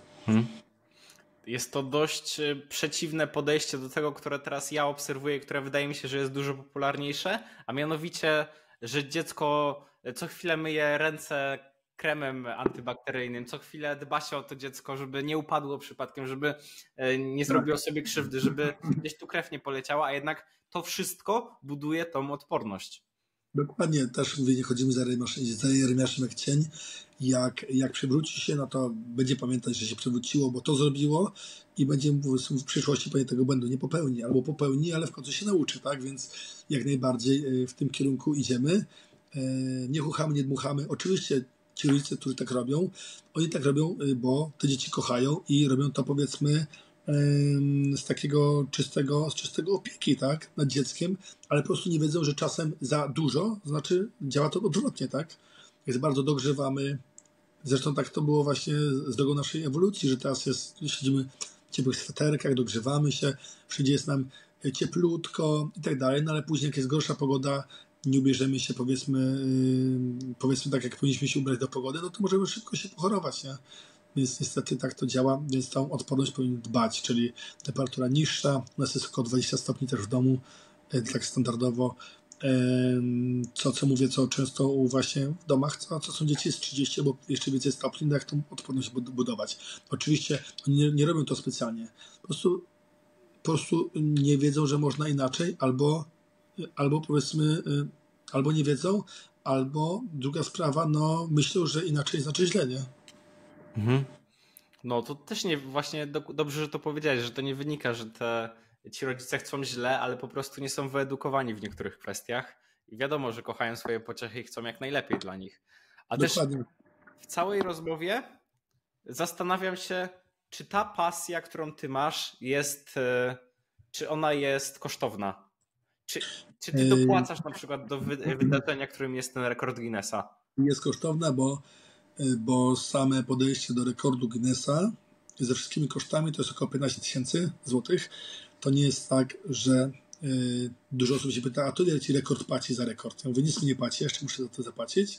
Jest to dość przeciwne podejście do tego, które teraz ja obserwuję, które wydaje mi się, że jest dużo popularniejsze, a mianowicie, że dziecko co chwilę myje ręce kremem antybakteryjnym, co chwilę dba się o to dziecko, żeby nie upadło przypadkiem, żeby nie zrobiło sobie krzywdy, żeby gdzieś tu krew nie poleciała, a jednak to wszystko buduje tą odporność. Dokładnie, też mówię, nie chodzimy za Jeremiaszem jak cień. Jak przewróci się, no to będzie pamiętać, że się przewróciło, bo to zrobiło i będzie w przyszłości pewnie tego błędu nie popełni, albo popełni, ale w końcu się nauczy, tak? Więc jak najbardziej w tym kierunku idziemy. Nie chuchamy, nie dmuchamy. Oczywiście ci rodzice, którzy tak robią, oni tak robią, bo te dzieci kochają i robią to powiedzmy z takiego czystego opieki, tak, nad dzieckiem, ale po prostu nie wiedzą, że czasem za dużo, znaczy działa to odwrotnie, tak? Jak bardzo dogrzewamy, zresztą tak to było właśnie z drogą naszej ewolucji, że teraz siedzimy ciepłych sweterkach, dogrzewamy się, wszędzie jest nam cieplutko i tak dalej, no ale później jak jest gorsza pogoda, nie ubierzemy się powiedzmy tak, jak powinniśmy się ubrać do pogody, no to możemy szybko się pochorować, nie? Więc niestety tak to działa, więc tą odporność powinien dbać, czyli temperatura niższa, u nas jest około 20 stopni też w domu, tak standardowo. Co mówię, co często właśnie w domach, co są dzieci jest 30, bo jeszcze więcej stopni, no jak tą odporność budować. Oczywiście oni nie robią to specjalnie, po prostu nie wiedzą, że można inaczej, albo powiedzmy, albo nie wiedzą, albo druga sprawa, no myślą, że inaczej znaczy źle, nie? Mhm. No to też nie, właśnie dobrze, że to powiedziałeś, że to nie wynika, że ci rodzice chcą źle, ale po prostu nie są wyedukowani w niektórych kwestiach i wiadomo, że kochają swoje pociechy i chcą jak najlepiej dla nich. A Dokładnie. też w całej rozmowie zastanawiam się, czy ta pasja, którą ty masz, czy ona jest kosztowna? Czy ty dopłacasz na przykład do wydarzenia, którym jest ten rekord Guinnessa? Jest kosztowna, bo same podejście do rekordu Guinnessa ze wszystkimi kosztami to jest około 15 000 złotych. To nie jest tak, że dużo osób się pyta, a to ile ci rekord płaci za rekord? Ja mówię, nic mi nie płaci, jeszcze muszę za to zapłacić.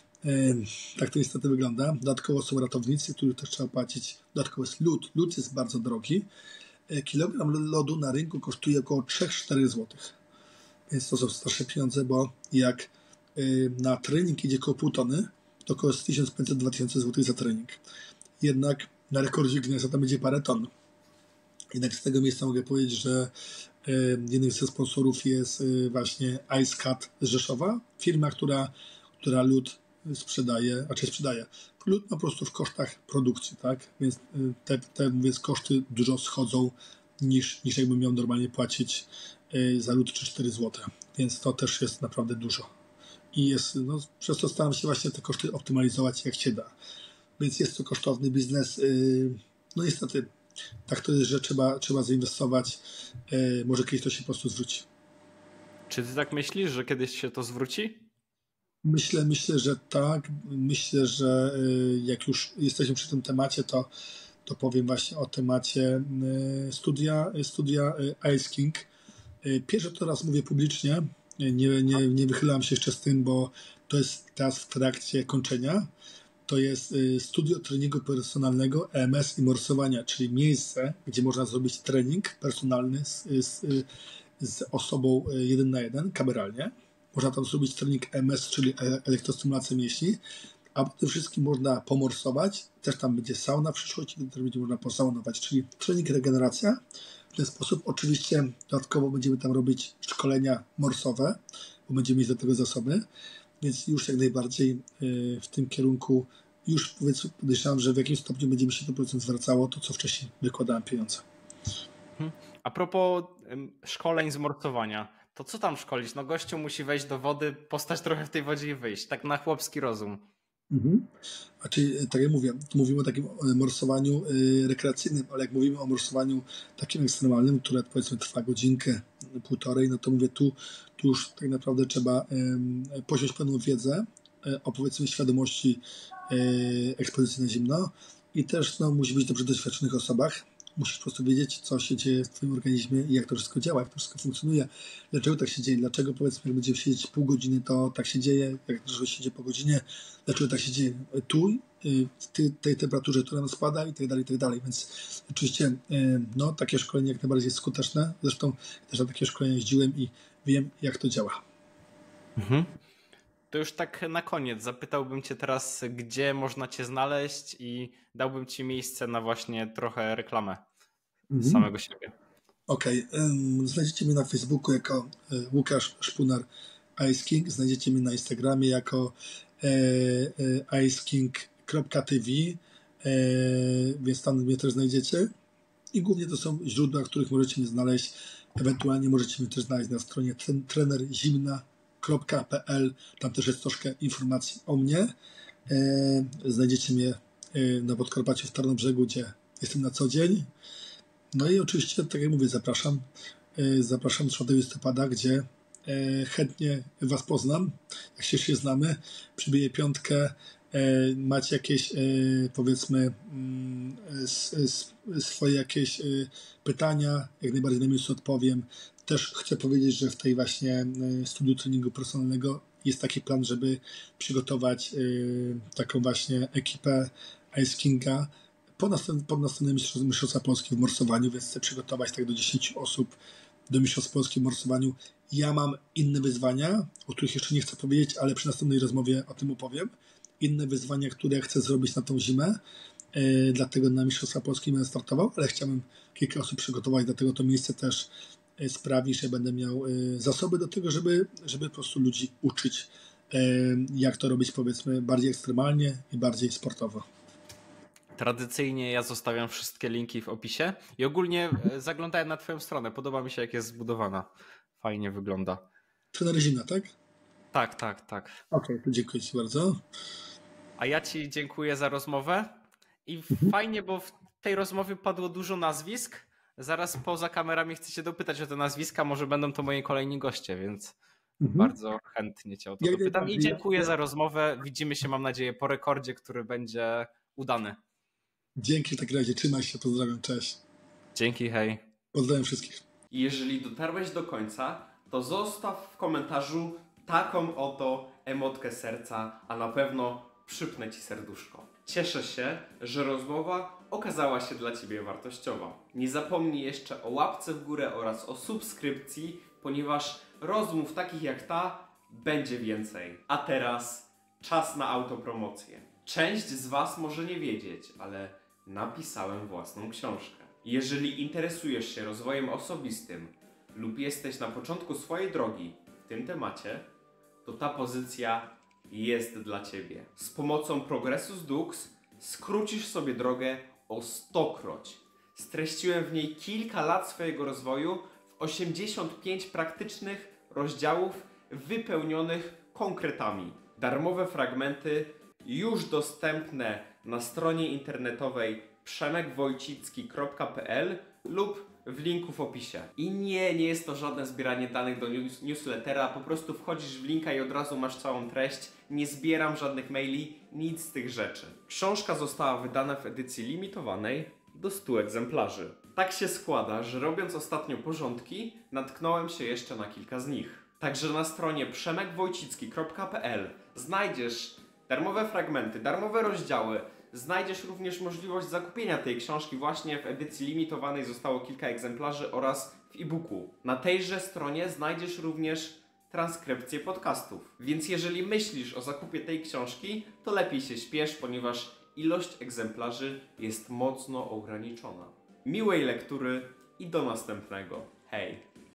Tak to niestety wygląda. Dodatkowo są ratownicy, których też trzeba płacić. Dodatkowo jest lód. Lód jest bardzo drogi. Kilogram lodu na rynku kosztuje około 3-4 złotych. Więc to są straszne pieniądze, bo jak na trening idzie około pół tony, to około 1500-2000 zł za trening. Jednak na rekordzie Guinnessa tam będzie parę ton. Jednak z tego miejsca mogę powiedzieć, że jednym ze sponsorów jest właśnie Ice-Cut z Rzeszowa, firma, która lód sprzedaje. Lód po prostu w kosztach produkcji, tak? Więc więc koszty dużo schodzą niż jakby miał normalnie płacić za lód 3-4 zł. Więc to też jest naprawdę dużo. I przez to staram się właśnie te koszty optymalizować jak się da. Więc jest to kosztowny biznes. No niestety, tak to jest, że trzeba zainwestować. Może kiedyś to się po prostu zwróci. Czy ty tak myślisz, że kiedyś się to zwróci? Myślę, że tak. Myślę, że jak już jesteśmy przy tym temacie, to powiem właśnie o temacie studia Ice King. Pierwszy to raz mówię publicznie. Nie wychylam się jeszcze z tym, bo to jest teraz w trakcie kończenia. To jest studio treningu personalnego, EMS i morsowania, czyli miejsce, gdzie można zrobić trening personalny z osobą 1 na 1, kameralnie. Można tam zrobić trening EMS, czyli elektrostymulacja mięśni, a przede wszystkim można pomorsować. Też tam będzie sauna w przyszłości, też będzie można posaunować, czyli trening regeneracja. W ten sposób oczywiście dodatkowo będziemy tam robić szkolenia morsowe, bo będziemy mieć do tego zasoby, więc już jak najbardziej w tym kierunku już podejrzewam, że w jakimś stopniu będzie mi się to powiedzmy zwracało, to co wcześniej wykładałem pieniądze. A propos szkoleń z morsowania, to co tam szkolić? No gościu musi wejść do wody, postać trochę w tej wodzie i wyjść, tak na chłopski rozum. Znaczy, tak jak mówię, tu mówimy o takim morsowaniu rekreacyjnym, ale jak mówimy o morsowaniu takim ekstremalnym, które powiedzmy trwa godzinkę, półtorej, no to mówię, tu już tak naprawdę trzeba posiąść pewną wiedzę o powiedzmy świadomości ekspozycji na zimno i też musi być dobrze doświadczonych osobach. Musisz po prostu wiedzieć, co się dzieje w twoim organizmie i jak to wszystko działa, jak to wszystko funkcjonuje, dlaczego tak się dzieje, dlaczego powiedzmy jak będziemy siedzieć pół godziny, to tak się dzieje, jak siedzi po godzinie, dlaczego tak się dzieje tu, w tej temperaturze, która nam spada i tak dalej, więc oczywiście takie szkolenie jak najbardziej jest skuteczne, zresztą też na takie szkolenia jeździłem i wiem, jak to działa. To już tak na koniec zapytałbym cię teraz, gdzie można cię znaleźć i dałbym ci miejsce na właśnie trochę reklamę samego siebie. Okej. Znajdziecie mnie na Facebooku jako Łukasz Szpunar Ice King, znajdziecie mnie na Instagramie jako iceking.tv, więc tam mnie też znajdziecie i głównie to są źródła, w których możecie mnie znaleźć. Ewentualnie możecie mnie też znaleźć na stronie trenerzimna.pl, tam też jest troszkę informacji o mnie. Znajdziecie mnie na Podkarpaciu w Tarnobrzegu, gdzie jestem na co dzień. No i oczywiście, tak jak mówię, zapraszam 4 listopada, gdzie chętnie Was poznam, jak się znamy, przybiję 5 macie jakieś, powiedzmy, swoje jakieś pytania, jak najbardziej na miejscu odpowiem. Też chcę powiedzieć, że w tej właśnie studiu treningu personalnego jest taki plan, żeby przygotować taką właśnie ekipę Ice Kinga pod następne Mistrzostwa Polski w morsowaniu, więc chcę przygotować tak do 10 osób do Mistrzostw Polski w morsowaniu. Ja mam inne wyzwania, o których jeszcze nie chcę powiedzieć, ale przy następnej rozmowie o tym opowiem. Inne wyzwania, które chcę zrobić na tą zimę, dlatego na Mistrzostwa Polski będę startował, ale chciałbym kilka osób przygotować, dlatego to miejsce też sprawi, że będę miał zasoby do tego, żeby po prostu ludzi uczyć, jak to robić, powiedzmy, bardziej ekstremalnie i bardziej sportowo. Tradycyjnie ja zostawiam wszystkie linki w opisie i ogólnie zaglądałem na twoją stronę. Podoba mi się, jak jest zbudowana. Fajnie wygląda. Trener zimna, tak? Tak. Okej, to dziękuję ci bardzo. A ja ci dziękuję za rozmowę i fajnie, bo w tej rozmowie padło dużo nazwisk. Zaraz poza kamerami chcę cię dopytać o te nazwiska, może będą to moi kolejni goście, więc bardzo chętnie cię o to dopytam. I dziękuję za rozmowę. Widzimy się, mam nadzieję, po rekordzie, który będzie udany. Dzięki w takim razie, trzymaj się, pozdrawiam, cześć. Dzięki, hej. Pozdrawiam wszystkich. Jeżeli dotarłeś do końca, to zostaw w komentarzu taką oto emotkę serca, a na pewno przypnę ci serduszko. Cieszę się, że rozmowa okazała się dla ciebie wartościowa. Nie zapomnij jeszcze o łapce w górę oraz o subskrypcji, ponieważ rozmów takich jak ta będzie więcej. A teraz czas na autopromocję. Część z was może nie wiedzieć, ale napisałem własną książkę. Jeżeli interesujesz się rozwojem osobistym lub jesteś na początku swojej drogi w tym temacie, to ta pozycja jest dla ciebie. Z pomocą Progressus Dux skrócisz sobie drogę o 100-kroć. Streściłem w niej kilka lat swojego rozwoju w 85 praktycznych rozdziałów wypełnionych konkretami. Darmowe fragmenty już dostępne na stronie internetowej przemekwojcicki.pl lub w linku w opisie. I nie jest to żadne zbieranie danych do newslettera, po prostu wchodzisz w linka i od razu masz całą treść. Nie zbieram żadnych maili, nic z tych rzeczy. Książka została wydana w edycji limitowanej do 100 egzemplarzy. Tak się składa, że robiąc ostatnio porządki, natknąłem się jeszcze na kilka z nich. Także na stronie przemekwojcicki.pl znajdziesz darmowe fragmenty, darmowe rozdziały. Znajdziesz również możliwość zakupienia tej książki właśnie w edycji limitowanej, zostało kilka egzemplarzy, oraz w e-booku. Na tejże stronie znajdziesz również transkrypcję podcastów. Więc jeżeli myślisz o zakupie tej książki, to lepiej się śpiesz, ponieważ ilość egzemplarzy jest mocno ograniczona. Miłej lektury i do następnego. Hej!